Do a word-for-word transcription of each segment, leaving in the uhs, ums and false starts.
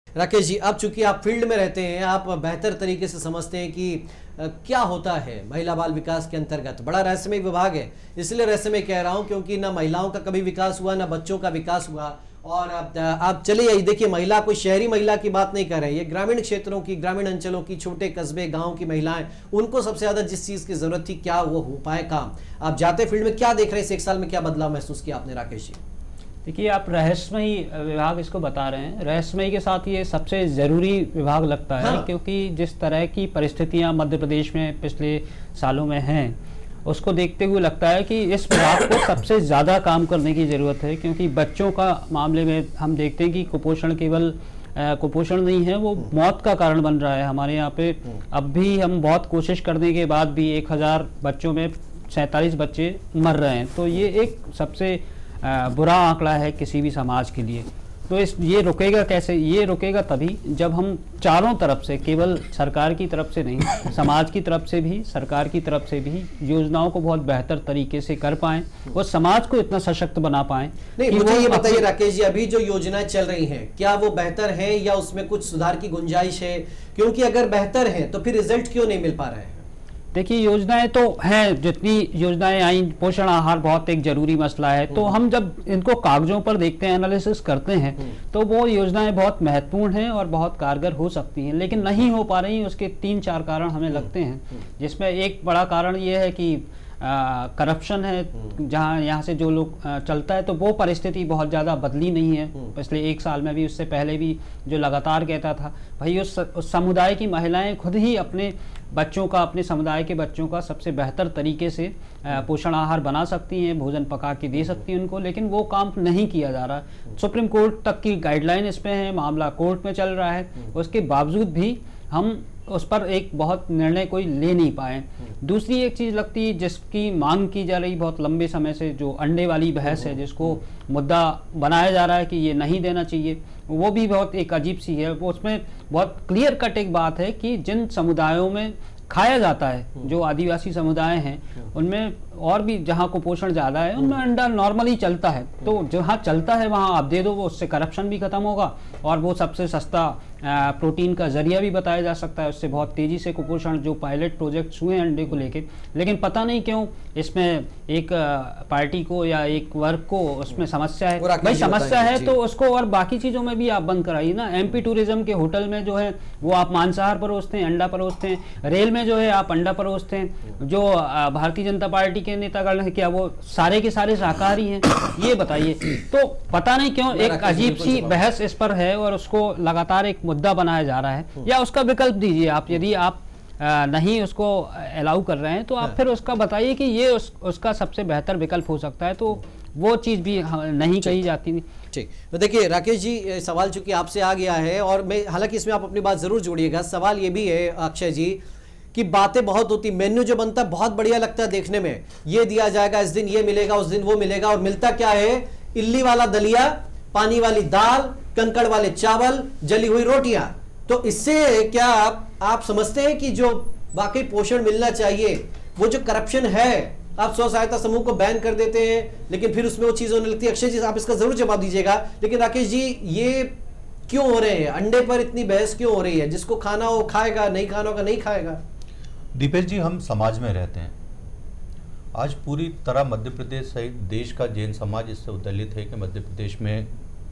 राकेश जी, अब चूंकि आप फील्ड में रहते हैं, आप बेहतर तरीके से समझते हैं कि आ, क्या होता है महिला बाल विकास के अंतर्गत। बड़ा रहस्यमय विभाग है, इसलिए रहस्यमय कह रहा हूं क्योंकि ना महिलाओं का कभी विकास हुआ, ना बच्चों का विकास हुआ। और आप, आप चलिए देखिए, महिला कोई शहरी महिला की बात नहीं कर रहे हैं, ये ग्रामीण क्षेत्रों की, ग्रामीण अंचलों की, छोटे कस्बे गाँव की महिलाएं, उनको सबसे ज्यादा जिस चीज की जरूरत थी, क्या वो हो पाए काम। आप जाते फील्ड में क्या देख रहे हैं, इस एक साल में क्या बदलाव महसूस किया आपने राकेश जी? देखिए, आप रहस्यमयी विभाग इसको बता रहे हैं, रहस्यमयी के साथ ये सबसे ज़रूरी विभाग लगता है। हाँ। क्योंकि जिस तरह की परिस्थितियां मध्य प्रदेश में पिछले सालों में हैं, उसको देखते हुए लगता है कि इस विभाग को सबसे ज़्यादा काम करने की ज़रूरत है। क्योंकि बच्चों का मामले में हम देखते हैं कि कुपोषण केवल कुपोषण नहीं है, वो मौत का कारण बन रहा है हमारे यहाँ पे। अब भी हम बहुत कोशिश करने के बाद भी एक हज़ार बच्चों में सैंतालीस बच्चे मर रहे हैं। तो ये एक सबसे बुरा आंकड़ा है किसी भी समाज के लिए। तो इस ये रुकेगा कैसे? ये रुकेगा तभी जब हम चारों तरफ से, केवल सरकार की तरफ से नहीं, समाज की तरफ से भी, सरकार की तरफ से भी योजनाओं को बहुत बेहतर तरीके से कर पाएं और समाज को इतना सशक्त बना पाएं। नहीं, मुझे ये बताइए राकेश जी, अभी जो योजनाएं चल रही हैं, क्या वो बेहतर है या उसमें कुछ सुधार की गुंजाइश है? क्योंकि अगर बेहतर है तो फिर रिजल्ट क्यों नहीं मिल पा रहे हैं? देखिए, योजनाएं तो हैं, जितनी योजनाएं आई, पोषण आहार बहुत एक जरूरी मसला है। तो हम जब इनको कागजों पर देखते हैं, एनालिसिस करते हैं, तो वो योजनाएं बहुत महत्वपूर्ण हैं और बहुत कारगर हो सकती हैं, लेकिन नहीं हो पा रही। उसके तीन चार कारण हमें लगते हैं, जिसमें एक बड़ा कारण ये है कि करप्शन है। जहाँ यहाँ से जो लोग चलता है, तो वो परिस्थिति बहुत ज़्यादा बदली नहीं है पिछले एक साल में भी, उससे पहले भी, जो लगातार कहता था भाई उस, उस समुदाय की महिलाएं खुद ही अपने बच्चों का, अपने समुदाय के बच्चों का सबसे बेहतर तरीके से पोषण आहार बना सकती हैं, भोजन पका के दे सकती हैं उनको, लेकिन वो काम नहीं किया जा रहा। सुप्रीम कोर्ट तक की गाइडलाइन इस पे है, मामला कोर्ट में चल रहा है, उसके बावजूद भी हम उस पर एक बहुत निर्णय कोई ले नहीं पाए। दूसरी एक चीज़ लगती है जिसकी मांग की जा रही बहुत लंबे समय से, जो अंडे वाली बहस है, जिसको मुद्दा बनाया जा रहा है कि ये नहीं देना चाहिए, वो भी बहुत एक अजीब सी है। वो उसमें बहुत क्लियर कट एक बात है कि जिन समुदायों में खाया जाता है, जो आदिवासी समुदाय हैं, उनमें और भी जहाँ कुपोषण ज़्यादा है, उनमें अंडा नॉर्मली चलता है। तो जहाँ चलता है वहाँ आप दे दो, वो उससे करप्शन भी खत्म होगा और वो सबसे सस्ता प्रोटीन का जरिया भी बताया जा सकता है। उससे बहुत तेज़ी से कुपोषण, जो पायलट प्रोजेक्ट्स हुए हैं अंडे को लेके, लेकिन पता नहीं क्यों इसमें एक पार्टी को या एक वर्ग को उसमें समस्या है। भाई समस्या है तो उसको और बाकी चीज़ों में भी आप बंद कराइए ना। एमपी टूरिज्म के होटल में जो है वो आप मांसाहार परोसते हैं, अंडा परोसते हैं, रेल में जो है आप अंडा परोसते हैं। जो भारतीय जनता पार्टी के नेतागण है, क्या वो सारे के सारे शाकाहारी हैं? ये बताइए। तो पता नहीं क्यों एक अजीब सी बहस इस पर है और उसको लगातार एक मुद्दा बनाया जा रहा है। या उसका विकल्प दीजिए आप, यदि आप आ, नहीं उसको अलाउ कर रहे हैं तो आप फिर उसका बताइए कि ये उस, उसका सबसे बेहतर विकल्प हो सकता है। तो वो चीज़ भी नहीं कही जाती। ठीक, तो देखिए राकेश जी, सवाल चूंकि आपसे आ गया है और मैं, हालांकि इसमें आप अपनी बात जरूर जोड़िएगा। सवाल ये भी है अक्षय जी कि बातें बहुत होती, मेन्यू जो बनता है बहुत बढ़िया लगता है देखने में, ये दिया जाएगा, इस दिन ये मिलेगा, उस दिन वो मिलेगा, और मिलता क्या है? इल्ली वाला दलिया, पानी वाली दाल, कंकड़ वाले चावल, जली हुई रोटियां। तो इससे क्या आप आप समझते हैं कि जो वाकई पोषण मिलना चाहिए, वो जो करप्शन है, आप स्व सहायता समूह को बैन कर देते हैं, लेकिन फिर उसमें वो चीज होने लगती है। अक्षय जी, आप इसका जरूर जवाब दीजिएगा। लेकिन राकेश जी, ये क्यों हो रहे हैं? अंडे पर इतनी बहस क्यों हो रही है? जिसको खाना हो खाएगा, नहीं खाना होगा नहीं खाएगा। दीपेश जी, हम समाज में रहते हैं। आज पूरी तरह मध्य प्रदेश सहित देश का जैन समाज इससे उद्दलित है कि मध्य प्रदेश में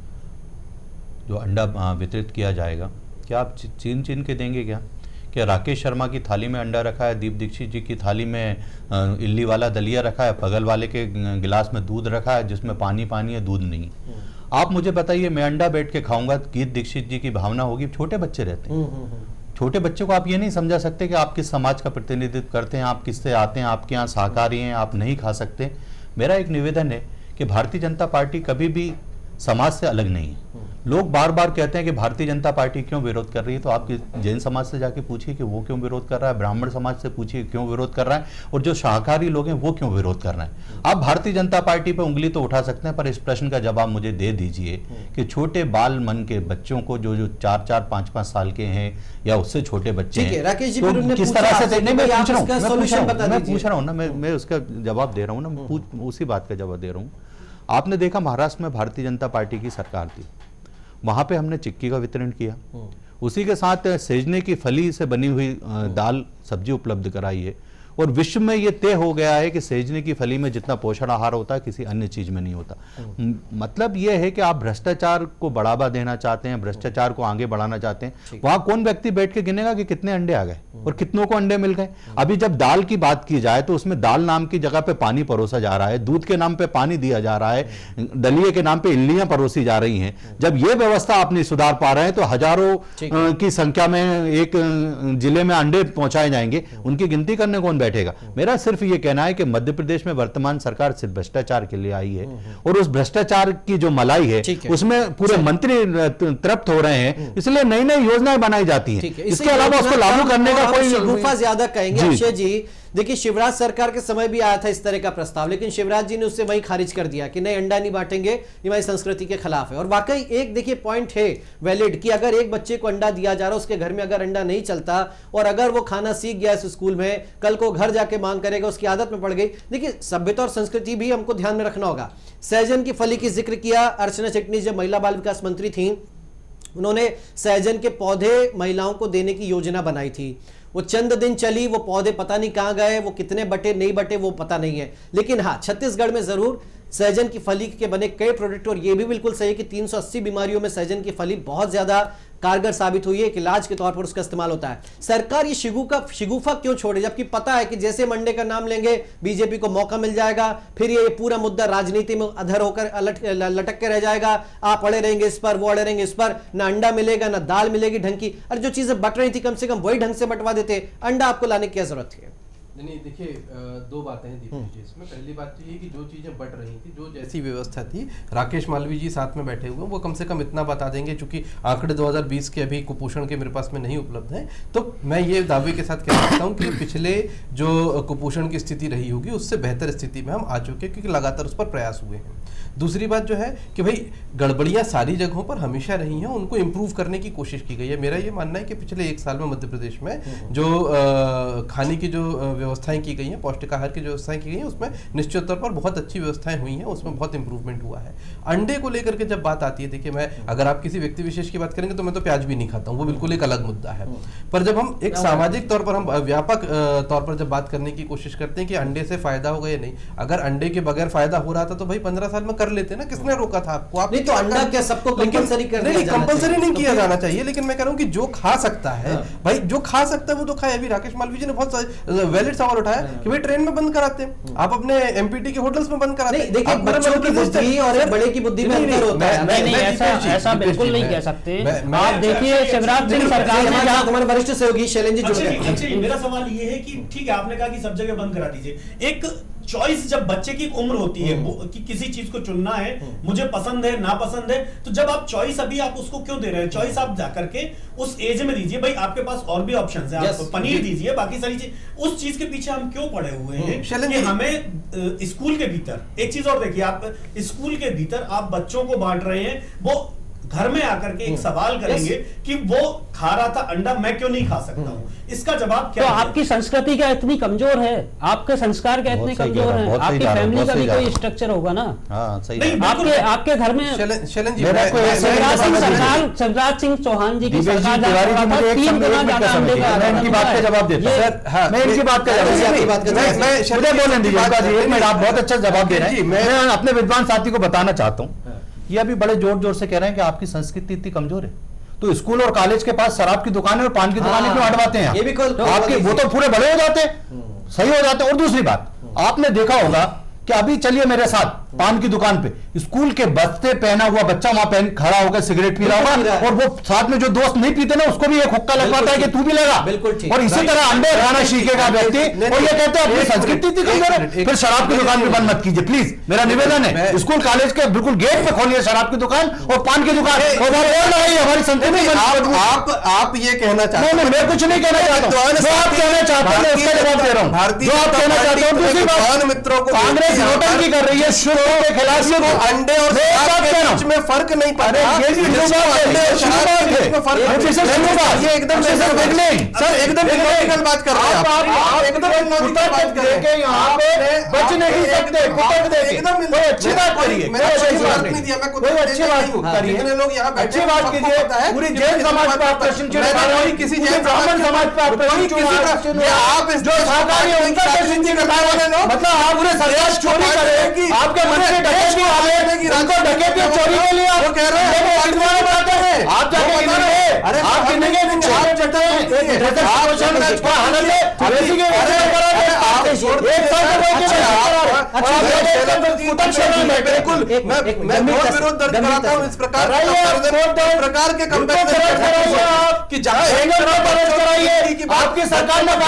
जो अंडा वितरित किया जाएगा, क्या आप चीन चीन के देंगे क्या? क्या राकेश शर्मा की थाली में अंडा रखा है, दीप दीक्षित जी की थाली में इल्ली वाला दलिया रखा है, पगल वाले के गिलास में दूध रखा है जिसमें पानी पानी है, दूध नहीं। आप मुझे बताइए, मैं अंडा बैठ के खाऊंगा, गीत दीक्षित जी की भावना होगी? छोटे बच्चे रहते हैं, छोटे बच्चे को आप ये नहीं समझा सकते कि आप किस समाज का प्रतिनिधित्व करते हैं, आप किससे आते हैं, आपके यहाँ शाकाहारी हैं, आप नहीं खा सकते। मेरा एक निवेदन है कि भारतीय जनता पार्टी कभी भी समाज से अलग नहीं है। लोग बार बार कहते हैं कि भारतीय जनता पार्टी क्यों विरोध कर रही है, तो आप जैन समाज से जाके पूछिए कि वो क्यों विरोध कर रहा है, ब्राह्मण समाज से पूछिए क्यों विरोध कर रहा है, और जो शाकाहारी लोग हैं वो क्यों विरोध कर रहे हैं। आप भारतीय जनता पार्टी पर उंगली तो उठा सकते हैं, पर इस प्रश्न का जवाब मुझे दे दीजिए कि छोटे बाल मन के बच्चों को, जो जो चार चार पांच पांच साल के हैं या उससे छोटे बच्चे हैं, तो किस तरह से, मैं पूछ रहा हूँ मैं पूछ रहा हूँ ना मैं मैं उसका जवाब दे रहा हूँ ना, उसी बात का जवाब दे रहा हूँ। आपने देखा महाराष्ट्र में भारतीय जनता पार्टी की सरकार थी, वहां पे हमने चिक्की का वितरण किया। उसी के साथ सेजने की फली से बनी हुई दाल सब्जी उपलब्ध कराई है। और विश्व में ये तय हो गया है कि सेजने की फली में जितना पोषण आहार होता है किसी अन्य चीज में नहीं होता। मतलब ये है कि आप भ्रष्टाचार को बढ़ावा देना चाहते हैं, भ्रष्टाचार को आगे बढ़ाना चाहते हैं, वहां कौन व्यक्ति बैठ के गिनेगा कि कितने अंडे आ गए और कितनों को अंडे मिल गए। अभी जब दाल की बात की जाए तो उसमें दाल नाम की जगह पे पानी परोसा जा रहा है, दूध के नाम पे पानी दिया जा रहा है, दलिए के नाम पे इल्लियां परोसी जा रही हैं। जब ये व्यवस्था आप नहीं सुधार पा रहे हैं तो हजारों की संख्या में एक जिले में अंडे पहुंचाए जाएंगे, उनकी गिनती करने कौन बैठेगा। मेरा सिर्फ ये कहना है कि मध्य प्रदेश में वर्तमान सरकार सिर्फ भ्रष्टाचार के लिए आई है और उस भ्रष्टाचार की जो मलाई है, है। उसमें पूरे मंत्री तृप्त हो रहे हैं, इसलिए नई नई योजनाएं बनाई जाती हैं। इसके अलावा उसको लागू करने का कोई गुफा ज्यादा कहेंगे। अक्षय जी देखिए, शिवराज सरकार के समय भी आया था इस तरह का प्रस्ताव, लेकिन शिवराज जी ने उससे वहीं खारिज कर दिया कि नहीं, अंडा नहीं बांटेंगे, ये हमारी संस्कृति के खिलाफ है। और वाकई एक देखिए पॉइंट है वैलिड कि अगर एक बच्चे को अंडा दिया जा रहा है, उसके घर में अगर अंडा नहीं चलता और अगर वो खाना सीख गया इस स्कूल में, कल को घर जाके मांग करेगा, उसकी आदत में पड़ गई। देखिए सभ्यता और संस्कृति भी हमको ध्यान में रखना होगा। सहजन की फली की जिक्र किया, अर्चना चिटनीस जब महिला बाल विकास मंत्री थी, उन्होंने सहजन के पौधे महिलाओं को देने की योजना बनाई थी। वो चंद दिन चली, वो पौधे पता नहीं कहां गए, वो कितने बटे नहीं बटे वो पता नहीं है, लेकिन हाँ छत्तीसगढ़ में जरूर सहजन की फली के बने कई प्रोडक्ट। और ये भी बिल्कुल सही है कि तीन सौ अस्सी बीमारियों में सहजन की फली बहुत ज्यादा कारगर साबित हुई है, एक इलाज के तौर पर उसका इस्तेमाल होता है। सरकार ये शिगु का शिगुफा क्यों छोड़े, जबकि पता है कि जैसे मंडे का नाम लेंगे बीजेपी को मौका मिल जाएगा, फिर ये पूरा मुद्दा राजनीति में अधर होकर लटक के रह जाएगा। आप अड़े रहेंगे इस पर, वो अड़े रहेंगे इस पर, ना अंडा मिलेगा ना दाल मिलेगी ढंग की। अरे जो चीजें बट रही थी कम से कम वही ढंग से बंटवा देते, अंडा आपको लाने की क्या जरूरत थी। नहीं देखिए, दो बातें हैं दीपक जी इसमें। पहली बात तो ये कि जो चीज़ें बट रही थी, जो जैसी व्यवस्था थी, राकेश मालवीय जी साथ में बैठे हुए वो कम से कम इतना बता देंगे, चूंकि आंकड़े दो हज़ार बीस के अभी कुपोषण के मेरे पास में नहीं उपलब्ध हैं, तो मैं ये दावे के साथ कह सकता हूँ कि पिछले जो कुपोषण की स्थिति रही होगी उससे बेहतर स्थिति में हम आ चुके हैं, क्योंकि लगातार उस पर प्रयास हुए हैं। दूसरी बात जो है कि भाई गड़बड़ियाँ सारी जगहों पर हमेशा रही हैं, उनको इम्प्रूव करने की कोशिश की गई है। मेरा ये मानना है कि पिछले एक साल में मध्य प्रदेश में जो खाने की जो व्यवस्थाएं की गई हैं, पौष्टिक आहार की जो व्यवस्थाएं की गई हैं, उसमें निश्चित तौर पर बहुत अच्छी व्यवस्थाएं हुई हैं, उसमें बहुत इंप्रूवमेंट हुआ है। अंडे को लेकर के जब बात आती है, देखिए मैं अगर आप किसी व्यक्ति विशेष की बात करेंगे तो मैं तो प्याज भी नहीं खाता हूँ, वो बिल्कुल एक अलग मुद्दा है। पर जब हम एक सामाजिक तौर पर, हम व्यापक तौर पर जब बात करने की कोशिश करते हैं कि अंडे से फायदा होगा या नहीं, अगर अंडे के बगैर फायदा हो रहा था तो भाई पंद्रह साल में कर लेते ना, किसने रोका था आपको? आप नहीं तो अंडा क्या सबको कंपलसरी करना नहीं, कंपलसरी नहीं किया जाना चाहिए, लेकिन मैं कह रहा हूँ कि जो खा सकता है भाई, जो खा सकता है वो तो खाए। अभी राकेश मालवीय जी ने बहुत वैलिड सवाल उठाया कि भाई ट्रेन में बंद कराते हैं, आप अपने एमपीटी के होटल्स में बंद कराते हैं। देखिए बच्चों की बुद्धि और एक बड़े की बुद्धि में अंतर होता है। नहीं, ऐसा ऐसा बिल्कुल नहीं कह सकते। आप देखिए शिवराज सिंह सरकार ने, हमारे वरिष्ठ सहयोगी शैलेंद्र जी जुड़ गए। मेरा सवाल ये है कि ठीक है आपने कहा कि सब जगह बंद करा दीजिए, एक चॉइस जब बच्चे की उम्र होती है कि किसी चीज को चुनना है, मुझे पसंद है ना पसंद है, तो जब आप चॉइस अभी आप उसको क्यों दे रहे हैं? चॉइस आप जाकर के उस एज में दीजिए, भाई आपके पास और भी ऑप्शंस है, आप पनीर दीजिए, बाकी सारी चीज। उस चीज के पीछे हम क्यों पड़े हुए हैं कि हमें स्कूल के भीतर एक चीज और देखिए, आप स्कूल के भीतर आप बच्चों को बांट रहे हैं, वो घर में आकर के एक सवाल करेंगे कि वो खा रहा था अंडा, मैं क्यों नहीं खा सकता हूँ? इसका जवाब क्या तो है? आपकी संस्कृति क्या इतनी कमजोर है, आपके संस्कार क्या इतने कमजोर हैं? आपकी फैमिली का भी कोई स्ट्रक्चर होगा ना। हाँ, सही नहीं, आपके आपके घर में शिवराज सिंह चौहान जी की सरकार तीन गुना ज्यादा अंडे का, मैं इनकी बात का जवाब देता हूं, मैं इनकी बात का जवाब बोलने दीजिए। आप बहुत अच्छा जवाब दे रहे हैं, मैं अपने विद्वान साथी को बताना चाहता हूँ, ये अभी बड़े जोर जोर से कह रहे हैं कि आपकी संस्कृति इतनी कमजोर है, तो स्कूल और कॉलेज के पास शराब की दुकानें और पान की दुकानें क्यों हटवाते हैं? ये भी तो आपके वो तो पूरे बड़े हो जाते हैं, सही हो जाते हैं। और दूसरी बात, आपने देखा होगा कि अभी चलिए मेरे साथ पान की दुकान पे, स्कूल के बस्ते पहना हुआ बच्चा वहां पहन खड़ा होकर सिगरेट पी रहा होगा, और वो साथ में जो दोस्त नहीं पीते ना उसको भी एक हुक्का लगवाता है कि तू भी लगा। और इसी तरह अंडे खाना सीखेगा व्यक्ति और ये कहते हैं अपनी संस्कृति थी कमजोर है, फिर शराब की दुकान भी बंद मत कीजिए प्लीज, मेरा निवेदन है। स्कूल कॉलेज के बिल्कुल गेट पे खोलिए शराब की दुकान और पान की दुकान, हमारी संस्कृति। आप आप ये कहना चाहते हैं? मैं कुछ नहीं कहना चाहता, जो आप कहना चाहते हैं उसका जवाब दे रहा हूँ, जो आप कहना चाहते हैं। दूसरी बात, कांग्रेस नोटंकी कर रही है, शुद्ध लोगों के खिलाफ अंडे और शराब के बीच में फर्क नहीं पड़ता। ये भी ये एकदम सर एकदम इलॉजिकल बात कर रहे हैं आप, एकदम इलॉजिकल बात कर रहे हैं। यहाँ पे बच नहीं सकते, कुतक देके एकदम कोई अच्छी बात करिए, मैंने अच्छी बात नहीं दिया, मैं कोई अच्छी बात करिए, जितने लोग यहाँ अच्छी बात कीजिए। पूरी जैन समाज पर आप प्रश्न चिन्ह लगा रहे हैं, किसी पूरे ब्राह्मण समाज पर आप प्रश्न चिन्ह लगा रहे हैं। आप जो सरकारी है उनका प्रश्न चिन्ह लगा रहे हैं, मतलब आप पूरे सरकार चोरी करें, आपके मंत्री डकैती वाले उनको डकैती चोरी के लिए आप कह रहे हैं, वो अटवाने बातें हैं। आप जाके गिनेंगे, अरे आप गिनेंगे, आप चटते हैं, आप हालत है अवेसी के आप एक साल बिल्कुल मैं बहुत विरोध दर्ज कराता हूँ इस प्रकार प्रकार के कि जहाँ आपकी सरकार ने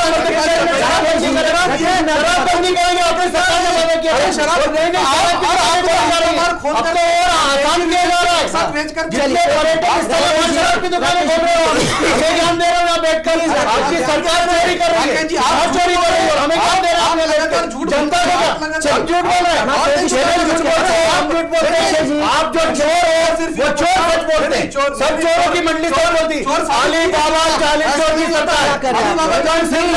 आसान किया जा रहा है, बेच कर शराब की दुकानें खोल रहे हो, हमें ज्ञान दे रहे हो, बैठ कर आपकी सरकार चोरी कर रही है, आप चोरी कर रही हो, हमें ज्ञान दे रहे हो, लगातार झूठ जनता को झूठ बोल रहे हैं, झूठ बोल रहे हैं, आप झूठ बोल रहे हैं, आप जो चोर हो वो चोर सच बोलते हैं, सब चोरों की मंडली तोड़ होती, अली बाबा चालीस चोर की सरकार, अली बाबा जॉन सिंह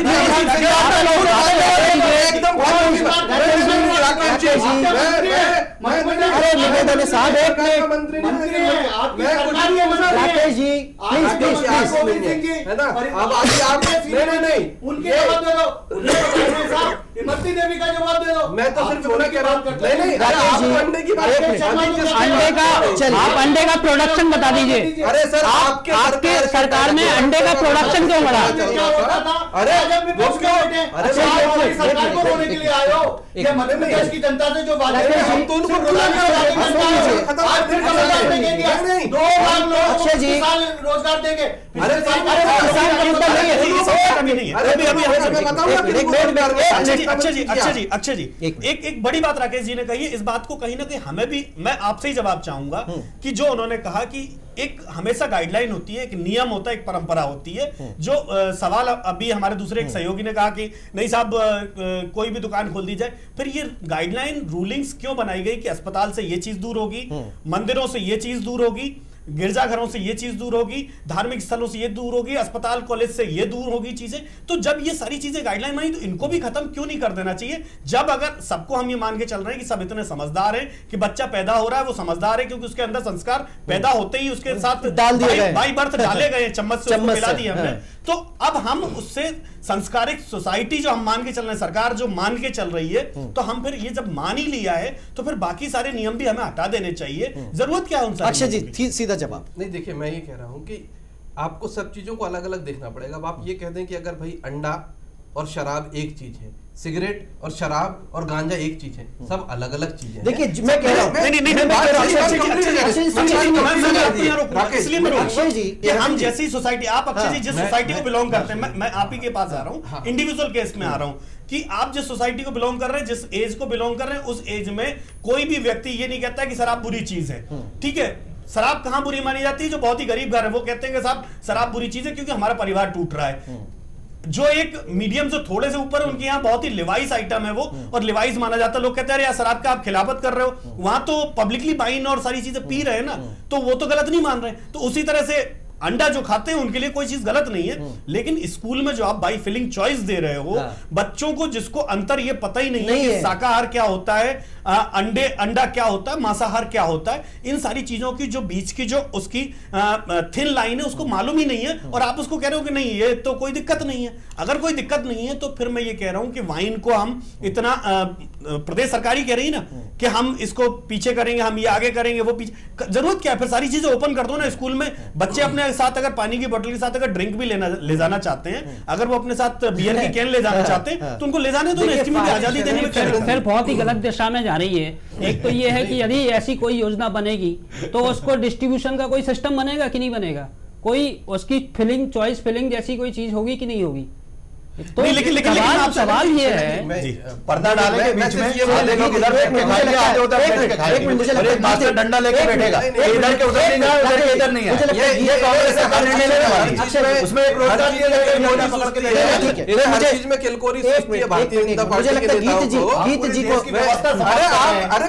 निवेदन साहब एक Rakesh ji please please please है ना। अब आगे आप नहीं नहीं उनके जवाब दे दो, इमरती देवी का जवाब दे दो। मैं तो सिर्फ उन्हें कह रहा हूं नहीं नहीं राकेश जी अंडे की बात अंडे का आप अंडे का प्रोडक्शन बता दीजिए। अरे सर आपके आपके सरकार में अंडे का प्रोडक्शन क्यों बढ़ा? अरे वो क्यों अरे सरकार को रोने के लिए आए हो? ये मध्य प्रदेश की जनता से जो वादे हैं हम तो उनको दो लाख लोगों को किसान रोजगार देंगे। अरे अच्छा जी अच्छा जी अच्छा जी एक एक बड़ी बात राकेश जी ने कही है, इस बात को कहीं ना कहीं हमें भी, मैं आपसे ही जवाब चाहूंगा कि जो उन्होंने कहा कि एक हमेशा गाइडलाइन होती है, एक नियम होता है, एक परंपरा होती है। जो आ, सवाल अभी हमारे दूसरे एक सहयोगी ने कहा कि नहीं साहब कोई भी दुकान खोल दी जाए, फिर ये गाइडलाइन रूलिंग्स क्यों बनाई गई कि अस्पताल से ये चीज दूर होगी, मंदिरों से ये चीज दूर होगी, गिरजाघरों से ये चीज दूर होगी, धार्मिक स्थलों से ये दूर होगी, अस्पताल कॉलेज से ये दूर होगी चीजें। तो जब ये सारी चीजें गाइडलाइन बनी तो इनको भी खत्म क्यों नहीं कर देना चाहिए? जब अगर सबको हम ये मान के चल रहे हैं कि सब इतने समझदार हैं कि बच्चा पैदा हो रहा है वो समझदार है क्योंकि उसके अंदर संस्कार पैदा होते ही उसके साथ डाल दिए गए, बाई बर्थ डाले गए, चम्मच से उसको खिला दिए हमने। तो अब हम उससे संस्कारिक सोसाइटी जो हम मान के चल रहे हैं, सरकार जो मान के चल रही है, तो हम फिर ये जब मान ही लिया है तो फिर बाकी सारे नियम भी हमें हटा देने चाहिए। जरूरत क्या है उनसे? अक्षय जी सीधा जवाब। नहीं देखिए मैं ये कह रहा हूँ कि आपको सब चीजों को अलग अलग देखना पड़ेगा। अब आप ये कह दें कि अगर भाई अंडा और शराब एक चीज है, सिगरेट और शराब और गांजा एक चीज है, सब अलग अलग चीजें। देखिए मैं कह रहा हूं नहीं नहीं मैं कह रहा हूं इसलिए मैं अक्षय जी कि हम जैसी सोसाइटी, आप अक्षय जी जिस सोसाइटी को बिलोंग करते हैं, मैं आप ही के पास आ रहा हूं, इंडिविजुअल केस में आ रहा हूं कि आप जिस सोसाइटी को बिलोंग कर रहे हैं, जिस एज को बिलोंग कर रहे हैं, उस एज में कोई भी व्यक्ति ये नहीं कहता कि शराब बुरी चीज है। ठीक है, शराब कहां बुरी मानी जाती है? जो बहुत ही गरीब घर है वो कहते हैं कि साहब शराब बुरी चीज है क्योंकि हमारा परिवार टूट रहा है। जो एक मीडियम से थोड़े से ऊपर है उनके यहाँ बहुत ही लिवाइस आइटम है वो, और लिवाइस माना जाता है। लोग कहते हैं यार शराब का आप खिलाफत कर रहे हो, वहां तो पब्लिकली वाइन और सारी चीजें पी रहे हैं ना, तो वो तो गलत नहीं मान रहे। तो उसी तरह से अंडा जो खाते हैं उनके लिए कोई चीज गलत नहीं है, लेकिन स्कूल में जो आप बाई फिलिंग चॉइस दे रहे हो बच्चों को, जिसको अंतर ये पता ही नहीं, नहीं है कि शाकाहार क्या होता है, आ, अंडे अंडा क्या होता है, मांसाहार क्या होता है, इन सारी चीजों की जो बीच की जो उसकी थिन लाइन है उसको मालूम ही नहीं है, और आप उसको कह रहे हो कि नहीं ये तो कोई दिक्कत नहीं है। अगर कोई दिक्कत नहीं है तो फिर मैं ये कह रहा हूं कि वाइन को हम इतना आ, प्रदेश सरकार ही कह रही ना कि हम इसको पीछे करेंगे, हम ये आगे करेंगे, वो पीछे, जरूरत क्या है? फिर सारी चीजें ओपन कर दो ना स्कूल में। बच्चे अपने साथ अगर पानी की बोतल के साथ अगर ड्रिंक भी लेना ले जाना चाहते हैं, अगर वो अपने साथ बियर की कैन ले जाना चाहते हैं तो उनको ले जाने दो, एसटीमी की आजादी देने में फिर, फिर बहुत ही गलत दिशा में जा रही है। एक तो ये है कि यदि ऐसी कोई योजना बनेगी तो उसको डिस्ट्रीब्यूशन का कोई सिस्टम बनेगा कि नहीं बनेगा? कोई उसकी फिलिंग, चॉइस फिलिंग जैसी कोई चीज होगी कि नहीं होगी? तो नहीं, लेकिन लेकिन सवाल लेकिन सवाल ये है, जी, पर्दा डालेंगे बीच में, आधे लोग इधर बैठ के खाएंगे, आधे उधर बैठ के खाएंगे, और एक मास्टर डंडा लेके बैठेगा, इधर के उधर नहीं है, उधर के इधर नहीं है। ये ये कांग्रेस सरकार निर्णय लेने वाली है, उसमें एक रोजगार दिया जाएगा, मोदी पकड़ के ले जाएगा। इधर हर चीज में किलकोरी सोचती है भारतीय जनता पार्टी के नेताओं को। गीत जी को अरे आप अरे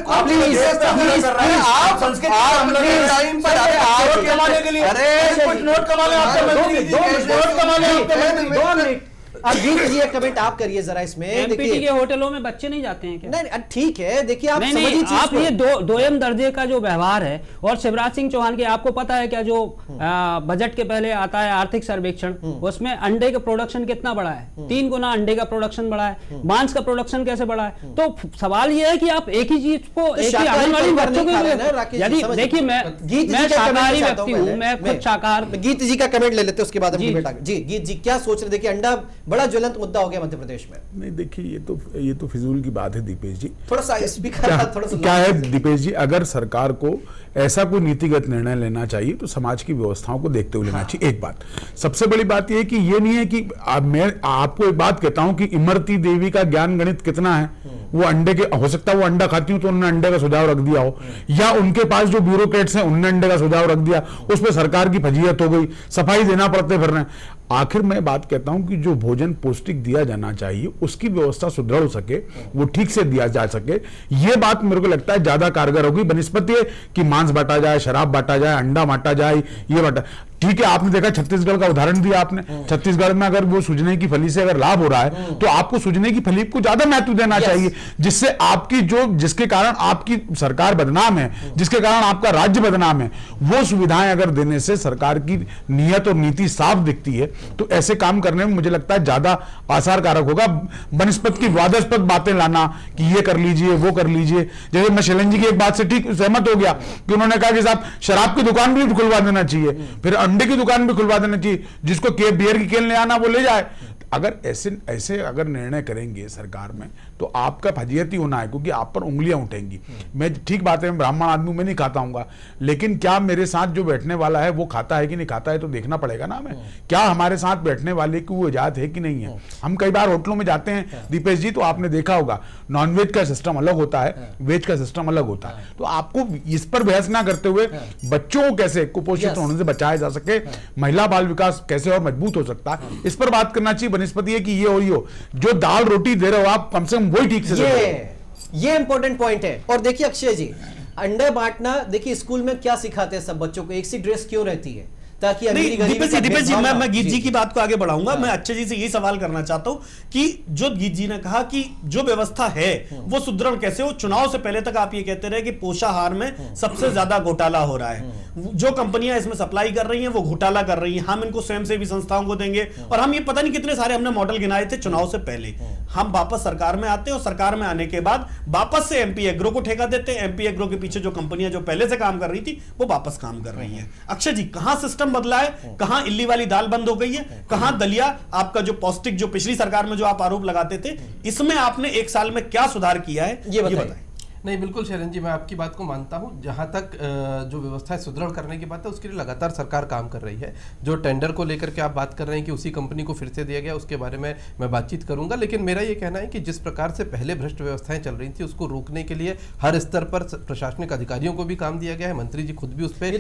आप संस्कृत टाइम पर अरे आप कमाने के लिए अरे कुछ नोट कमाने आपके मंत्री नोट कमाने आपके मंत्री। अब गीत जी एक कमेंट आप करिए जरा इसमें। एमपीटी के होटलों में बच्चे नहीं जाते हैं क्या? नहीं ठीक है, देखिए आप नहीं समझिए नहीं, चीज आप को। ये दो दोयम दर्जे का जो व्यवहार है, और शिवराज सिंह चौहान के आपको पता है क्या, जो आ, बजट के पहले आता है आर्थिक सर्वेक्षण, उसमें अंडे का प्रोडक्शन कितना बढ़ा है? तीन गुना अंडे का प्रोडक्शन बढ़ा है, मांस का प्रोडक्शन कैसे बढ़ा है? तो सवाल ये है कि आप एक ही चीज को एक ही आंगनबाड़ी बच्चों के, यदि देखिए मैं मैं शाकाहारी व्यक्ति हूँ, मैं खुद शाकाहार। गीत जी का कमेंट ले लेते हैं, उसके बाद हम बेटा जी गीत जी क्या सोच रहे? देखिए अंडा बड़ा ज्वलंत मुद्दा हो गया मध्य प्रदेश में। नहीं देखिए, ये तो ये तो फिजूल की बात है दीपेश जी। थोड़ा सा स्पीकर थोड़ा सा क्या है दीपेश जी, अगर सरकार को ऐसा कोई नीतिगत निर्णय लेना चाहिए तो समाज की व्यवस्थाओं को देखते हुए लेना चाहिए। एक बात, सबसे बड़ी बात यह है कि ये नहीं है कि आप, मैं आपको एक बात कहता हूं कि इमरती देवी का ज्ञान गणित कितना है, वो अंडे के, हो सकता है वो अंडा खाती हूं तो उन्होंने अंडे का सुझाव रख दिया हो, या उनके पास जो ब्यूरोक्रेट्स हैं उन्होंने अंडे का सुझाव रख दिया, उस पर सरकार की फजीयत हो गई, सफाई देना पड़ते फिर रहे। आखिर मैं बात कहता हूं कि जो भोजन पौष्टिक दिया जाना चाहिए उसकी व्यवस्था सुदृढ़ हो सके, वो ठीक से दिया जा सके, ये बात मेरे को लगता है ज्यादा कारगर होगी बनिस्पत कि मांस बांटा जाए, शराब बांटा जाए, अंडा बांटा जाए, ये बांटा। ठीक है, आपने देखा छत्तीसगढ़ का उदाहरण दिया आपने, छत्तीसगढ़ में अगर वो सूजने की फली से अगर लाभ हो रहा है तो आपको सूजने की फली को ज्यादा महत्व देना चाहिए, जिससे आपकी जो जिसके कारण आपकी सरकार बदनाम है, जिसके कारण आपका राज्य बदनाम है, वो सुविधाएं अगर देने से सरकार की नियत और नीति साफ दिखती है तो ऐसे काम करने में मुझे लगता है ज्यादा आसार कारक होगा। बनिस्पत की विवादास्पद बातें लाना कि ये कर लीजिए वो कर लीजिए, जैसे मैं शैलेंद्र जी की एक बात से ठीक सहमत हो गया कि उन्होंने कहा कि साहब शराब की दुकान भी खुलवा देना चाहिए, फिर अंडे की दुकान भी खुलवा देना चाहिए, जिसको के बियर की केन ले आना वो ले जाए। अगर ऐसे ऐसे अगर निर्णय करेंगे सरकार में तो आपका फजीयत ही होना है, क्योंकि आप पर उंगलियां उठेंगी। मैं ठीक बात है, मैं ब्राह्मण आदमी में नहीं खाता हूँ, लेकिन क्या मेरे साथ जो बैठने वाला है वो खाता है कि नहीं खाता है तो देखना पड़ेगा ना हमें। क्या हमारे साथ बैठने वाले की वो इजाजत है कि नहीं है? हम कई बार होटलों में जाते हैं दीपेश जी, तो आपने देखा होगा नॉनवेज का सिस्टम अलग होता है, वेज का सिस्टम अलग होता है। तो आपको इस पर बहस ना करते हुए बच्चों को कैसे कुपोषित होने से बचाया जा सके, महिला बाल विकास कैसे और मजबूत हो सकता है, इस पर बात करना चाहिए। बनिस्पति है कि ये हो, ये हो, जो दाल रोटी दे रहे हो आप कम से कम वही ठीक से ये ये इंपॉर्टेंट पॉइंट है। और देखिए अक्षय जी, अंडे बांटना, देखिए स्कूल में क्या सिखाते हैं सब बच्चों को, एक सी ड्रेस क्यों रहती है, ताकि नहीं दीपेश जी दीपेश जी मैं मैं गीत जी की बात को आगे बढ़ाऊंगा। मैं अच्छे जी से ये सवाल करना चाहता हूं कि जो गीत जी ने कहा कि जो व्यवस्था है वो सुदृढ़ कैसे हो। चुनाव से पहले तक आप ये कहते रहे कि पोषाहार में सबसे ज्यादा घोटाला हो रहा है, जो कंपनियां इसमें सप्लाई कर रही हैं वो घोटाला कर रही हैं, हम इनको स्वयंसेवी संस्थाओं को देंगे, और हम ये पता नहीं कितने सारे हमने मॉडल गिनाए थे चुनाव से पहले। हम वापस सरकार में आते हैं और सरकार में आने के बाद वापस से एमपी एग्रो को ठेका देते हैं। एमपी एग्रो के पीछे जो कंपनियां जो पहले से काम कर रही थी वो वापस काम कर रही है। अक्षय जी, कहां सिस्टम बदला है, कहां इल्ली वाली दाल बंद हो गई है, कहां दलिया आपका जो पौष्टिक जो पिछली सरकार में जो आप आरोप लगाते थे, इसमें आपने एक साल में क्या सुधार किया है ये बताएं। नहीं बिल्कुल शैलेंद्र जी, मैं आपकी बात को मानता हूं। जहां तक जो व्यवस्था सुदृढ़ करने की बात है उसके लिए लगातार सरकार काम कर रही है। जो टेंडर को लेकर के आप बात कर रहे हैं कि उसी कंपनी को फिर से दिया गया, उसके बारे में मैं बातचीत करूंगा, लेकिन मेरा ये कहना है कि जिस प्रकार से पहले भ्रष्ट व्यवस्थाएं चल रही थी उसको रोकने के लिए हर स्तर पर प्रशासनिक अधिकारियों को भी काम दिया गया है। मंत्री जी खुद भी उस पर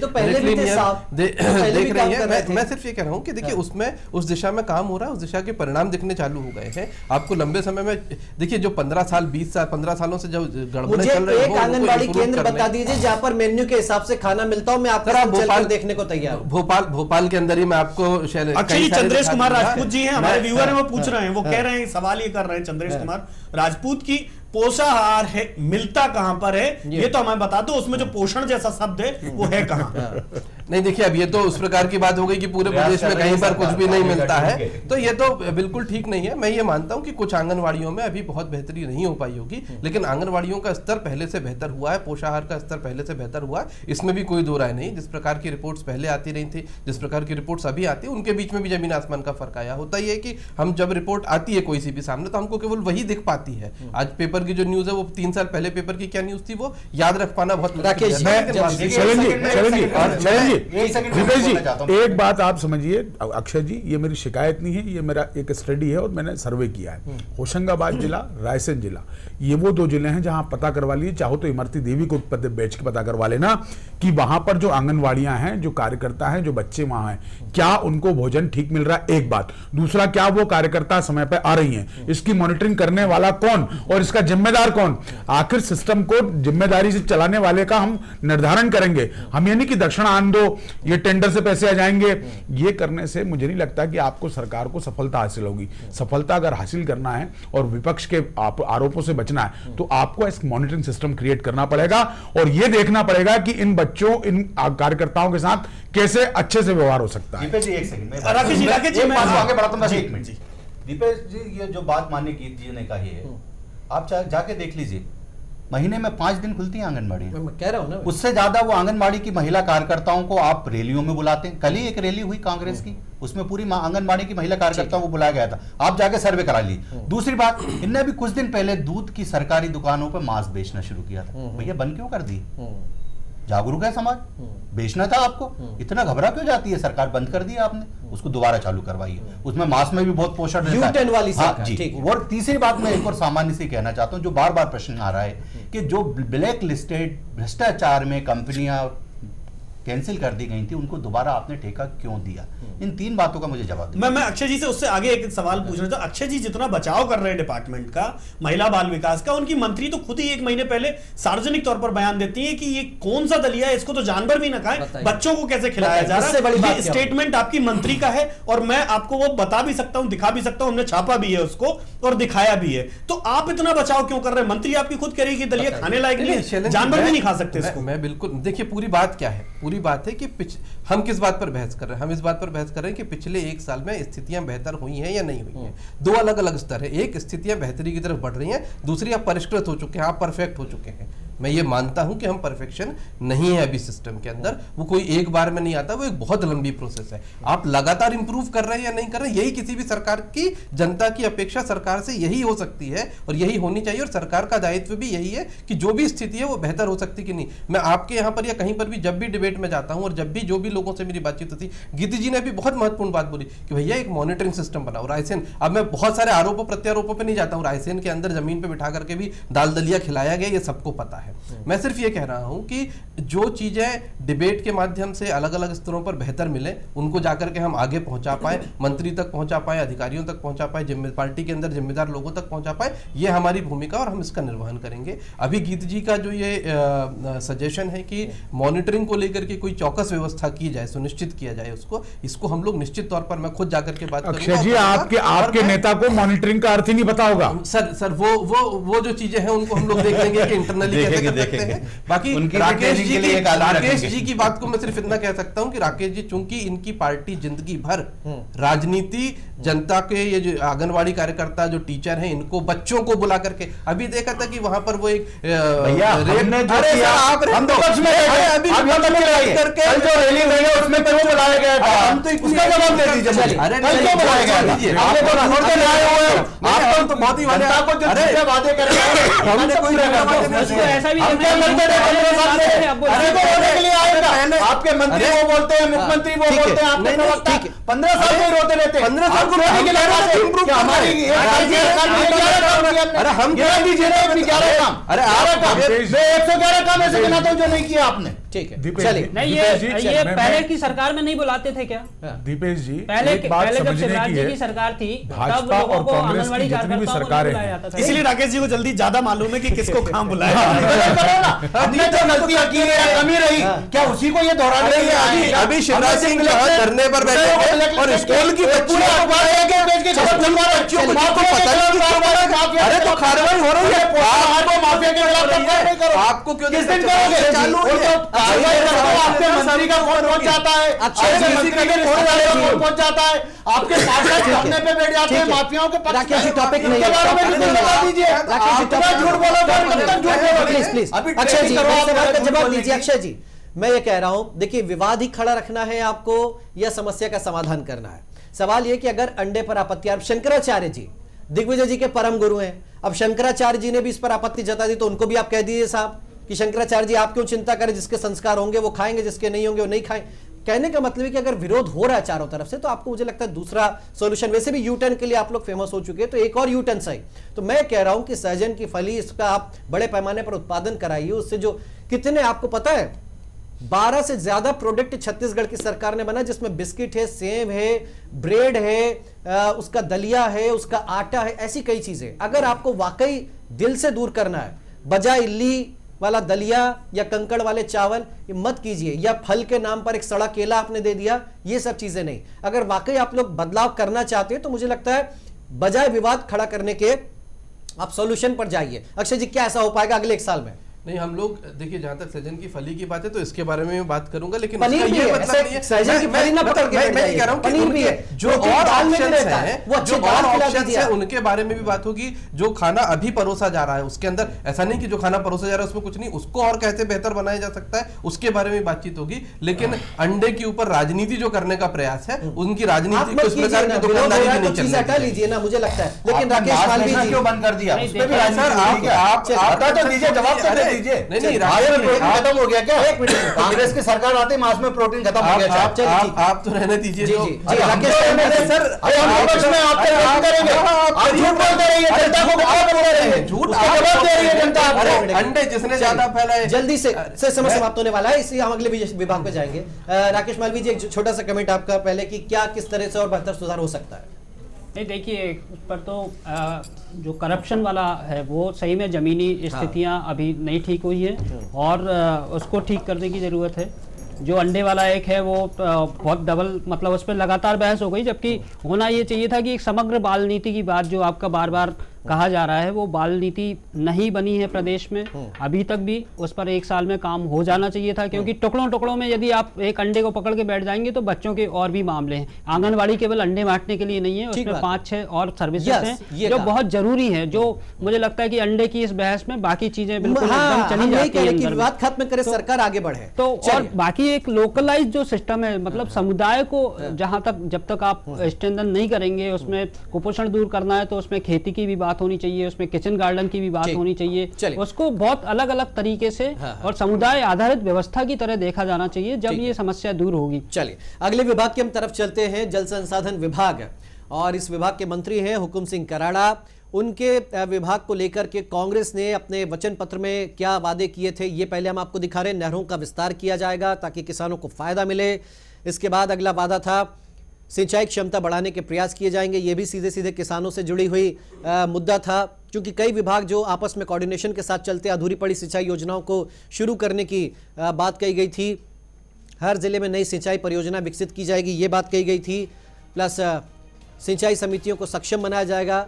देख रही है। मैं सिर्फ ये कह रहा हूँ कि देखिए उसमें उस दिशा में काम हो रहा है, उस दिशा के परिणाम दिखने चालू हो गए हैं। आपको लंबे समय में देखिए जो पंद्रह साल बीस साल पंद्रह सालों से जो गड़बड़ एक आंगनबाड़ी केंद्र बता दीजिए जहां पर मेन्यू के हिसाब से खाना मिलता हो, मैं आपको भोपाल देखने को तैयार हूं। भोपाल भोपाल के अंदर ही मैं आपको एक्चुअली चंद्रेश कुमार राजपूत जी हैं हमारे व्यूअर हैं, वो पूछ रहे हैं, वो कह रहे हैं, सवाल ये कर रहे हैं चंद्रेश कुमार राजपूत की, पोषाहार है मिलता कहां पर है ये तो हमें बता दो, उसमें जो पोषण जैसा शब्द है वो है कहां? नहीं देखिए, अब ये तो उस प्रकार की बात हो गई कि पूरे प्रदेश में कहीं पर कुछ भी नहीं मिलता है, तो ये तो बिल्कुल ठीक नहीं है। मैं ये मानता हूं कि कुछ आंगनवाड़ियों में अभी बहुत बेहतरी नहीं हो पाई होगी, लेकिन आंगनवाड़ियों का स्तर पहले से बेहतर हुआ है, पोषाहार का स्तर पहले से बेहतर हुआ है, इसमें भी कोई दो राय नहीं। जिस प्रकार की रिपोर्ट्स पहले आती रही थी, जिस प्रकार की रिपोर्ट्स अभी आती है, उनके बीच में भी जमीन आसमान का फर्क आया। होता ही है कि हम जब रिपोर्ट आती है कोई सी भी सामने तो हमको केवल वही दिख पाती है। आज पेपर की जो न्यूज है वो तीन साल पहले पेपर की क्या न्यूज थी वो याद रख पाना बहुत राकेश जी, एक सेकंड दीपेश जी, बोलना चाहता हूं। एक बात आप समझिए अक्षय जी, ये मेरी शिकायत नहीं है, ये मेरा एक स्टडी है और मैंने सर्वे किया है। होशंगाबाद जिला, रायसेन जिला, ये वो दो जिले हैं जहां पता करवा लिए, चाहो तो इमरती देवी को बेच के पता करवा लेना कि वहां पर जो आंगनवाड़ियां हैं, जो कार्यकर्ता हैं, जो बच्चे वहां हैं, क्या उनको भोजन ठीक मिल रहा है, एक बात। दूसरा, क्या वो कार्यकर्ता समय पर आ रही हैं, इसकी मॉनिटरिंग करने वाला कौन और इसका जिम्मेदार कौन। आखिर सिस्टम को जिम्मेदारी से चलाने वाले का हम निर्धारण करेंगे। हम ये नहीं कि दक्षिणा आन दो, ये टेंडर से पैसे आ जाएंगे। ये करने से मुझे नहीं लगता कि आपको सरकार को सफलता हासिल होगी। सफलता अगर हासिल करना है और विपक्ष के आरोपों से बचना है तो आपको एक मॉनिटरिंग सिस्टम क्रिएट करना पड़ेगा और यह देखना पड़ेगा कि इन बच्चों, इन कार्यकर्ताओं के साथ कैसे अच्छे से व्यवहार हो सकता है। दीपेश जी एक सेकंड, राकेश जी, राकेश जी, मैं आगे बढ़ाता हूं, जी, एक मिनट जी। दीपेश जी, ये जो बात माननीय गीत जी ने कही है, आप जा, जाके देख लीजिए, महीने में पांच दिन खुलती है आंगनबाड़ी। मैं कह रहा हूं ना, उससे ज्यादा वो आंगनबाड़ी की महिला कार्यकर्ताओं को आप रैलियों में बुलाते हैं। कल ही एक रैली हुई कांग्रेस की, उसमें पूरी आंगनबाड़ी की महिला कार्यकर्ताओं को बुलाया गया था। आप जाके सर्वे करा लीजिए। दूसरी बात, इनने भी कुछ दिन पहले दूध की सरकारी दुकानों पर मांस बेचना शुरू किया था। भैया बंद क्यों कर दी? जागरूक है समाज, बेचना था आपको, इतना घबरा क्यों जाती है सरकार? बंद कर दिया आपने, उसको दोबारा चालू करवाइए। उसमें मांस में भी बहुत पोषण रहता है। वाली हाँ जी। और तीसरी बात मैं एक और सामान्य से कहना चाहता हूं, जो बार बार प्रश्न आ रहा है कि जो ब्लैक लिस्टेड भ्रष्टाचार में कंपनियां कैंसिल कर दी गई थी, उनको दोबारा आपने ठेका क्यों दिया? इन तीन बातों का मुझे जवाब दीजिए। मैं मैं अक्षय जी से उससे आगे एक सवाल पूछना चाहता हूं। अक्षय जी जितना बचाव कर रहे हैं डिपार्टमेंट का, महिला बाल विकास का, उनकी मंत्री तो खुद ही एक महीने पहले सार्वजनिक तौर पर बयान देती है कि ये कौन सा दलिया है, इसको तो जानवर भी ना खाएं, बच्चों को कैसे खिलाया जा रहा है। ये स्टेटमेंट आपकी मंत्री का है और मैं आपको वो बता भी सकता हूं, दिखा भी सकता हूं, हमने छापा भी है उसको और दिखाया भी है। तो आप इतना बचाव क्यों कर रहे हैं? मंत्री आपकी खुद कह रही है कि दलिया खाने लायक नहीं है, जानवर भी नहीं खा सकते इसको। मैं बिल्कुल, देखिए पूरी बात क्या है, पूरी बात है कि हम किस बात पर बहस कर रहे हैं? हम इस बात पर बहस कर रहे हैं कि पिछले एक साल में स्थितियां बेहतर हुई हैं या नहीं हुई हैं। दो अलग अलग स्तर है, एक स्थितियां बेहतरी की तरफ बढ़ रही हैं, दूसरी आप परिष्कृत हो चुके हैं, आप परफेक्ट हो चुके हैं। मैं ये मानता हूं कि हम परफेक्शन नहीं है अभी सिस्टम के अंदर, वो कोई एक बार में नहीं आता, वो एक बहुत लंबी प्रोसेस है। आप लगातार इंप्रूव कर रहे हैं या नहीं कर रहे हैं, यही किसी भी सरकार की, जनता की अपेक्षा सरकार से यही हो सकती है और यही होनी चाहिए। और सरकार का दायित्व भी यही है कि जो भी स्थिति है वो बेहतर हो सकती कि नहीं। मैं आपके यहाँ पर या कहीं पर भी जब भी डिबेट में जाता हूँ और जब भी जो भी लोगों से मेरी बातचीत होती, गीति जी ने भी बहुत महत्वपूर्ण बात बोली कि भैया एक मॉनिटरिंग सिस्टम बनाओ। रायसेन, अब मैं बहुत सारे आरोपों प्रत्यारोपों पर नहीं जाता हूँ, रायसेन के अंदर जमीन पर बिठा करके भी दाल दलिया खिलाया गया, ये सबको पता है। मैं सिर्फ कह रहा हूं कि जो चीजें डिबेट के माध्यम से अलग अलग स्तरों पर बेहतर मिले, उनको जाकर के हम आगे पहुंचा पाए, मंत्री तक पहुंचा पाए, अधिकारियों तक पहुंचा पाए, पार्टी के अंदर जिम्मेदार लोगों तक पहुंचा पाए, ये हमारी भूमिका और हम इसका निर्वहन करेंगे। अभी गीत जी का जो ये सजेशन है कि मॉनिटरिंग को लेकर के कोई चौकस व्यवस्था की जाए, सुनिश्चित किया जाए उसको, इसको हम लोग निश्चित तौर पर मैं खुद जाकर के बात करूंगा। अक्षय जी, आपके आपके नेता को मॉनिटरिंग का अर्थ ही नहीं पता होगा। सर सर वो वो वो जो चीजें हैं उनको हम लोग देख लेंगे कि इंटरनली कैसे कर सकते हैं। बाकी राकेश जी की राकेश जी की बात को मैं सिर्फ इतना कह सकता हूं कि राकेश जी, चूंकि इनकी पार्टी जिंदगी भर राजनीति, जनता के ये जो आंगनवाड़ी कार्यकर्ता जो टीचर हैं, इनको बच्चों को बुला करके, अभी देखा था कि वहां पर वो एक भैया हमने जो अरे किया, आप हम तो पक्ष में अभी करके कल जो रैली हुई है उसमें तो वो बुलाया गया था, हम तो उसका जवाब दे दीजिए मुझे। अरे कल क्यों बुलाया गया था? आपने तो छोड़ के आए हुए हो, आप तो बहुत ही जनता को जो चीजें वादे कर रहे हैं, हमने कोई ऐसा भी हम क्या करते हैं? अरे तो रोने के लिए आएगा, आपके मंत्री वो बोलते हैं, मुख्यमंत्री वो बोलते हैं, आपके प्रवक्ता पंद्रह साल से रोते रहते हैं, पंद्रह साल को रोने के लिए हमारी अरे हम क्या दीजिए ग्यारह काम, अरे आप एक सौ ग्यारह काम ऐसे गिनाता हूँ जो नहीं किया आपने। ठीक है, दीपेश चलिए। जी, नहीं, ये दीपेश जी, ये मैं- पहले मैं- की सरकार में नहीं बुलाते थे क्या? दीपेश जी, पहले एक बात पहले जब समझने शिवराज की जी है, की सरकार थी तब भाजपा लोगों और को कांग्रेस की आंगनवाड़ी जितनी भी कार्यकर्ताओं को सरकारें बुलाया हैं, जाता था। इसलिए राकेश जी को जल्दी ज्यादा मालूम है कि किसको कहां बुलाया। हमने जो गलतियां की है, कमी रही, क्या उसी को ये दोहराने के लिए आए हैं? अभी शिवराज सिंह धरने पर बैठे थे और स्कूल की बच्चियों को अरे तो कार्रवाई हो रही है, आपको माफिया के खिलाफ आपको क्यों किस दिन करोगे? चालू है? कार्रवाई करो, आपके मंत्री का फोन पहुंच जाता है, आपके मंत्री के फोन वाले का फोन पहुंच जाता है, आपके पार्षद धरने पे बैठ जाते हैं, माफियाओं के पक्ष राकेश जी, टॉपिक नहीं है, इनके बारे में टॉपिक भी नहीं है। बता दीजिए। राकेश जी, आप टॉपिक झूठ बोलोगे, कब तक झूठ बोलोगे? प्लीज प्लीज अभी अक्षय जी, ट्रेनिंग करो, मेरे आप सवाल का झूठ जवाब बोलने दीजिए। की। अक्षय जी, मैं ये कह रहा हूं, देखिए विवाद ही खड़ा रखना है आपको या समस्या का समाधान करना है? सवाल ये कि अगर अंडे पर आपत्ति, आप शंकराचार्य जी दिग्विजय जी के परम गुरु हैं, अब शंकराचार्य जी ने भी इस पर आपत्ति जता दी, तो उनको भी आप कह दीजिए साहब कि शंकराचार्य जी आप क्यों चिंता करें, जिसके संस्कार होंगे वो खाएंगे, जिसके नहीं होंगे वो नहीं खाएं। कहने का मतलब है कि अगर विरोध हो रहा है चारों तरफ से तो आपको मुझे लगता है दूसरा सॉल्यूशन, वैसे भी यू टर्न के लिए आप लोग फेमस हो चुके हैं, तो एक और यू टर्न सही। तो मैं कह रहा हूं कि सहजन की फली इसका आप बड़े पैमाने पर उत्पादन कराइए, उससे जो कितने आपको पता है बारह से ज्यादा प्रोडक्ट छत्तीसगढ़ की सरकार ने बना, जिसमें बिस्किट है, सेव है, ब्रेड है, आ, उसका दलिया है, उसका आटा है, ऐसी कई चीजें। अगर आपको वाकई दिल से दूर करना है, बजाय इल्ली वाला दलिया या कंकड़ वाले चावल ये मत कीजिए, या फल के नाम पर एक सड़ा केला आपने दे दिया, ये सब चीजें नहीं। अगर वाकई आप लोग बदलाव करना चाहते हैं तो मुझे लगता है बजाय विवाद खड़ा करने के आप सॉल्यूशन पर जाइए। अक्षय जी, क्या ऐसा हो पाएगा अगले एक साल में? नहीं, हम लोग देखिए, जहां तक सहजन की फली की बात है तो इसके बारे में मैं बात करूंगा, लेकिन पनीर भी है, सहजन की फली ना पकड़ के बैठ जाइए, कह रहा हूं कि पनीर भी है, जो और ऑप्शंस हैं, वो अच्छे जो दाल और खिला ऑप्शंस दीजिए हैं आप। उनके बारे में भी बात होगी। जो खाना अभी परोसा जा रहा है उसके अंदर ऐसा नहीं कि जो खाना परोसा जा रहा है उसमें कुछ नहीं, उसको और कैसे बेहतर बनाया जा सकता है उसके बारे में बातचीत होगी। लेकिन अंडे के ऊपर राजनीति जो करने का प्रयास है, उनकी राजनीति को इस प्रकार की दुकानदारी की नहीं चलनी हटा लीजिए ना, मुझे लगता है। लेकिन राकेश मालवी जी क्यों बंद कर दिया? उसमें भी सर, राजनीति आप आप बता तो दीजिए, जवाब तो दे दीजिए। नहीं नहीं, खत्म हो गया क्या? एक मिनट, कांग्रेस की सरकार आते ही मास में प्रोटीन खत्म हो गया। आप, आप, आप तो रहने दीजिए। जी, जो जी, जी, राकेश सर, हम विपक्ष में आपके विरोध करेंगे, आप झूठ बोलते रहिए, जनता को गुमराह करते रहिए, झूठ जवाब दे रही है जनता आपको। अंडे जिसने ज्यादा फैलाए। जल्दी से से समय समाप्त होने वाला है, इसलिए हम अगले विभाग पे जाएंगे। राकेश मालवी जी, एक छोटा सा कमेंट आपका पहले कि क्या किस तरह से और बेहतर सुधार हो सकता है? नहीं, देखिए, उस पर तो आ, जो करप्शन वाला है वो सही में ज़मीनी स्थितियां अभी नहीं ठीक हुई है और आ, उसको ठीक करने की ज़रूरत है। जो अंडे वाला एक है वो आ, बहुत डबल, मतलब उस पर लगातार बहस हो गई, जबकि होना ये चाहिए था कि एक समग्र बाल नीति की बात जो आपका बार बार कहा जा रहा है वो बाल नीति नहीं बनी है प्रदेश में अभी तक भी। उस पर एक साल में काम हो जाना चाहिए था, क्योंकि टुकड़ों टुकड़ों में यदि आप एक अंडे को पकड़ के बैठ जाएंगे तो बच्चों के और भी मामले हैं। आंगनवाड़ी केवल अंडे बांटने के लिए नहीं है, उसमें पांच छह और सर्विसेज हैं जो बहुत जरूरी है, जो मुझे लगता है कि अंडे की इस बहस में बाकी चीजें बिल्कुल एकदम चली जाती है, विवाद खत्म करे, सरकार आगे बढ़े तो। और बाकी एक लोकलाइज जो सिस्टम है, मतलब समुदाय को जहां तक जब तक आप स्ट्रेंथन नहीं करेंगे, उसमें कुपोषण दूर करना है तो उसमें खेती की भी बात होनी चाहिए, उसमें किचन गार्डन की भी बात होनी चाहिए, उसको बहुत अलग अलग तरीके से और समुदाय आधारित व्यवस्था की तरह देखा जाना चाहिए, जब ये समस्या दूर होगी। चलिए अगले विभाग की हम तरफ चलते हैं, जल संसाधन विभाग, और इस विभाग के मंत्री हैं हुकुम सिंह कराड़ा। उनके विभाग को लेकर के कांग्रेस ने अपने वचन पत्र में क्या वादे किए थे ये पहले हम आपको दिखा रहे हैं। नहरों का विस्तार किया जाएगा ताकि किसानों को फायदा मिले। इसके बाद अगला वादा था सिंचाई क्षमता बढ़ाने के प्रयास किए जाएंगे, ये भी सीधे सीधे किसानों से जुड़ी हुई आ, मुद्दा था, क्योंकि कई विभाग जो आपस में कोऑर्डिनेशन के साथ चलते अधूरी पड़ी सिंचाई योजनाओं को शुरू करने की आ, बात कही गई थी। हर जिले में नई सिंचाई परियोजना विकसित की जाएगी, ये बात कही गई थी। प्लस आ, सिंचाई समितियों को सक्षम बनाया जाएगा।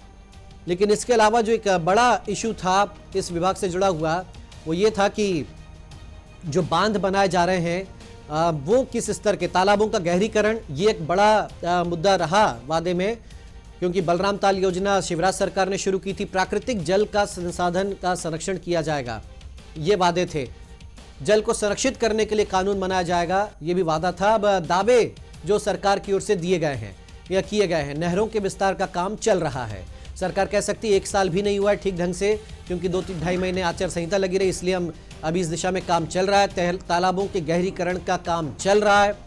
लेकिन इसके अलावा जो एक बड़ा इशू था इस विभाग से जुड़ा हुआ वो ये था कि जो बांध बनाए जा रहे हैं आ, वो किस स्तर के, तालाबों का गहरीकरण, ये एक बड़ा आ, मुद्दा रहा वादे में, क्योंकि बलराम ताल योजना शिवराज सरकार ने शुरू की थी। प्राकृतिक जल का संसाधन का संरक्षण किया जाएगा, ये वादे थे। जल को संरक्षित करने के लिए कानून बनाया जाएगा, ये भी वादा था। अब दावे जो सरकार की ओर से दिए गए हैं या किए गए हैं, नहरों के विस्तार का काम चल रहा है। सरकार कह सकती है एक साल भी नहीं हुआ है ठीक ढंग से, क्योंकि दो तीन ढाई महीने आचार संहिता लगी रही, इसलिए हम अभी इस दिशा में काम चल रहा है। तालाबों के गहरीकरण का काम चल रहा है।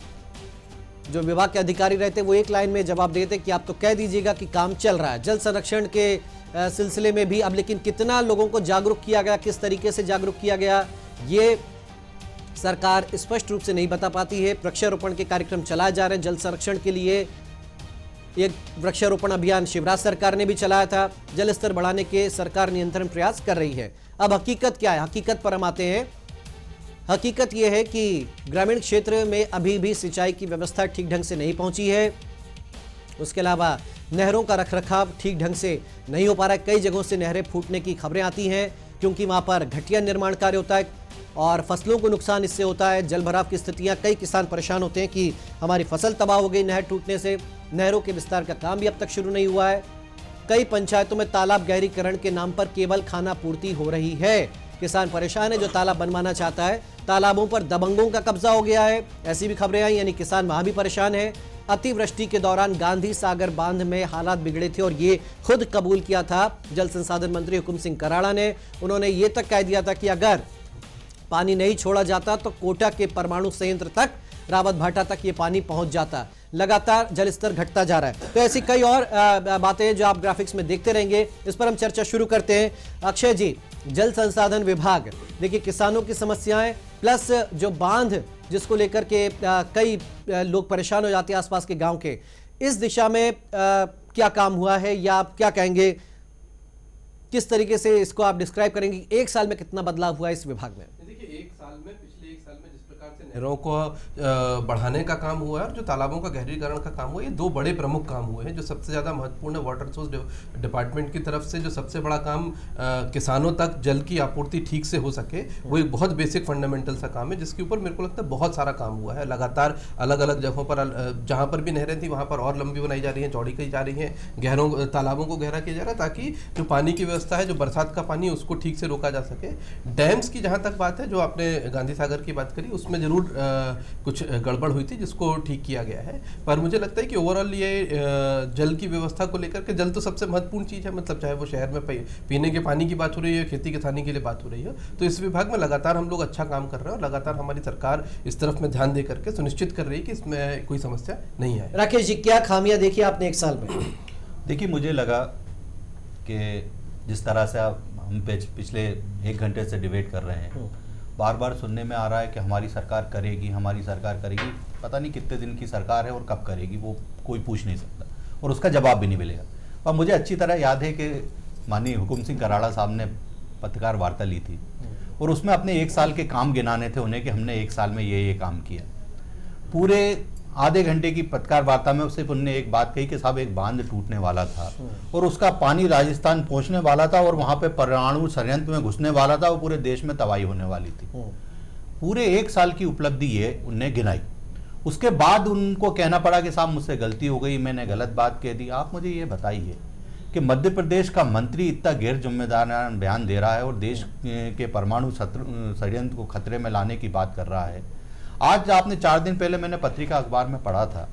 जो विभाग के अधिकारी रहते वो एक लाइन में जवाब देते कि आप तो कह दीजिएगा कि काम चल रहा है। जल संरक्षण के सिलसिले में भी अब लेकिन कितना लोगों को जागरूक किया गया, किस तरीके से जागरूक किया गया, ये सरकार स्पष्ट रूप से नहीं बता पाती है। वृक्षारोपण के कार्यक्रम चलाए जा रहे हैं जल संरक्षण के लिए। एक वृक्षारोपण अभियान शिवराज सरकार ने भी चलाया था। जल स्तर बढ़ाने के सरकार नियंत्रण प्रयास कर रही है। अब हकीकत क्या है, हकीकत पर हम आते हैं। हकीकत यह है कि ग्रामीण क्षेत्र में अभी भी सिंचाई की व्यवस्था ठीक ढंग से नहीं पहुंची है। उसके अलावा नहरों का रखरखाव ठीक ढंग से नहीं हो पा रहा है। कई जगहों से नहरें फूटने की खबरें आती हैं, क्योंकि वहां पर घटिया निर्माण कार्य होता है और फसलों को नुकसान इससे होता है। जल भराव की स्थितियां, कई किसान परेशान होते हैं कि हमारी फसल तबाह हो गई नहर टूटने से। नहरों के विस्तार का काम भी अब तक शुरू नहीं हुआ है। कई पंचायतों में तालाब गहरीकरण के नाम पर केवल खाना पूर्ति हो रही है। किसान परेशान है जो तालाब बनवाना चाहता है। तालाबों पर दबंगों का कब्जा हो गया है, ऐसी भी खबरें आई, यानी किसान वहां भी परेशान है। अतिवृष्टि के दौरान गांधी सागर बांध में हालात बिगड़े थे और ये खुद कबूल किया था जल संसाधन मंत्री हुकुम सिंह कराड़ा ने। उन्होंने ये तक कह दिया था कि अगर पानी नहीं छोड़ा जाता तो कोटा के परमाणु संयंत्र तक रावत भाटा तक ये पानी पहुंच जाता। लगातार जल स्तर घटता जा रहा है। तो ऐसी कई और आ, बातें जो आप ग्राफिक्स में देखते रहेंगे, इस पर हम चर्चा शुरू करते हैं। अक्षय जी, जल संसाधन विभाग, देखिए किसानों की समस्याएं प्लस जो बांध जिसको लेकर के आ, कई आ, लोग परेशान हो जाते हैं आसपास के गांव के, इस दिशा में आ, क्या काम हुआ है या आप क्या कहेंगे, किस तरीके से इसको आप डिस्क्राइब करेंगे? एक साल में कितना बदलाव हुआ है इस विभाग में? देखिए, एक साल में पिछले एक साल में जिस प्रकार से नहरों को बढ़ाने का काम हुआ है और जो तालाबों का गहरीकरण का काम हुआ है, ये दो बड़े प्रमुख काम हुए हैं जो सबसे ज़्यादा महत्वपूर्ण है। वाटर सोर्स डिपार्टमेंट की तरफ से जो सबसे बड़ा काम किसानों तक जल की आपूर्ति ठीक से हो सके, वो एक बहुत बेसिक फंडामेंटल सा काम है जिसके ऊपर मेरे को लगता है बहुत सारा काम हुआ है। लगातार अलग अलग जगहों पर, जहाँ पर भी नहरें थी वहाँ पर और लंबी बनाई जा रही हैं, चौड़ी की जा रही हैं, गहरों तालाबों को गहरा किया जा रहा है ताकि जो पानी की व्यवस्था है, जो बरसात का पानी, उसको ठीक से रोका जा सके। डैम्स की जहाँ तक बात है, जो आपने गांधी सागर की बात करी, उसमें जरूर आ, कुछ गड़बड़ हुई थी जिसको ठीक किया गया है। पर मुझे लगता है कि ओवरऑल ये जल की व्यवस्था को लेकर के, जल तो सबसे महत्वपूर्ण चीज़ है, मतलब चाहे वो शहर में पीने के पानी की बात हो रही है, खेती किसानी के लिए बात हो रही है, तो इस विभाग में लगातार हम लोग अच्छा काम कर रहे हैं और लगातार हमारी सरकार इस तरफ में ध्यान दे करके सुनिश्चित कर रही है कि इसमें कोई समस्या नहीं है। राकेश जी, क्या खामियां देखी आपने एक साल में? देखिए, मुझे लगा कि जिस तरह से आप हम पिछले एक घंटे से डिबेट कर रहे हैं, बार बार सुनने में आ रहा है कि हमारी सरकार करेगी, हमारी सरकार करेगी। पता नहीं कितने दिन की सरकार है और कब करेगी, वो कोई पूछ नहीं सकता और उसका जवाब भी नहीं मिलेगा। और मुझे अच्छी तरह याद है कि माननीय हुकुम सिंह कराड़ा साहब ने पत्रकार वार्ता ली थी और उसमें अपने एक साल के काम गिनाने थे उन्हें कि हमने एक साल में ये ये काम किया। पूरे आधे घंटे की पत्रकार वार्ता में सिर्फ उन्होंने एक बात कही कि साहब एक बांध टूटने वाला था और उसका पानी राजस्थान पहुंचने वाला था और वहां पे परमाणु संयंत्र में घुसने वाला था और पूरे देश में तबाही होने वाली थी। पूरे एक साल की उपलब्धि ये उन्हें गिनाई। उसके बाद उनको कहना पड़ा कि साहब मुझसे गलती हो गई, मैंने गलत बात कह दी। आप मुझे ये बताइए कि मध्य प्रदेश का मंत्री इतना गैर जिम्मेदाराना बयान दे रहा है और देश के परमाणु षड्यंत्र को खतरे में लाने की बात कर रहा है। आज आपने चार दिन पहले मैंने पत्रिका अखबार में पढ़ा था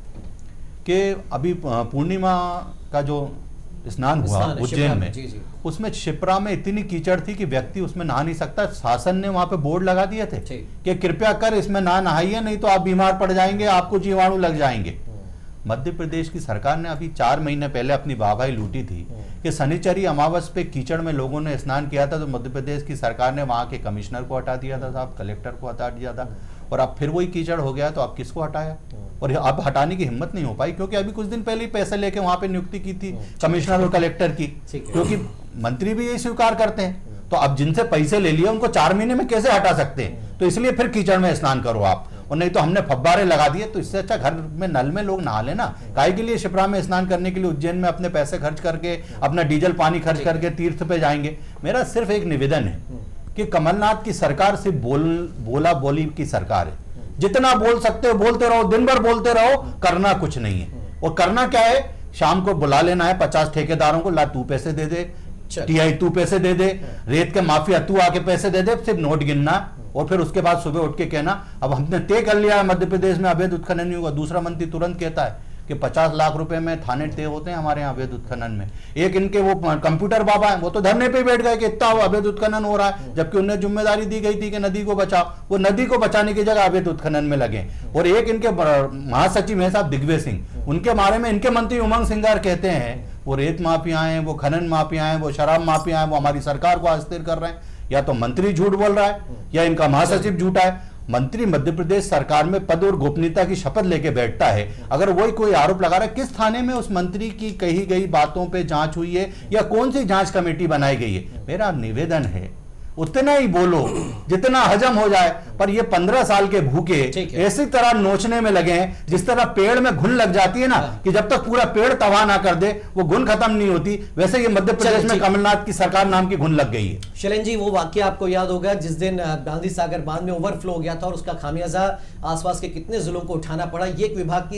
कि अभी पूर्णिमा का जो स्नान हुआ उज्जैन में, जी जी। उसमें शिप्रा में इतनी कीचड़ थी कि व्यक्ति उसमें नहा नहीं सकता। शासन ने वहां पे बोर्ड लगा दिए थे कि कृपया कर इसमें ना नहाइए, नहीं तो आप बीमार पड़ जाएंगे, आपको जीवाणु लग जाएंगे। मध्य प्रदेश की सरकार ने अभी चार महीने पहले अपनी वाहवाही लूटी थी कि शनिचरी अमावस पे कीचड़ में लोगों ने स्नान किया था, तो मध्य प्रदेश की सरकार ने वहां के कमिश्नर को हटा दिया था, साहब कलेक्टर को हटा दिया था और अब फिर वही कीचड़ हो गया। तो अब किसको हटाया? और अब हटाने की हिम्मत नहीं हो पाई क्योंकि अभी कुछ दिन पहले ही पैसे लेके वहां पे नियुक्ति की थी कमिश्नर और कलेक्टर की, क्योंकि मंत्री भी यही स्वीकार करते हैं। तो अब जिनसे पैसे ले लिए उनको चार महीने में कैसे हटा सकते हैं? तो इसलिए फिर कीचड़ में स्नान करो आप, और नहीं तो हमने फब्बारे लगा दिए। तो इससे अच्छा घर में नल में लोग नहा लेना, काहे के लिए शिप्रा में स्नान करने के लिए उज्जैन में अपने पैसे खर्च करके, अपना डीजल पानी खर्च करके तीर्थ पे जाएंगे। मेरा सिर्फ एक निवेदन है कि कमलनाथ की सरकार सिर्फ बोल बोला बोली की सरकार है। जितना बोल सकते हो बोलते रहो, दिन भर बोलते रहो, करना कुछ नहीं है। और करना क्या है? शाम को बुला लेना है पचास ठेकेदारों को, ला तू पैसे दे दे, टीआई तू पैसे दे दे, रेत के माफिया तू आके पैसे दे दे, सिर्फ नोट गिनना और फिर उसके बाद सुबह उठ के कहना अब हमने तय कर लिया है मध्य प्रदेश में अवैध उत्खनन नहीं होगा। दूसरा मंत्री तुरंत कहता है कि पचास लाख रुपए में थाने तय होते हैं हमारे यहाँ अवैध उत्खनन में। एक इनके वो कंप्यूटर बाबा है, वो तो धरने पे बैठ गए कि इतना अवैध उत्खनन हो रहा है, जबकि उन्हें जिम्मेदारी दी गई थी कि नदी को बचाओ। वो नदी को बचाने की जगह अवैध उत्खनन में लगे। और एक इनके महासचिव है साहब दिग्विजय सिंह, उनके बारे में इनके मंत्री उमंग सिंगार कहते हैं वो रेत माफिया हैं, वो खनन माफिया हैं, वो शराब माफिया हैं, वो हमारी सरकार को अस्थिर कर रहे हैं। या तो मंत्री झूठ बोल रहा है या इनका महासचिव झूठा है। मंत्री मध्य प्रदेश सरकार में पद और गोपनीयता की शपथ लेके बैठता है, अगर वही कोई आरोप लगा रहा है, किस थाने में उस मंत्री की कही गई बातों पे जांच हुई है या कौन सी जांच कमेटी बनाई गई है? मेरा निवेदन है उतना ही बोलो जितना हजम हो जाए। पर ये पंद्रह साल के भूखे ऐसी तरह नोचने में लगे हैं जिस तरह पेड़ में घुन लग जाती है ना, कि जब तक पूरा पेड़ तबाह ना कर दे वो घुन खत्म नहीं होती, वैसे ये मध्य प्रदेश में कमलनाथ की सरकार नाम की घुन लग गई है। शैलेंद्र जी, वो वाक्य आपको याद होगा जिस दिन गांधी सागर बांध में ओवरफ्लो हो गया था और उसका खामियाजा आसपास के कितने जिलों को उठाना पड़ा। ये एक विभाग की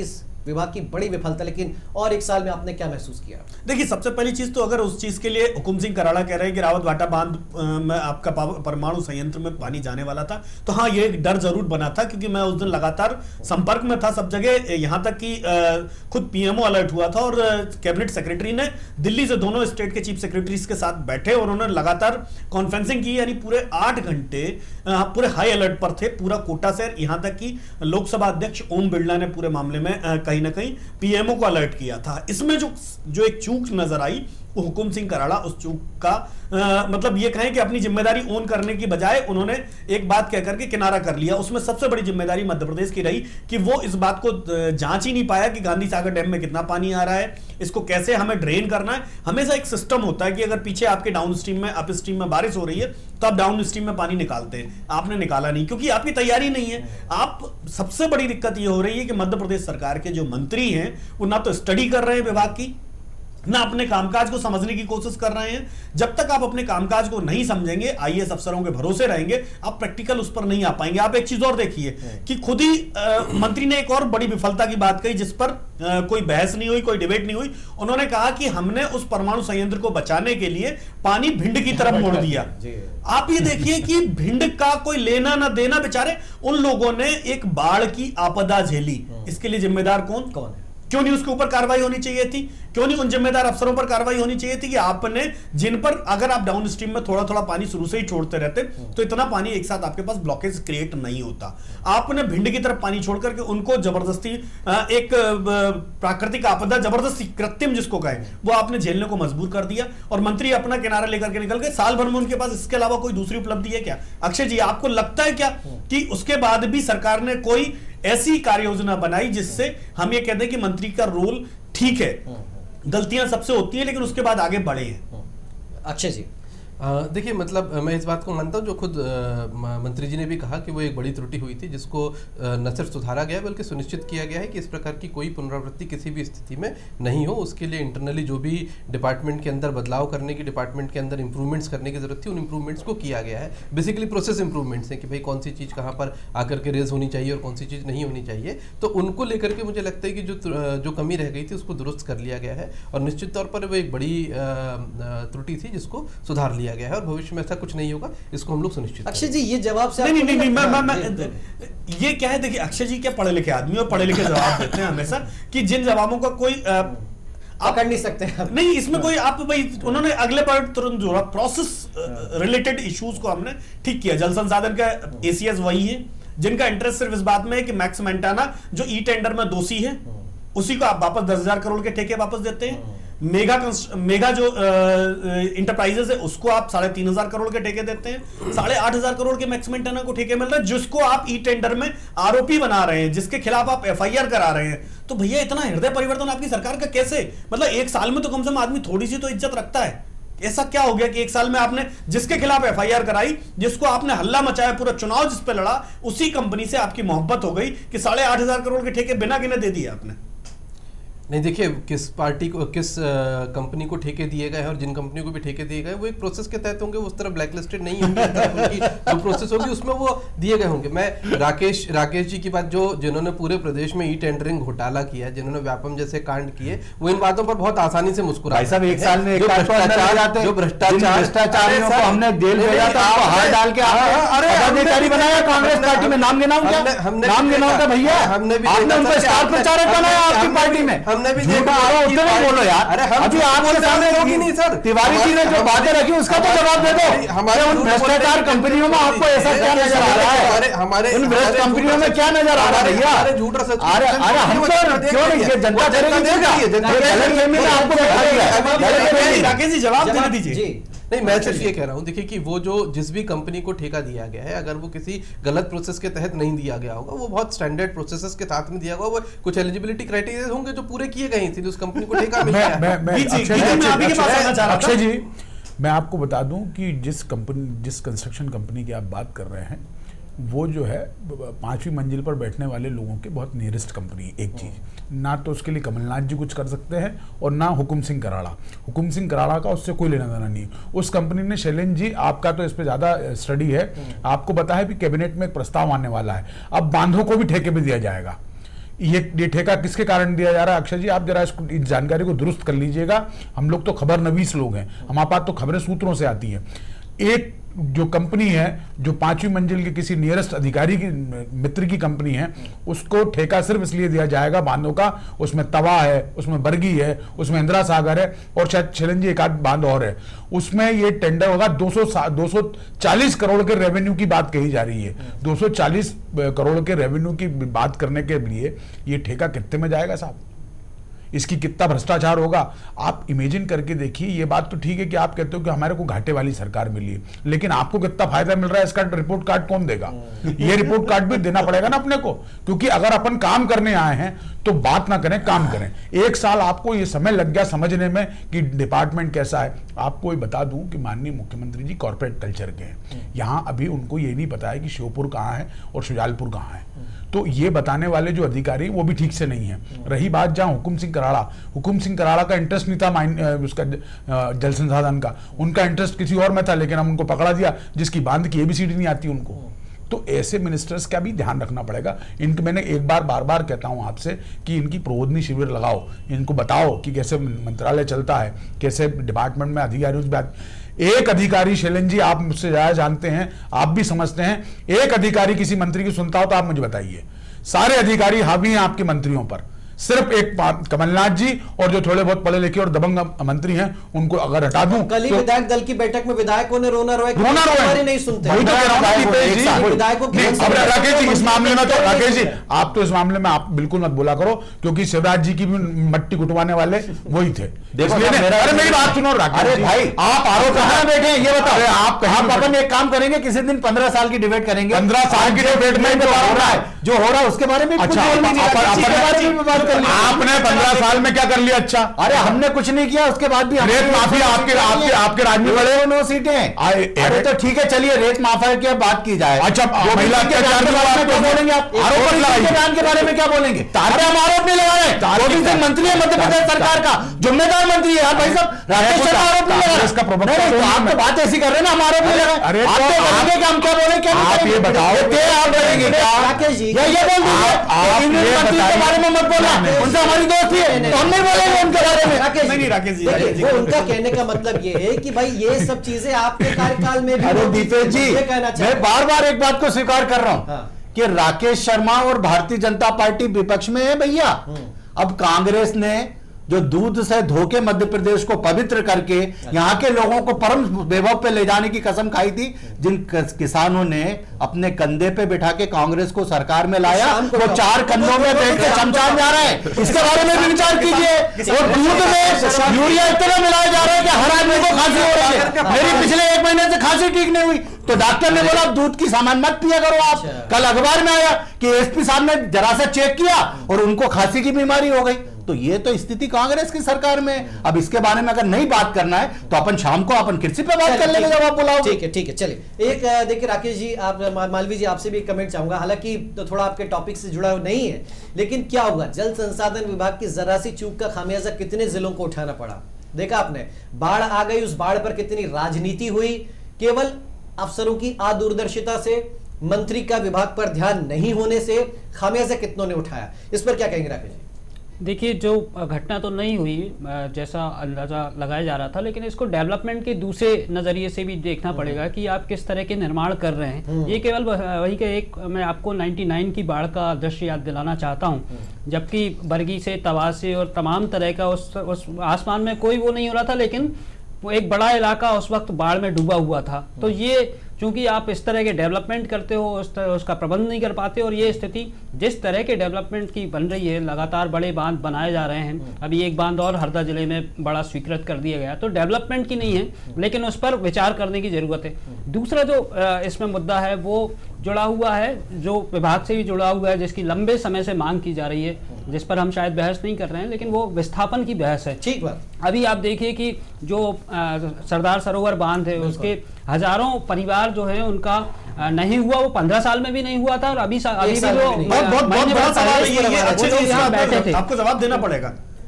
विभाग की बड़ी विफलता, लेकिन और एक साल में आपने क्या महसूस किया? देखिए, सबसे पहली चीज तो अगर उस चीज के लिए हुकुम सिंह कराड़ा कह रहे हैं कि रावत भाटा बांध में आपका परमाणु संयंत्र में पानी जाने वाला था, तो हाँ, ये एक डर जरूर बना था, क्योंकि मैं उस दिन लगातार संपर्क में था सब जगह, यहां तक कि खुद पीएमओ अलर्ट हुआ था और कैबिनेट सेक्रेटरी ने दिल्ली से दोनों स्टेट के चीफ सेक्रेटरीज के साथ बैठे और उन्होंने लगातार कॉन्फ्रेंसिंग की, यानी पूरे आठ घंटे पूरे हाई अलर्ट पर थे पूरा कोटा शहर। यहां तक कि लोकसभा अध्यक्ष ओम बिरला ने पूरे मामले में कहीं ना कहीं पीएमओ को अलर्ट किया था। इसमें जो जो एक चूक नजर आई, वो हुकुम सिंह कराड़ा उस चूक का आ, मतलब ये कहें कि अपनी जिम्मेदारी ओन करने की बजाय उन्होंने एक बात कहकर के किनारा कर लिया। उसमें सबसे बड़ी जिम्मेदारी मध्य प्रदेश की रही कि वो इस बात को जांच ही नहीं पाया कि गांधी सागर डैम में कितना पानी आ रहा है, इसको कैसे हमें ड्रेन करना है। हमेशा एक सिस्टम होता है कि अगर पीछे आपके डाउन स्ट्रीम में अप स्ट्रीम में बारिश हो रही है तो आप डाउन स्ट्रीम में पानी निकालते हैं, आपने निकाला नहीं क्योंकि आपकी तैयारी नहीं है। आप सबसे बड़ी दिक्कत ये हो रही है कि मध्य प्रदेश सरकार के जो मंत्री हैं वो ना तो स्टडी कर रहे हैं विभाग की, ना अपने कामकाज को समझने की कोशिश कर रहे हैं। जब तक आप अपने कामकाज को नहीं समझेंगे, आईएएस अफसरों के भरोसे रहेंगे, आप प्रैक्टिकल उस पर नहीं आ पाएंगे। आप एक चीज और देखिए कि खुद ही आ, मंत्री ने एक और बड़ी विफलता की बात कही जिस पर आ, कोई बहस नहीं हुई, कोई डिबेट नहीं हुई। उन्होंने कहा कि हमने उस परमाणु संयंत्र को बचाने के लिए पानी भिंड की तरफ मोड़ दिया। आप ये देखिए कि भिंड का कोई लेना ना देना, बेचारे उन लोगों ने एक बाढ़ की आपदा झेली, इसके लिए जिम्मेदार कौन कौन है? क्यों नहीं उसके ऊपर कार्रवाई होनी चाहिए थी? क्यों नहीं उन जिम्मेदार अफसरों पर कार्रवाई होनी चाहिए थी कि आपने जिन पर, अगर आप डाउन स्ट्रीम में थोड़ा थोड़ा पानी शुरू से ही छोड़ते रहते तो इतना पानी एक साथ आपके पास ब्लॉकेज क्रिएट नहीं होता। आपने भिंड की तरफ पानी छोड़ करके उनको जबरदस्ती एक प्राकृतिक आपदा, जबरदस्ती कृत्रिम जिसको कहे, वो आपने झेलने को मजबूर कर दिया और मंत्री अपना किनारा लेकर के निकल गए। साल भर में उनके पास इसके अलावा कोई दूसरी उपलब्धि है क्या? अक्षय जी, आपको लगता है क्या कि उसके बाद भी सरकार ने कोई ऐसी कार्य योजना बनाई जिससे हम ये कहते हैं कि मंत्री का रोल ठीक है, गलतियां सबसे होती हैं लेकिन उसके बाद आगे बढ़े हैं? अक्षय जी, देखिए, मतलब मैं इस बात को मानता हूँ जो खुद मंत्री जी ने भी कहा कि वो एक बड़ी त्रुटि हुई थी जिसको न सिर्फ सुधारा गया बल्कि सुनिश्चित किया गया है कि इस प्रकार की कोई पुनरावृत्ति किसी भी स्थिति में नहीं हो। उसके लिए इंटरनली जो भी डिपार्टमेंट के अंदर बदलाव करने की, डिपार्टमेंट के अंदर इंप्रूवमेंट्स करने की जरूरत थी, उन इंप्रूवमेंट्स को किया गया है। बेसिकली प्रोसेस इंप्रूवमेंट्स हैं कि भाई कौन सी चीज़ कहाँ पर आकर के रेज होनी चाहिए और कौन सी चीज़ नहीं होनी चाहिए। तो उनको लेकर के मुझे लगता है कि जो जो कमी रह गई थी उसको दुरुस्त कर लिया गया है और निश्चित तौर पर वो एक बड़ी त्रुटि थी जिसको सुधार लिया गया है और भविष्य में ऐसा कुछ नहीं होगा, इसको हम लोग सुनिश्चित। अक्षय जी, ये जवाब से नहीं नहीं नहीं मैं, मैं, मैं, ये क्या है, देखिए अक्षय जी क्या पढ़े लिखे आदमी और पढ़े लिखे जवाब देते हैं हमेशा कि जिन जवाबों का कोई आप कर नहीं सकते हैं। नहीं, इसमें कोई आप भाई उन्होंने अगले पर तुरंत जोड़ा, प्रोसेस रिलेटेड इश्यूज को हमने ठीक किया। जल संसाधन का एसीएस वही है जिनका इंटरेस्ट सिर्फ इस बात में है कि मैक्स मेंटाना जो ई टेंडर में दोषी है उसी को आप वापस दस हजार करोड़ के ठेके वापस देते हैं। मेगा मेगा जो इंटरप्राइजेस है उसको आप साढ़े तीन हजार करोड़ के ठेके देते हैं। साढ़े आठ हजार करोड़ के मैक्स मेंटेना को ठेके मिल रहे हैं जिसको आप ई टेंडर में आरोपी बना रहे हैं, जिसके खिलाफ आप एफआईआर करा रहे हैं। तो भैया इतना हृदय परिवर्तन आपकी सरकार का कैसे? मतलब एक साल में तो कम से कम आदमी थोड़ी सी तो इज्जत रखता है। ऐसा क्या हो गया कि एक साल में आपने जिसके खिलाफ एफआईआर कराई, जिसको आपने हल्ला मचाया, पूरा चुनाव जिस पे लड़ा, उसी कंपनी से आपकी मोहब्बत हो गई कि साढ़े आठ हजार करोड़ के ठेके बिना गिने दे दिए आपने? नहीं, देखिए, किस पार्टी को, किस कंपनी को ठेके दिए गए हैं और जिन कंपनी को भी ठेके दिए गए वो एक प्रोसेस के तहत होंगे, उस तरह ब्लैकलिस्टेड नहीं होंगे। उनकी जो प्रोसेस होगी उसमें वो दिए गए होंगे। मैं राकेश राकेश जी की बात, जो जिन्होंने पूरे प्रदेश में ई टेंडरिंग घोटाला किया, जिन्होंने व्यापम जैसे कांड किए, वो इन बातों पर बहुत आसानी से मुस्कुरा। भाई साहब, एक साल में जो भ्रष्टाचार जो भ्रष्टाचार भ्रष्टाचारियों को हमने जेल भेजा था, हाथ डाल के पदाधिकारी बनाया कांग्रेस पार्टी में। नाम गिनाऊं क्या? नाम गिनाऊं क्या भैया? हमने भी उनको स्टार प्रचारक बनाया आपकी पार्टी में। हमने भी देखा, बोलो यार। अरे अभी आपके सामने होगी नहीं सर, तिवारी जी ने जो बातें रखी उसका तो जवाब दे दो। हमारे उन भ्रष्टाचार कंपनियों में आपको ऐसा क्या नजर आ रहा है? हमारे उन भ्रष्ट कंपनियों में क्या नजर आ रहा है भैया? अरे अरे हम तो क्यों नहीं, ये जनता करेगी, आपको बैठा दिया। राकेश जी जवाब देने दीजिए। नहीं, मैं सिर्फ ये कह रहा हूँ, देखिए कि वो जो जिस भी कंपनी को ठेका दिया गया है, अगर वो किसी गलत प्रोसेस के तहत नहीं दिया गया होगा, वो बहुत स्टैंडर्ड प्रोसेसेस के साथ में दिया होगा, वो कुछ एलिजिबिलिटी क्राइटेरिया होंगे जो पूरे किए गए थे, उस कंपनी को ठेका मिल गया। अक्षय जी, मैं आपको बता दूं कि जिस कंपनी, जिस कंस्ट्रक्शन कंपनी की आप बात कर रहे हैं, वो जो है पांचवी मंजिल पर बैठने वाले लोगों के बहुत नियरेस्ट कंपनी। एक चीज ना तो उसके लिए कमलनाथ जी कुछ कर सकते हैं और ना हुकुम सिंह कराड़ा। हुकुम सिंह कराड़ा का उससे कोई लेना देना नहीं। उस कंपनी ने, शैलेंद्र जी आपका तो इस पे ज्यादा स्टडी है, आपको पता है कि कैबिनेट में एक प्रस्ताव आने वाला है, अब बांधों को भी ठेके पे दिया जाएगा। ये ये ठेका किसके कारण दिया जा रहा है? अक्षय जी आप जरा इसको इस जानकारी को दुरुस्त कर लीजिएगा। हम लोग तो खबर नवीस लोग हैं, हमारे पास तो खबरें सूत्रों से आती है। एक जो कंपनी है जो पांचवी मंजिल के किसी नियरेस्ट अधिकारी की मित्र की कंपनी है, उसको ठेका सिर्फ इसलिए दिया जाएगा बांधों का, उसमें तवा है, उसमें बरगी है, उसमें इंदिरा सागर है और शायद छिलंजी एक आध बांध और है, उसमें ये टेंडर होगा। दो सौ चालीस करोड़ के रेवेन्यू की बात कही जा रही है। दो सौ चालीस करोड़ के रेवेन्यू की बात करने के लिए ये ठेका कितने में जाएगा साहब? इसकी कितना भ्रष्टाचार होगा? आप इमेजिन करके देखिए। ये बात तो ठीक है कि आप कहते हो कि हमारे को घाटे वाली सरकार मिली है, लेकिन आपको कितना फायदा मिल रहा है इसका रिपोर्ट कार्ड कौन देगा? ये रिपोर्ट कार्ड भी देना पड़ेगा ना अपने को, क्योंकि अगर अपन काम करने आए हैं तो बात ना करें, काम करें। एक साल आपको ये समय लग गया समझने में कि डिपार्टमेंट कैसा है। आपको ये बता दूं कि माननीय मुख्यमंत्री जी कॉर्पोरेट कल्चर के हैं, यहां अभी उनको ये नहीं पता है कि श्योपुर कहां है और शुजालपुर कहां है। तो ये बताने वाले जो अधिकारी वो भी ठीक से नहीं है। रही बात जहां हुकुम सिंह कराड़ा, हुकुम सिंह कराड़ा का इंटरेस्ट नहीं था माइन उसका जल संसाधन का, उनका इंटरेस्ट किसी और में था, लेकिन हम उनको पकड़ा दिया जिसकी बांध की एबीसीडी नहीं आती उनको। तो ऐसे मिनिस्टर्स का भी ध्यान रखना पड़ेगा। इनके मैंने एक बार बार बार कहता हूं आपसे कि इनकी प्रबोधनी शिविर लगाओ, इनको बताओ कि कैसे मंत्रालय चलता है, कैसे डिपार्टमेंट में अधिकारियों की बात। एक अधिकारी, शैलेंद्र जी आप मुझसे ज्यादा जानते हैं, आप भी समझते हैं, एक अधिकारी किसी मंत्री की सुनता हो तो आप मुझे बताइए। सारे अधिकारी हावी हैं आपके मंत्रियों पर, सिर्फ एक कमलनाथ जी और जो थोड़े बहुत पढ़े लिखे और दबंग मंत्री हैं उनको अगर हटा दूं। कल ही तो विधायक दल की बैठक में विधायकों ने रोना रोया, रोना रोया नहीं सुनते। वही तो कह रहा हूं विधायकों की। राकेश जी इस मामले में तो राकेश जी आप तो इस मामले में आप बिल्कुल मत बोला करो, क्योंकि शिवराज जी की भी मट्टी कुटवाने वाले वही थे। अरे मेरी बात सुनो राकेश। अरे भाई आप आरोप कहां बैठे हैं ये बताओ। आप आप अपन एक काम करेंगे, किसी दिन पंद्रह साल की डिबेट करेंगे। पंद्रह साल की डिबेट में जो हो रहा है जो हो रहा है उसके बारे में अच्छा आपने पंद्रह साल में क्या कर लिया? अच्छा अरे हमने कुछ नहीं किया, उसके बाद भी रेत माफिया आपके आपके आपके राज्य में बड़े नौ सीटें। अरे तो ठीक है चलिए रेत माफिया की बात की जाए। अच्छा महिला अत्याचार के बारे में क्या बोलेंगे आप? आरोप के बारे में क्या बोलेंगे? तारे हम आरोप नहीं लगा रहे। गोविंद सिंह मंत्री है मध्य प्रदेश सरकार का, जिम्मेदार मंत्री है यार भाई साहब। राकेश शर्मा आरोप नहीं लगा इसका प्रवक्ता। आप तो बात ऐसी कर रहे हैं ना, हम आरोप नहीं लगा। अरे आप तो बोलेंगे कि हम क्या बोले क्या आप ये बताओ आप बोलेंगे क्या? राकेश जी ये बोल दीजिए मंत्री के बारे में मत बोलना, उनसे हमारी दोस्ती है तो हम नहीं बोलेंगे उनके बारे में। राकेश नहीं राकेश जी, देखिए वो उनका कहने का मतलब ये है कि भाई ये सब चीजें आपके कार्यकाल में भी। अरे दीपेश जी ये कहना मैं बार बार एक बात को स्वीकार कर रहा हूं हाँ। कि राकेश शर्मा और भारतीय जनता पार्टी विपक्ष में है भैया। अब कांग्रेस ने जो दूध से धोके मध्य प्रदेश को पवित्र करके यहाँ के लोगों को परम वैभव पे ले जाने की कसम खाई थी, जिन किसानों ने अपने कंधे पे बिठा के कांग्रेस को सरकार में लाया, वो चार कंधों में बैठ के शमशान जा रहे हैं। इसके बारे में भी विचार कीजिए। और दूध में यूरिया इतना मिलाया जा रहा है कि हर आदमी को खांसी हो रही है। मेरी पिछले एक महीने से खांसी ठीक नहीं हुई, तो डॉक्टर ने बोला दूध की सामान मत पिया करो आप। कल अखबार में आया कि एसपी साहब ने जरा सा चेक किया और उनको खांसी की बीमारी हो गई। तो ये तो स्थिति कांग्रेस की सरकार में। अब इसके बारे में अगर नहीं बात करना है तो अपन शाम को अपन कृषि पे बात कर लेंगे जब आप बुलाओगे। ठीक है ठीक है चलिए। एक देखिए राकेश जी, आप मालवीय जी आपसे भी एक कमेंट चाहूंगा, हालांकि तो थोड़ा आपके टॉपिक से जुड़ा नहीं है, लेकिन क्या हुआ जल संसाधन विभाग की जरा सी चूक का खामियाजा कितने जिलों को उठाना पड़ा? देखा आपने, बाढ़ आ गई, उस बाढ़ पर कितनी राजनीति हुई, केवल अफसरों की अदूरदर्शिता से, मंत्री का विभाग पर ध्यान नहीं होने से खामियाजा कितनों ने उठाया। इस पर क्या कहेंगे राकेश जी? देखिए जो घटना तो नहीं हुई जैसा अंदाजा लगाया जा रहा था, लेकिन इसको डेवलपमेंट के दूसरे नज़रिए से भी देखना पड़ेगा कि आप किस तरह के निर्माण कर रहे हैं। ये केवल वही के एक मैं आपको निन्यानवे की बाढ़ का दृश्य याद दिलाना चाहता हूँ, जबकि बरगी से तवा से और तमाम तरह का उस, उस आसमान में कोई वो नहीं हो रहा था, लेकिन वो एक बड़ा इलाका उस वक्त बाढ़ में डूबा हुआ था। तो ये चूंकि आप इस तरह के डेवलपमेंट करते हो, उस तरह उसका प्रबंध नहीं कर पाते, और ये स्थिति जिस तरह के डेवलपमेंट की बन रही है, लगातार बड़े बांध बनाए जा रहे हैं। अभी एक बांध और हरदा जिले में बड़ा स्वीकृत कर दिया गया, तो डेवलपमेंट की नहीं है, लेकिन उस पर विचार करने की जरूरत है। दूसरा जो इसमें मुद्दा है वो जुड़ा हुआ है, जो विभाग से भी जुड़ा हुआ है, जिसकी लंबे समय से मांग की जा रही है, जिस पर हम शायद बहस नहीं कर रहे हैं, लेकिन वो विस्थापन की बहस है। ठीक बात। अभी आप देखिए कि जो आ, सरदार सरोवर बांध है, उसके हजारों परिवार जो है उनका नहीं हुआ, वो पंद्रह साल में भी नहीं हुआ था, और अभी अभी भी जो बहुत बहुत बहुत बड़ा सवाल है ये। अच्छे से यहाँ बैठे थे, आपको जवाब देना पड़ेगा।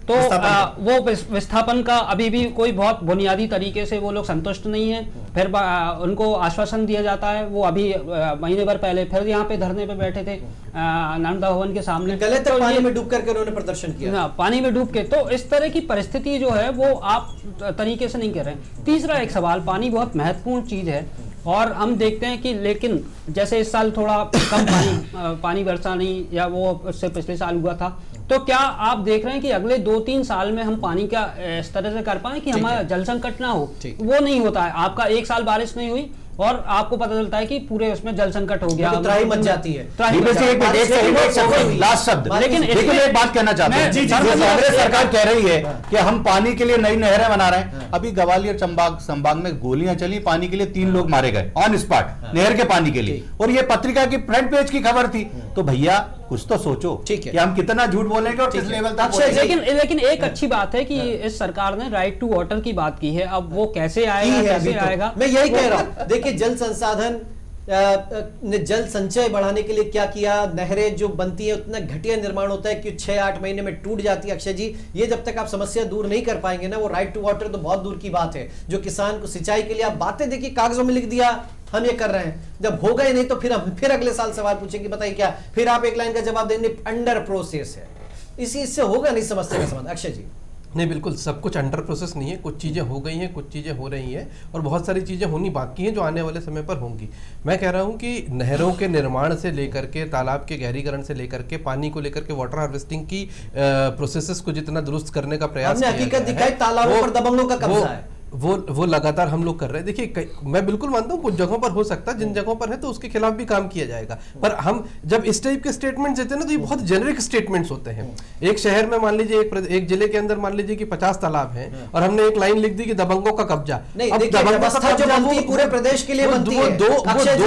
तो आ, वो विस्थापन का अभी भी कोई बहुत बुनियादी तरीके से वो लोग संतुष्ट नहीं है। फिर आ, उनको आश्वासन दिया जाता है, वो अभी महीने भर पहले फिर यहाँ पे धरने पे बैठे थे नर्मदा भवन के सामने, गले तक तो पानी में डूब करके उन्होंने प्रदर्शन किया ना, पानी में डूब के। तो इस तरह की परिस्थिति जो है वो आप तरीके से नहीं कर रहे हैं। तीसरा एक सवाल, पानी बहुत महत्वपूर्ण चीज है और हम देखते हैं कि लेकिन जैसे इस साल थोड़ा कम पानी पानी वर्षा नहीं या वो उससे पिछले साल हुआ था, तो क्या आप देख रहे हैं कि अगले दो तीन साल में हम पानी का इस तरह से कर पाए कि हमारा जल संकट ना हो? वो नहीं होता है। आपका एक साल बारिश नहीं हुई और आपको पता चलता है कि पूरे उसमें जल संकट हो गया, त्राही मच जाती है। लास्ट शब्द, लेकिन एक बात कहना चाहते हैं, कांग्रेस सरकार कह रही है कि हम पानी के लिए नई नहरें बना रहे हैं। अभी ग्वालियर चंबाग संभाग में गोलियां चली, पानी के लिए तीन लोग मारे गए ऑन स्पॉट नहर के पानी के लिए, और ये पत्रिका की फ्रंट पेज की खबर थी। तो भैया कुछ तो सोचो कि हम कितना झूठ बोलेंगे और किस लेवल तक बोलेंगे। लेकिन लेकिन एक अच्छी बात है कि इस सरकार ने राइट टू वाटर की बात की है। अब वो कैसे आएगा, कैसे आएगा, मैं यही कह रहा हूं। देखिए, जल संसाधन ने जल संचय बढ़ाने के लिए क्या किया, नहरें जो बनती है उतना घटिया निर्माण होता है कि छह आठ महीने में टूट जाती है। अक्षय जी, ये जब तक आप समस्या दूर नहीं कर पाएंगे ना, वो राइट टू वाटर तो बहुत दूर की बात है। जो किसान को सिंचाई के लिए आप बातें देखिए, कागजों में लिख दिया हम ये कर रहे हैं, जब हो गए नहीं तो फिर हम फिर अगले साल सवाल पूछेंगे बताइए क्या, फिर आप एक लाइन का जवाब देंगे अंडर प्रोसेस है। इसी इससे होगा नहीं समस्या का समाधान। अक्षय जी, नहीं, बिल्कुल सब कुछ अंडर प्रोसेस नहीं है। कुछ चीज़ें हो गई हैं, कुछ चीज़ें हो रही हैं और बहुत सारी चीज़ें होनी बाकी हैं जो आने वाले समय पर होंगी। मैं कह रहा हूं कि नहरों के निर्माण से लेकर के तालाब के गहरीकरण से लेकर के पानी को लेकर के वाटर हार्वेस्टिंग की प्रोसेसेस को जितना दुरुस्त करने का प्रयास हमने हकीकत दिखाई, तालाबों पर दबंगों का कब्जा है, वो वो लगातार हम लोग कर रहे हैं। देखिए, मैं बिल्कुल मानता हूँ कुछ जगहों पर हो सकता है, जिन जगहों पर है तो उसके खिलाफ भी काम किया जाएगा। पर हम जब इस टाइप के स्टेटमेंट्स देते हैं ना, तो ये बहुत जेनरिक स्टेटमेंट्स होते हैं। एक शहर में मान लीजिए, एक, एक जिले के अंदर मान लीजिए कि पचास तालाब हैं और हमने एक लाइन लिख दी कि दबंगों का कब्जा। नहीं, पूरे प्रदेश के लिए बनती है। दो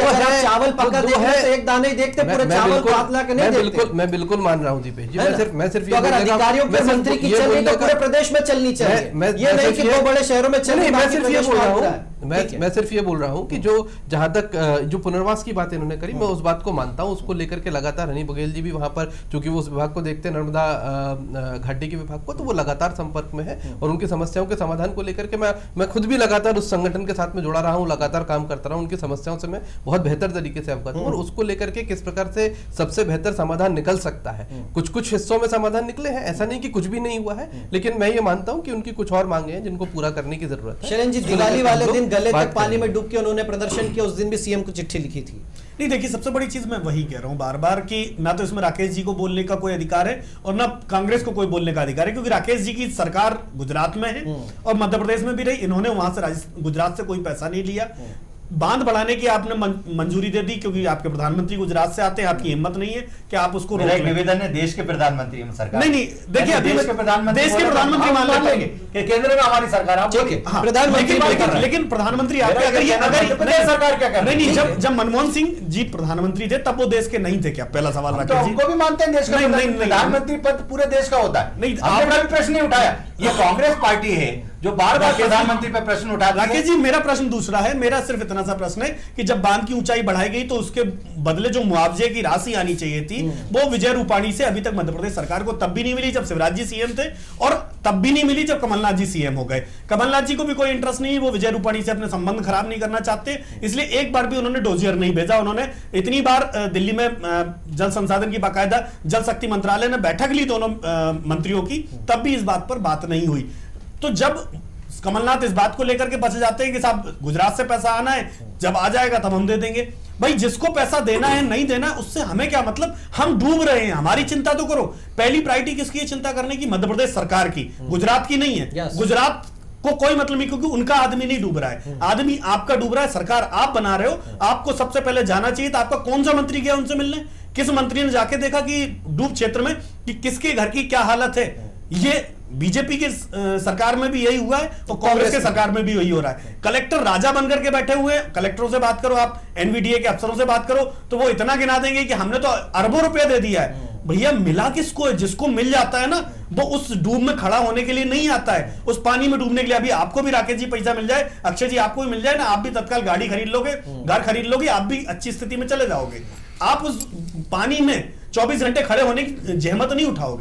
चावल पका देते हैं, एक दाने देखते पूरे चावल को हाथ ला के नहीं देखते। मैं बिल्कुल मान रहा हूँ दीपेश जी, मैं सिर्फ मैं सिर्फ अधिकारियों पर मंत्री की चल रही तो पूरे प्रदेश में चलनी चाहिए, ये नहीं कि दो बड़े शहरों में चल रही। मैं सिर्फ ये बोल रहा हूँ मैं मैं सिर्फ ये बोल रहा हूँ कि जो जहां तक जो पुनर्वास की बात इन्होंने करी, मैं उस बात को मानता हूँ। उसको लेकर के लगातार हनी बघेल जी भी वहां पर, चूंकि वो उस विभाग को देखते हैं, नर्मदा घाटी के विभाग को, तो वो लगातार संपर्क में है और उनकी समस्याओं के समाधान को लेकर के मैं मैं खुद भी लगातार उस संगठन के साथ में जुड़ा रहा हूँ, लगातार काम करता रहा हूँ। उनकी समस्याओं से मैं बहुत बेहतर तरीके से अवगत हूँ और उसको लेकर के किस प्रकार से सबसे बेहतर समाधान निकल सकता है। कुछ कुछ हिस्सों में समाधान निकले हैं, ऐसा नहीं कि कुछ भी नहीं हुआ है, लेकिन मैं ये मानता हूँ कि उनकी कुछ और मांगे हैं जिनको पूरा करने की जरूरत है। शरण जी, दिवाली वाले दिन गले तक पानी में डूब के उन्होंने प्रदर्शन किया, उस दिन भी सीएम को चिट्ठी लिखी थी। नहीं, देखिए, सबसे बड़ी चीज मैं वही कह रहा हूं बार बार कि ना तो इसमें राकेश जी को बोलने का कोई अधिकार है और ना कांग्रेस को कोई बोलने का अधिकार है, क्योंकि राकेश जी की सरकार गुजरात में है और मध्य प्रदेश में भी रही। इन्होंने वहां से गुजरात से कोई पैसा नहीं लिया। बांध बढ़ाने की आपने मंजूरी दे दी क्योंकि आपके प्रधानमंत्री गुजरात से आते हैं, आपकी हिम्मत नहीं है कि आप उसको रोक लें। निवेदन है देश के प्रधानमंत्री सरकार, नहीं नहीं, देखिए, अभी देश के प्रधानमंत्री देश के प्रधानमंत्री मान लेंगे कि केंद्र में हमारी सरकार, आप ठीक है, हाँ, प्रधानमंत्री, लेकिन प्रधानमंत्री आपके अगर ये अगर सरकार क्या कर रही है? नहीं, जब जब मनमोहन सिंह जी प्रधानमंत्री थे तब वो देश के नहीं थे क्या? पहला सवाल राकेश जी, उनको भी मानते हैं देश का प्रधानमंत्री पद पूरे देश का होता है। नहीं, आपने प्रश्न नहीं उठाया। ये कांग्रेस पार्टी है जो बार बार प्रधानमंत्री पर प्रश्न उठा। राकेश जी, मेरा प्रश्न दूसरा है। मेरा सिर्फ इतना सा प्रश्न है कि जब बांध की ऊंचाई बढ़ाई गई तो उसके बदले जो मुआवजे की राशि आनी चाहिए थी वो विजय रूपाणी से अभी तक मध्य प्रदेश सरकार को तब भी नहीं मिली जब शिवराज जी सीएम थे, और तब भी नहीं मिली जब कमलनाथ जी सीएम हो गए। कमलनाथ जी को भी कोई इंटरेस्ट नहीं, वो विजय रूपाणी से अपने संबंध खराब नहीं करना चाहते, इसलिए एक बार भी उन्होंने डोजियर नहीं भेजा। उन्होंने इतनी बार दिल्ली में जल संसाधन की बाकायदा जल शक्ति मंत्रालय ने बैठक ली दोनों मंत्रियों की, तब भी इस बात पर बात नहीं हुई। तो जब कमलनाथ इस बात को लेकर के बच जाते हैं कि साहब गुजरात से पैसा आना है, जब आ जाएगा तब हम दे देंगे। भाई, जिसको पैसा देना है नहीं देना उससे हमें क्या मतलब, हम डूब रहे हैं, हमारी चिंता तो करो। पहली प्रायोरिटी किसकी है चिंता करने की? मध्य प्रदेश सरकार की, गुजरात की नहीं है। गुजरात को कोई मतलब नहीं, क्योंकि उनका आदमी नहीं डूब रहा है, आदमी आपका डूब रहा है, सरकार आप बना रहे हो। आपको सबसे पहले जाना चाहिए था, आपका कौन सा मंत्री गया उनसे मिलने? किस मंत्री ने जाके देखा कि डूब क्षेत्र में कि किसके घर की क्या हालत है? ये बीजेपी के सरकार में भी यही हुआ है और कांग्रेस के सरकार में भी यही हो रहा है। कलेक्टर राजा बनकर के बैठे हुए हैं, कलेक्टरों से बात करो, आप एनवीडीए के अफसरों से बात करो तो वो इतना गिना देंगे कि हमने तो अरबों रुपए दे दिया है। भैया, मिला किसको है? जिसको मिल जाता है ना वो उस डूब में खड़ा होने के लिए नहीं आता है, उस पानी में डूबने के लिए। अभी आपको भी राकेश जी पैसा मिल जाए, अक्षय जी आपको भी मिल जाए ना, आप भी तत्काल गाड़ी खरीद लोगे, घर खरीद लोगे, आप भी अच्छी स्थिति में चले जाओगे। आप उस पानी में चौबीस घंटे खड़े होने की जहमत नहीं उठाओगे।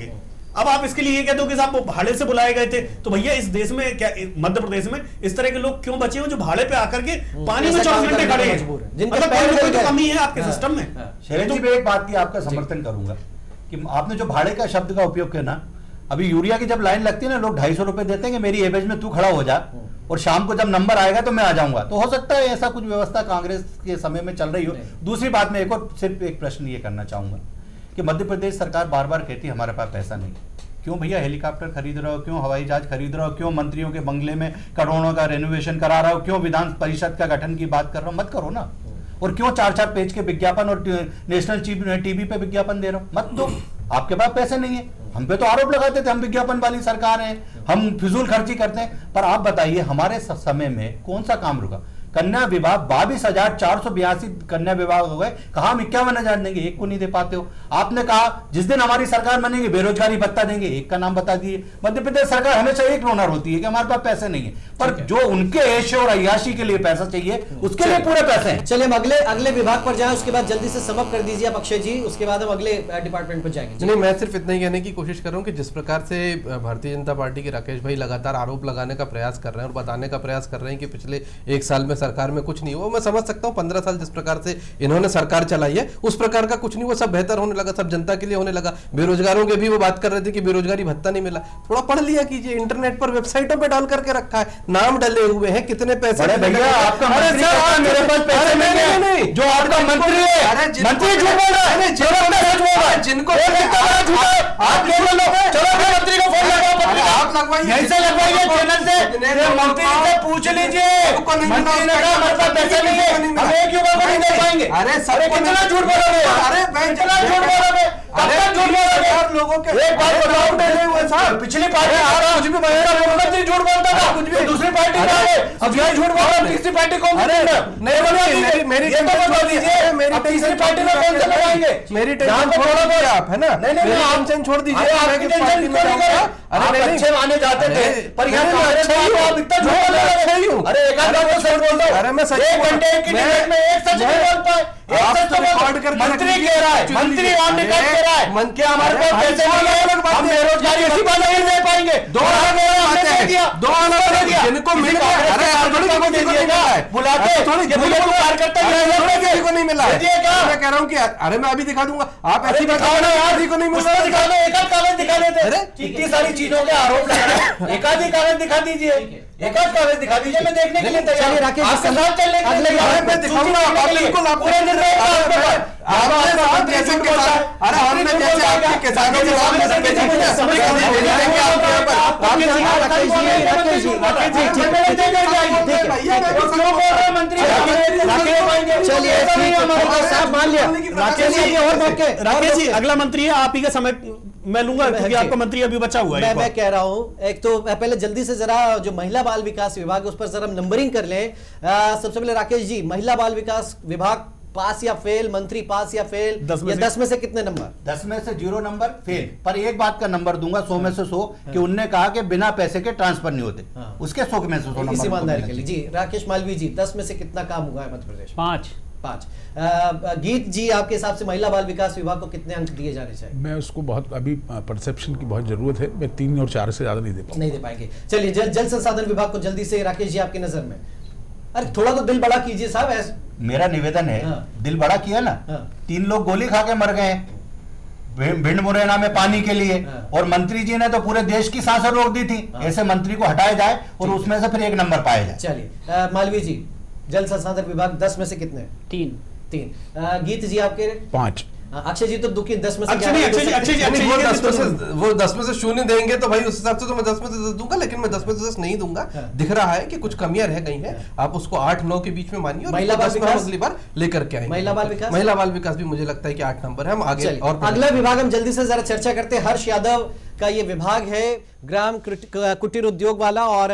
अब आप इसके लिए ये कहते हो कि साहब वो भाड़े से बुलाए गए थे, तो भैया इस देश में क्या, मध्य प्रदेश में इस तरह के लोग क्यों बचे हो जो भाड़े पे आकर के पानी में चौबीस घंटे खड़े हैं? मतलब कोई तो कमी है आपके सिस्टम में। शैलेंद्र जी, मैं एक बात की आपका समर्थन करूंगा कि आपने जो भाड़े का शब्द का उपयोग किया ना, अभी यूरिया की जब लाइन लगती है ना, लोग ढाई सौ रुपए देते हैं कि मेरी एवरेज में तू खड़ा हो जा और शाम को जब नंबर आएगा तो मैं आ जाऊंगा। तो हो सकता है ऐसा कुछ व्यवस्था कांग्रेस के समय में चल रही हो। दूसरी बात, मैं एक और सिर्फ एक प्रश्न ये करना चाहूंगा कि मध्य प्रदेश सरकार बार बार कहती है हमारे पास पैसा नहीं। क्यों भैया हेलीकॉप्टर खरीद रहे हो, क्यों हवाई जहाज खरीद रहे हो, क्यों मंत्रियों के बंगले में करोड़ों का रेनोवेशन करा रहे हो, क्यों विधान परिषद का गठन की बात कर रहे हो? मत करो ना। और क्यों चार चार पेज के विज्ञापन और नेशनल टीवी पे विज्ञापन दे रहे हो? मत दो। आपके पास पैसे नहीं है। हम पे तो आरोप लगाते थे हम विज्ञापन वाली सरकार है, हम फिजूल खर्ची करते हैं। पर आप बताइए हमारे समय में कौन सा काम रुका? कन्या विवाह बाईस हजार चार सौ बयासी कन्या विवाह हो गए, कहा हम इक्यावन हजार देंगे, एक को नहीं दे पाते हो। आपने कहा जिस दिन हमारी सरकार बनेगी बेरोजगारी भत्ता देंगे, एक का नाम बता दिए। मध्य प्रदेश सरकार हमेशा एक रोनर होती है कि हमारे पास पैसे नहीं है, पर जो उनके ऐश और अय्याशी के लिए पैसा चाहिए उसके लिए पूरे पैसे हैं। चलिए हम अगले अगले विभाग पर जाएं, उसके बाद जल्दी से समअप कर दीजिए आप अक्षय जी, उसके बाद हम अगले डिपार्टमेंट पर जाएंगे। नहीं, मैं सिर्फ इतना ही कहने की कोशिश कर रहा हूँ कि जिस प्रकार से भारतीय जनता पार्टी के राकेश भाई लगातार आरोप लगाने का प्रयास कर रहे हैं और बताने का प्रयास कर रहे हैं कि पिछले एक साल में सरकार में कुछ नहीं, वो मैं समझ सकता हूँ। पंद्रह साल जिस प्रकार से इन्होंने सरकार चलाई है उस प्रकार का कुछ नहीं, वो सब बेहतर होने लगा, सब जनता के लिए होने लगा। बेरोजगारों के भी वो बात कर रहे थे कि बेरोजगारी भत्ता नहीं मिला, थोड़ा पढ़ लिया कीजिए। इंटरनेट पर वेबसाइटों पे डाल करके रखा है, नाम डले हुए हैं, कितने पैसे भैया आपका मंत्री कहता है मेरे पास पैसे नहीं है, जो आपका मंत्री है मंत्री झूठ बोल रहा है, जिनको आप केवल चलो मंत्री को फोन लगाओ, आप लगवाइए, यहीं से लगवाइए चैनल से, मंत्री से पूछ लीजिए। मंत्री ने कहा हमारे पास पैसे नहीं है, हम एक युवा को नहीं दे पाएंगे। अरे सर कितना झूठ बोलोगे? अरे कितना झूठ बोलोगे? कब तक झूठ बोलोगे? लोगों के एक बात बताओ, पिछली पार्टी कुछ भी मुख्यमंत्री झूठ बोलता था, कुछ भी दूसरी पार्टी का है, अब यही झूठ बोल रहा है। तीसरी पार्टी कौन सी? नहीं बोलिए, मेरी ये तो बता दीजिए, मेरी तीसरी पार्टी में कौन से लगाएंगे? मेरी टेंशन छोड़ दीजिए आप, है ना? नहीं नहीं आप टेंशन छोड़ दीजिए, आपकी टेंशन क्यों नहीं कर? अरे अच्छे माने जाते थे, पर यहाँ कांग्रेस में आप इतना झूठ बोल रहे हो। अरे एक आध बात तो सच बोल दो। अरे मैं सच एक घंटे की डिबेट में एक सच नहीं बोल पाए, एक सच तो रिकॉर्ड करके मंत्री कह रहा है, मंत्री ऑन रिकॉर्ड कह रहा है मन क्या हमारे पास पैसे नहीं है, हम बेरोजगारी इसी बात नहीं दे पाएंगे। दो हमने दे दिया, दो हमने दिया, जिनको मिल गया अरे थोड़ी को दे दिएगा, बुलाते थोड़ी ये कार्यकर्ता किसी को नहीं मिला। मैं कह रहा हूँ कि अरे मैं अभी दिखा दूंगा, आप ऐसी बताओ ना यार, किसी को नहीं मिला, दिखा दो, एक आध कागज दिखा देते। अरे इतनी सारी चीजों के आरोप लगा रहे हैं, एक आध ही कागज दिखा दीजिए, एक आध कागज दिखा दीजिए, मैं देखने के लिए तैयार हूं। राकेश आपके साथ चलने के लिए तैयार हूं, मैं दिखाऊंगा आप बिल्कुल आप पूरे दिन रहे आपके पास आपके साथ जैसे के साथ। अरे हमने जैसे आपके किसानों के सामने से भेजे मुझे समझ नहीं देंगे आपके ऊपर आप राकेश जी राकेश जी राकेश जी ठीक है ठीक है भैया मैं क्यों बोल रहा हूं मंत्री राकेश पाएंगे। चलिए ठीक है साहब मान लिया राकेश जी और मौके राकेश जी अगला मंत्री है, आप ही का समय मैं लूंगा क्योंकि आपका मंत्री अभी बचा हुआ है। मैं मैं कह रहा हूं एक तो पहले जल्दी से जरा जो महिला बाल विकास विभाग है उस पर जरा नंबरिंग कर लें। सबसे पहले राकेश जी, महिला बाल विकास विभाग पास या फेल, मंत्री पास या फेल, दस में, या दस में से कितने नंबर? दस में से जीरो नंबर फेल, पर एक बात का नंबर दूंगा सौ में से सौ कि उनने कहा कि बिना पैसे के ट्रांसफर नहीं होते, हाँ। उसके सौ में से सौ नंबर ईमानदारी के लिए। जी राकेश मालवीय जी, दस में से कितना काम हुआ है मध्य प्रदेश? पांच पांच। गीत जी आपके हिसाब से महिला बाल विकास विभाग को कितने अंक दिए जाने चाहिए? मैं उसको बहुत अभी परसेप्शन की बहुत जरूरत है, मैं तीन और चार से ज्यादा नहीं दे पाऊंगा। नहीं दे पाएंगे। चलिए जल जल संसाधन विभाग को जल्दी से राकेश जी आपकी नजर में, अरे थोड़ा तो दिल बड़ा कीजिए साहब। ऐसे मेरा निवेदन है, हाँ। दिल बड़ा किया ना, हाँ। तीन लोग गोली खा के मर गए भिंड मुरैना में पानी के लिए, हाँ। और मंत्री जी ने तो पूरे देश की सांसें रोक दी थी, हाँ। ऐसे मंत्री को हटाया जाए और उसमें से फिर एक नंबर पाया जाए। चलिए मालवीय जी, जल संसाधन विभाग दस में से कितने? तीन तीन। गीत जी आपके? पांच। अक्षय जी तो दुखी दस में से अक्षय नहीं, अक्षय अक्षय जी वो दस में से वो दस में से शून्य देंगे तो भाई उस हिसाब से तो मैं दस में से दस दूंगा, लेकिन मैं दस में से दस नहीं दूंगा। दिख रहा है कि कुछ कमियां रह गई हैं, आप उसको आठ नौ के बीच में मानिए और महिला बाल विकास अगली बार लेकर के आएंगे। महिला बाल विकास महिला बाल विकास भी मुझे लगता है कि आठ नंबर है। हम आगे और अगला विभाग हम जल्दी से जरा चर्चा करते हैं। हर्ष यादव का ये विभाग है, ग्राम कुटीर उद्योग वाला और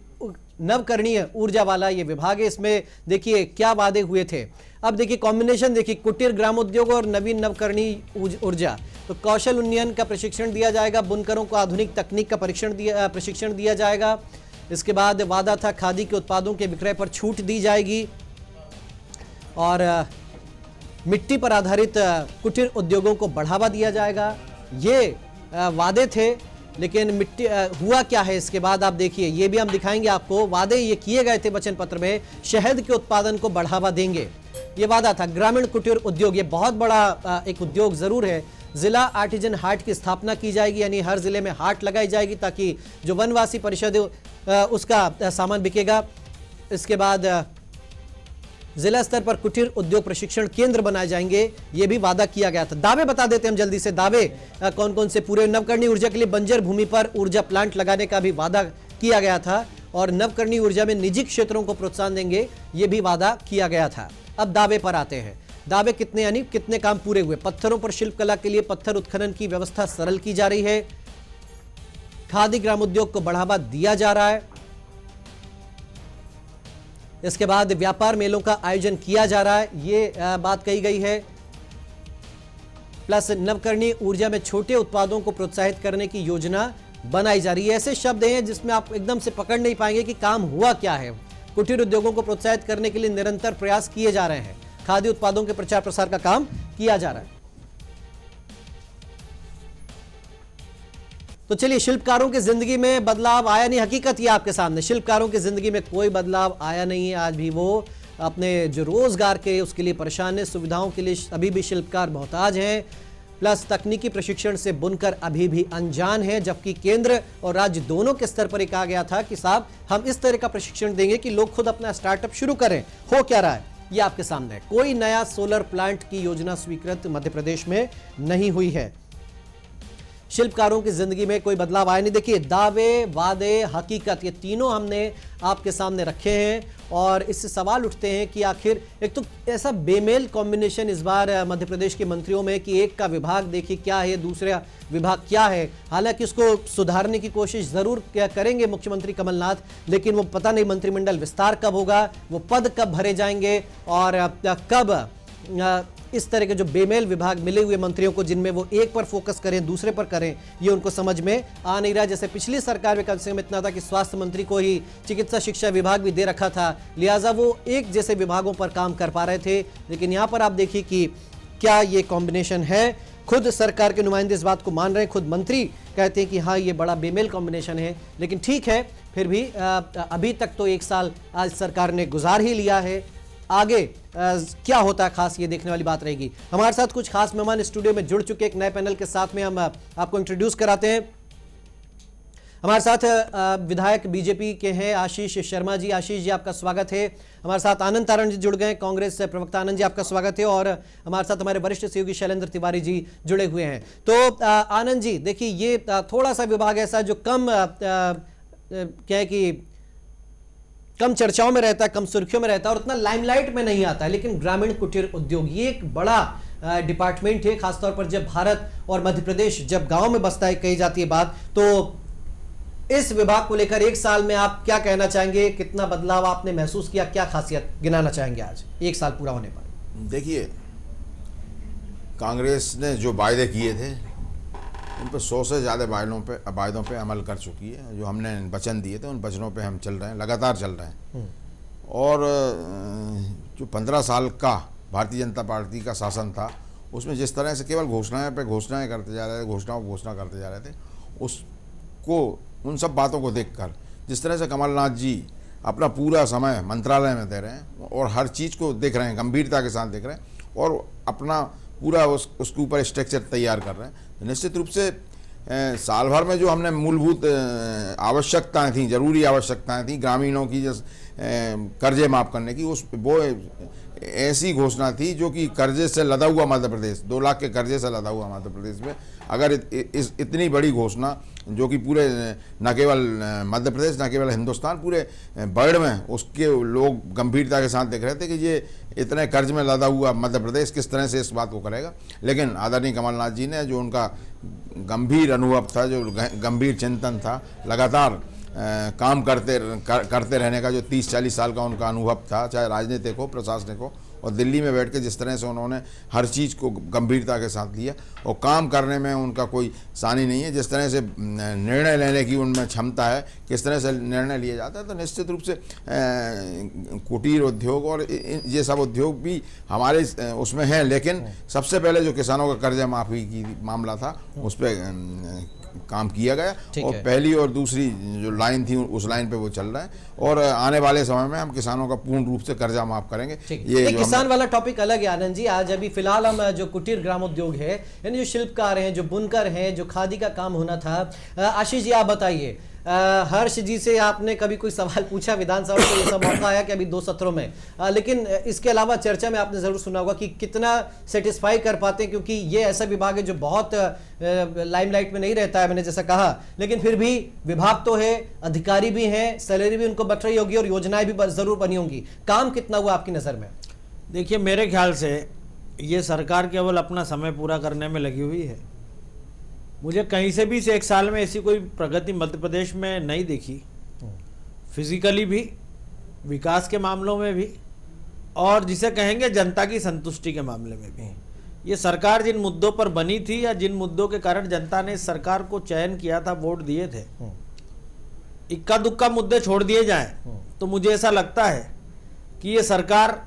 नवकरणीय ऊर्जा वाला ये विभाग है। इसमें देखिए क्या वादे हुए थे। अब देखिए कॉम्बिनेशन देखिए, कुटीर ग्रामोद्योग और नवीन नवकरणीय ऊर्जा। तो कौशल उन्नयन का प्रशिक्षण दिया जाएगा, बुनकरों को आधुनिक तकनीक का परीक्षण दिया प्रशिक्षण दिया जाएगा। इसके बाद वादा था खादी के उत्पादों के विक्रय पर छूट दी जाएगी और मिट्टी पर आधारित कुटीर उद्योगों को बढ़ावा दिया जाएगा। ये वादे थे, लेकिन मिट्टी हुआ क्या है इसके बाद आप देखिए, ये भी हम दिखाएंगे आपको। वादे ये किए गए थे वचन पत्र में, शहद के उत्पादन को बढ़ावा देंगे, ये वादा था। ग्रामीण कुटीर उद्योग, ये बहुत बड़ा एक उद्योग जरूर है। जिला आर्टिजन हाट की स्थापना की जाएगी, यानी हर जिले में हाट लगाई जाएगी ताकि जो वनवासी परिषद उसका सामान बिकेगा। इसके बाद जिला स्तर पर कुटीर उद्योग प्रशिक्षण केंद्र बनाए जाएंगे, ये भी वादा किया गया था। दावे बता देते हैं हम जल्दी से, दावे कौन कौन से पूरे। नवकरणीय ऊर्जा के लिए बंजर भूमि पर ऊर्जा प्लांट लगाने का भी वादा किया गया था, और नवकरणीय ऊर्जा में निजी क्षेत्रों को प्रोत्साहन देंगे, ये भी वादा किया गया था। अब दावे पर आते हैं। दावे कितने, यानी कितने काम पूरे हुए। पत्थरों पर शिल्पकला के लिए पत्थर उत्खनन की व्यवस्था सरल की जा रही है। खादी ग्राम उद्योग को बढ़ावा दिया जा रहा है। इसके बाद व्यापार मेलों का आयोजन किया जा रहा है, ये बात कही गई है। प्लस नवकरणीय ऊर्जा में छोटे उत्पादों को प्रोत्साहित करने की योजना बनाई जा रही है। ऐसे शब्द हैं जिसमें आप एकदम से पकड़ नहीं पाएंगे कि काम हुआ क्या है। कुटीर उद्योगों को प्रोत्साहित करने के लिए निरंतर प्रयास किए जा रहे हैं। खाद्य उत्पादों के प्रचार प्रसार का काम किया जा रहा है। तो चलिए, शिल्पकारों की जिंदगी में बदलाव आया नहीं, हकीकत ये आपके सामने, शिल्पकारों की जिंदगी में कोई बदलाव आया नहीं है। आज भी वो अपने जो रोजगार के उसके लिए परेशान है, सुविधाओं के लिए अभी भी शिल्पकार मोहताज हैं। प्लस तकनीकी प्रशिक्षण से बुनकर अभी भी अनजान है, जबकि केंद्र और राज्य दोनों के स्तर पर कहा गया था कि साहब हम इस तरह का प्रशिक्षण देंगे कि लोग खुद अपना स्टार्टअप शुरू करें। हो क्या रहा है ये आपके सामने है। कोई नया सोलर प्लांट की योजना स्वीकृत मध्य प्रदेश में नहीं हुई है। शिल्पकारों की जिंदगी में कोई बदलाव आया नहीं। देखिए, दावे, वादे, हकीकत, ये तीनों हमने आपके सामने रखे हैं, और इससे सवाल उठते हैं कि आखिर एक तो ऐसा बेमेल कॉम्बिनेशन इस बार मध्य प्रदेश के मंत्रियों में कि एक का विभाग देखिए क्या है, दूसरा विभाग क्या है। हालांकि उसको सुधारने की कोशिश जरूर करेंगे मुख्यमंत्री कमलनाथ, लेकिन वो पता नहीं मंत्रिमंडल विस्तार कब होगा, वो पद कब भरे जाएंगे, और कब इस तरह के जो बेमेल विभाग मिले हुए मंत्रियों को, जिनमें वो एक पर फोकस करें दूसरे पर करें, ये उनको समझ में आ नहीं रहा। जैसे पिछली सरकार में कम से कम इतना था कि स्वास्थ्य मंत्री को ही चिकित्सा शिक्षा विभाग भी दे रखा था, लिहाजा वो एक जैसे विभागों पर काम कर पा रहे थे। लेकिन यहाँ पर आप देखिए कि क्या ये कॉम्बिनेशन है। खुद सरकार के नुमाइंदे इस बात को मान रहे हैं, खुद मंत्री कहते हैं कि हाँ ये बड़ा बेमेल कॉम्बिनेशन है। लेकिन ठीक है, फिर भी अभी तक तो एक साल आज सरकार ने गुजार ही लिया है। आगे आ, क्या होता है खास, ये देखने वाली बात रहेगी। हमारे साथ कुछ खास मेहमान स्टूडियो में जुड़ चुके, एक नए पैनल के साथ में हम आपको इंट्रोड्यूस कराते हैं। हमारे साथ आ, विधायक बीजेपी के हैं आशीष शर्मा जी। आशीष जी, आपका स्वागत है। हमारे साथ आनंद तारण जी जुड़ गए, कांग्रेस प्रवक्ता आनंद जी, आपका स्वागत है। और हमारे साथ हमारे वरिष्ठ सहयोगी शैलेंद्र तिवारी जी जुड़े हुए हैं। तो आ, आनंद जी, देखिए ये थोड़ा सा विभाग ऐसा जो कम आ, आ, क्या है कि कम चर्चाओं में रहता है, कम सुर्खियों में रहता है, और उतना लाइमलाइट में नहीं आता है। लेकिन ग्रामीण कुटीर उद्योग ये एक बड़ा डिपार्टमेंट है, खासतौर पर जब भारत और मध्य प्रदेश जब गांव में बसता है, कही जाती है बात। तो इस विभाग को लेकर एक साल में आप क्या कहना चाहेंगे, कितना बदलाव आपने महसूस किया, क्या खासियत गिनाना चाहेंगे आज एक साल पूरा होने पर? देखिए, कांग्रेस ने जो वायदे किए थे उन पर सौ से ज़्यादा वायदों पे वायदों पे अमल कर चुकी है। जो हमने वचन दिए थे उन वचनों पे हम चल रहे हैं, लगातार चल रहे हैं। और जो पंद्रह साल का भारतीय जनता पार्टी का शासन था, उसमें जिस तरह से केवल घोषणाएं पे घोषणाएं करते जा रहे थे, घोषणाओं घोषणा करते जा रहे थे, उसको उन सब बातों को देखकर जिस तरह से कमलनाथ जी अपना पूरा समय मंत्रालय में दे रहे हैं और हर चीज़ को देख रहे हैं, गंभीरता के साथ देख रहे हैं, और अपना पूरा उस उसके ऊपर स्ट्रक्चर तैयार कर रहे हैं, निश्चित रूप से ए, साल भर में जो हमने मूलभूत आवश्यकताएं थी, जरूरी आवश्यकताएं थी, ग्रामीणों की जैसे कर्जे माफ़ करने की, उस वो ऐसी घोषणा थी जो कि कर्जे से लदा हुआ मध्य प्रदेश, दो लाख के कर्जे से लदा हुआ मध्य प्रदेश में अगर इत, इस इतनी बड़ी घोषणा जो कि पूरे न केवल मध्य प्रदेश न केवल हिंदुस्तान पूरे वर्ल्ड में उसके लोग गंभीरता के साथ देख रहे थे कि ये इतने कर्ज में लदा हुआ मध्य प्रदेश किस तरह से इस बात को करेगा। लेकिन आदरणीय कमलनाथ जी ने जो उनका गंभीर अनुभव था, जो गंभीर चिंतन था, लगातार आ, काम करते कर, करते रहने का जो तीस चालीस साल का उनका अनुभव था, चाहे राजनीतिक हो प्रशासनिक हो, और दिल्ली में बैठ के जिस तरह से उन्होंने हर चीज़ को गंभीरता के साथ लिया और काम करने में उनका कोई सानी नहीं है, जिस तरह से निर्णय लेने की उनमें क्षमता है, किस तरह से निर्णय लिया जाता है, तो निश्चित रूप से कुटीर उद्योग और ये सब उद्योग भी हमारे उसमें हैं। लेकिन सबसे पहले जो किसानों का कर्जा माफ़ी की मामला था उस पर काम किया गया और पहली और दूसरी जो लाइन थी उस लाइन पे वो चल रहा है और आने वाले समय में हम किसानों का पूर्ण रूप से कर्जा माफ करेंगे। ये, ये किसान वाला टॉपिक अलग है आनंद जी। आज अभी फिलहाल हम जो कुटीर ग्राम उद्योग है, यानी जो शिल्पकार हैं, जो बुनकर हैं, जो खादी का काम होना था, आशीष जी आप बताइए, हर्ष जी से आपने कभी कोई सवाल पूछा विधानसभा में, तो ये सब मौका आया कि अभी दो सत्रों में, आ, लेकिन इसके अलावा चर्चा में आपने जरूर सुना होगा कि कितना सेटिस्फाई कर पाते हैं, क्योंकि ये ऐसा विभाग है जो बहुत लाइमलाइट में नहीं रहता है, मैंने जैसा कहा, लेकिन फिर भी विभाग तो है, अधिकारी भी हैं, सैलरी भी उनको बट रही होगी और योजनाएं भी जरूर बनी होंगी। काम कितना हुआ आपकी नजर में? देखिए, मेरे ख्याल से ये सरकार केवल अपना समय पूरा करने में लगी हुई है। मुझे कहीं से भी से एक साल में ऐसी कोई प्रगति मध्य प्रदेश में नहीं दिखी, फिजिकली भी, विकास के मामलों में भी, और जिसे कहेंगे जनता की संतुष्टि के मामले में भी। ये सरकार जिन मुद्दों पर बनी थी या जिन मुद्दों के कारण जनता ने इस सरकार को चयन किया था, वोट दिए थे, इक्का दुक्का मुद्दे छोड़ दिए जाएं तो मुझे ऐसा लगता है कि ये सरकार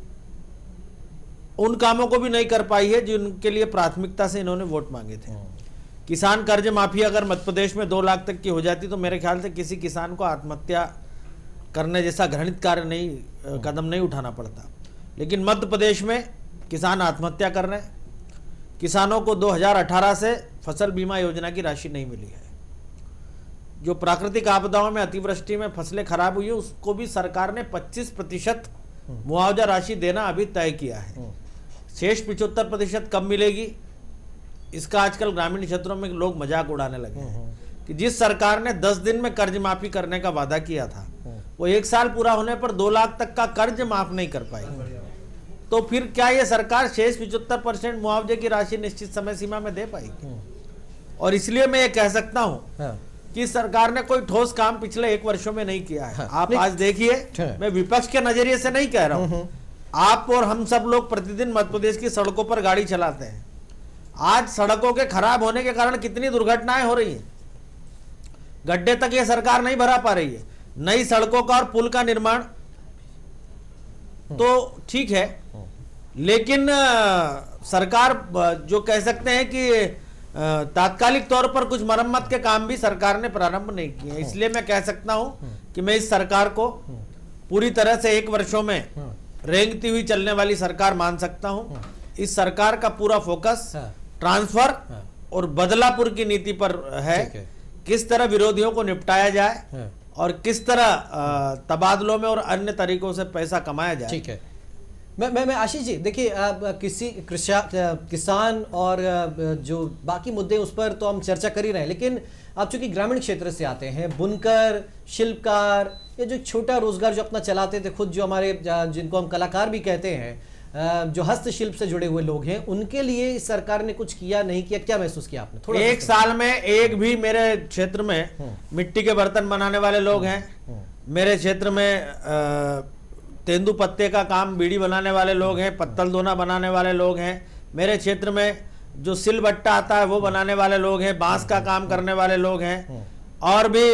उन कामों को भी नहीं कर पाई है जिनके लिए प्राथमिकता से इन्होंने वोट मांगे थे। किसान कर्ज माफी अगर मध्य प्रदेश में दो लाख तक की हो जाती तो मेरे ख्याल से किसी किसान को आत्महत्या करने जैसा घृणित कार्य नहीं कदम नहीं उठाना पड़ता। लेकिन मध्य प्रदेश में किसान आत्महत्या कर रहे हैं। किसानों को दो हज़ार अठारह से फसल बीमा योजना की राशि नहीं मिली है। जो प्राकृतिक आपदाओं में, अतिवृष्टि में फसलें खराब हुई है, उसको भी सरकार ने पच्चीस प्रतिशत मुआवजा राशि देना अभी तय किया है। शेष पिछहत्तर प्रतिशत कब मिलेगी, इसका आजकल ग्रामीण क्षेत्रों में लोग मजाक उड़ाने लगे हैं कि जिस सरकार ने दस दिन में कर्ज माफी करने का वादा किया था, वो एक साल पूरा होने पर दो लाख तक का कर्ज माफ नहीं कर पाई, तो फिर क्या ये सरकार शेष पिछहत्तर परसेंट मुआवजे की राशि निश्चित समय सीमा में दे पाएगी? और इसलिए मैं ये कह सकता हूं कि सरकार ने कोई ठोस काम पिछले एक वर्षों में नहीं किया है। आप आज देखिए, मैं विपक्ष के नजरिए से नहीं कह रहा हूं, आप और हम सब लोग प्रतिदिन मध्य प्रदेश की सड़कों पर गाड़ी चलाते हैं। आज सड़कों के खराब होने के कारण कितनी दुर्घटनाएं हो रही हैं, गड्ढे तक ये सरकार नहीं भरा पा रही है। नई सड़कों का और पुल का निर्माण तो ठीक है, लेकिन सरकार जो कह सकते हैं कि तात्कालिक तौर पर कुछ मरम्मत के काम भी सरकार ने प्रारंभ नहीं किए। इसलिए मैं कह सकता हूं कि मैं इस सरकार को पूरी तरह से एक वर्षों में रेंगती हुई चलने वाली सरकार मान सकता हूं। इस सरकार का पूरा फोकस ट्रांसफर और बदलापुर की नीति पर है, किस तरह विरोधियों को निपटाया जाए और किस तरह तबादलों में और अन्य तरीकों से पैसा कमाया जाए। ठीक है, मैं मैं मैं आशीष जी, देखिए किसी किसान और जो बाकी मुद्दे उस पर तो हम चर्चा कर ही रहे हैं, लेकिन आप चूंकि ग्रामीण क्षेत्र से आते हैं, बुनकर, शिल्पकार, ये जो छोटा रोजगार जो अपना चलाते थे खुद, जो हमारे जिनको हम कलाकार भी कहते हैं, जो हस्तशिल्प से जुड़े हुए लोग हैं, उनके लिए सरकार ने कुछ किया नहीं किया, क्या महसूस किया आपने? थोड़ा एक साल में एक भी मेरे क्षेत्र में मिट्टी के बर्तन बनाने वाले लोग हैं, मेरे क्षेत्र में तेंदू पत्ते का काम, बीड़ी बनाने वाले लोग हैं, पत्तल दोना बनाने वाले लोग हैं, मेरे क्षेत्र में जो सिलबट्टा आता है वो बनाने वाले लोग हैं, बांस का काम करने वाले लोग हैं, और भी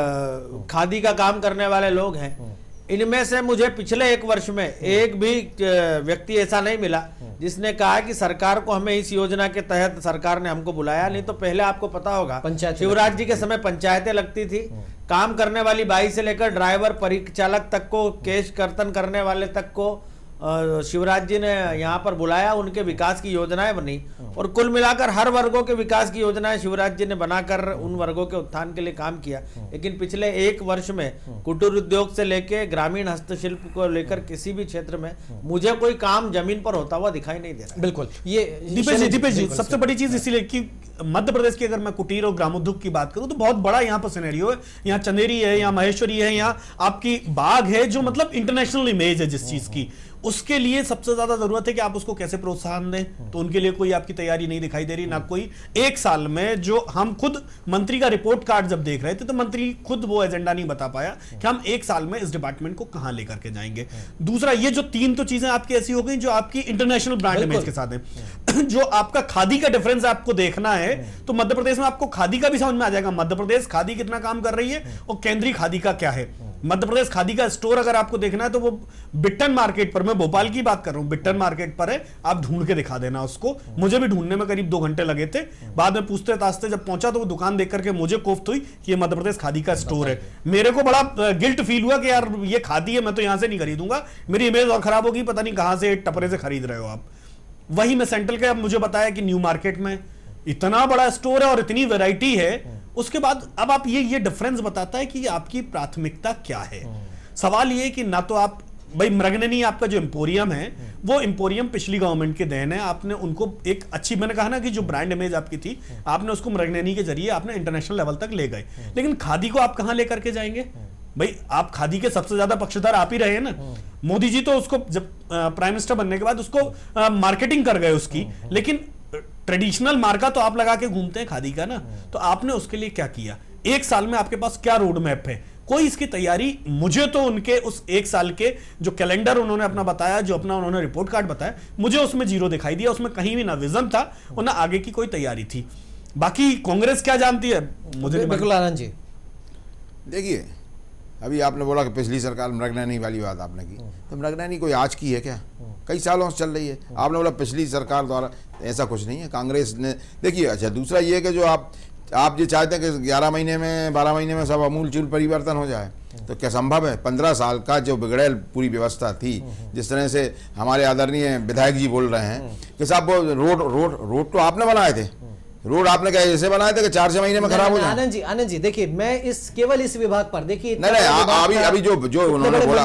खादी का काम करने वाले लोग हैं। इनमें से मुझे पिछले एक वर्ष में एक भी व्यक्ति ऐसा नहीं मिला जिसने कहा कि सरकार को, हमें इस योजना के तहत सरकार ने हमको बुलाया। नहीं तो पहले आपको पता होगा, शिवराज जी के समय पंचायतें लगती थी, काम करने वाली बाई से लेकर ड्राइवर, परिचालक तक को, केश कर्तन करने वाले तक को शिवराज जी ने यहाँ पर बुलाया, उनके विकास की योजनाएं बनी, और कुल मिलाकर हर वर्गों के विकास की योजनाएं शिवराज जी ने बनाकर उन वर्गों के उत्थान के लिए काम किया। लेकिन पिछले एक वर्ष में कुटीर उद्योग से लेकर ग्रामीण हस्तशिल्प को लेकर किसी भी क्षेत्र में मुझे कोई काम जमीन पर होता हुआ दिखाई नहीं दे रहा। बिल्कुल, ये दीपेश जी, दीपेश जी सबसे बड़ी चीज इसीलिए कि मध्य प्रदेश की अगर मैं कुटीर और ग्रामोद्योग की बात करूं तो बहुत बड़ा यहाँ पर सिनेरियो है। यहाँ चंदेरी है, यहाँ महेश्वरी है, यहाँ आपकी बाग है, जो मतलब इंटरनेशनल इमेज है जिस चीज की, उसके लिए सबसे ज्यादा जरूरत है कि आप उसको कैसे प्रोत्साहन दें, तो उनके लिए कोई आपकी तैयारी नहीं दिखाई दे रही, ना कोई। एक साल में जो हम खुद मंत्री का रिपोर्ट कार्ड जब देख रहे थे तो मंत्री खुद वो एजेंडा नहीं बता पाया कि हम एक साल में इस डिपार्टमेंट को कहां लेकर के जाएंगे। दूसरा, ये जो तीन तो चीजें आपकी ऐसी हो गई जो आपकी इंटरनेशनल ब्रांड इमेज के साथ है। जो आपका खादी का डिफरेंस आपको देखना है तो मध्य प्रदेश में आपको खादी का भी समझ में आ जाएगा, मध्य प्रदेश खादी कितना काम कर रही है और केंद्रीय खादी का क्या है। मध्य प्रदेश खादी का स्टोर अगर आपको देखना है तो वो बिट्टन मार्केट पर, मैं भोपाल की बात कर रहा हूं, बिट्टन मार्केट पर है, आप ढूंढ के दिखा देना उसको। मुझे भी ढूंढने में करीब दो घंटे लगे थे, बाद में पूछते ताछते जब पहुंचा तो वो दुकान देख करके मुझे कोफ्त हुई कि ये मध्य प्रदेश खादी का स्टोर है। मेरे को बड़ा गिल्ट फील हुआ कि यार ये खादी है, मैं तो यहां से नहीं खरीदूंगा, मेरी इमेज और खराब होगी, पता नहीं कहां से टपरे से खरीद रहे हो आप। वही मैं सेंट्रल के, अब मुझे बताया कि न्यू मार्केट में इतना बड़ा स्टोर है और इतनी वैरायटी है। उसके बाद अब आप ये ये डिफरेंस बताता है कि आपकी प्राथमिकता क्या है। सवाल ये कि ना तो आप भाई मृगनयनी आपका जो एम्पोरियम है वो एम्पोरियम पिछली गवर्नमेंट के देन है, आपने उनको एक अच्छी, मैंने कहा ना कि जो ब्रांड इमेज आपकी थी आपने उसको मृगनयनी के जरिए आपने इंटरनेशनल लेवल तक ले गए, लेकिन खादी को आप कहां लेकर के जाएंगे? भाई आप खादी के सबसे ज्यादा पक्षधर आप ही रहे हैं ना। मोदी जी तो उसको जब प्राइम मिनिस्टर बनने के बाद उसको मार्केटिंग कर गए उसकी, लेकिन ट्रेडिशनल मार्का तो आप लगा के घूमते हैं खादी का ना, तो आपने उसके लिए क्या किया? एक साल में आपके पास क्या रोड मैप है? कोई इसकी तैयारी, मुझे तो उनके उस एक साल के जो कैलेंडर उन्होंने अपना बताया, जो अपना उन्होंने रिपोर्ट कार्ड बताया, मुझे उसमें जीरो दिखाई दिया। उसमें कहीं भी ना विजन था और ना आगे की कोई तैयारी थी। बाकी कांग्रेस क्या जानती है मुझे बिल्कुल आनंद जी। देखिए, अभी आपने बोला कि पिछली सरकार मृगनयनी वाली बात आपने की, तो मृगनयनी कोई आज की है क्या? कई सालों से चल रही है। आपने बोला पिछली सरकार द्वारा, ऐसा कुछ नहीं है। कांग्रेस ने, देखिए, अच्छा दूसरा ये कि जो आप आप ये चाहते हैं कि ग्यारह महीने में बारह महीने में सब अमूल चूल परिवर्तन हो जाए, तो क्या संभव है? पंद्रह साल का जो बिगड़ेल पूरी व्यवस्था थी, जिस तरह से हमारे आदरणीय विधायक जी बोल रहे हैं कि साहब वो रोड रोड रोड तो आपने बनाए थे, रोड आपने क्या ऐसे बनाए थे कि चार छह महीने में खराब हो जाए? आनंद जी, आनंद जी देखिए, मैं इस केवल इस विभाग पर देखिए, नहीं नहीं अभी अभी जो जो उन्होंने बोला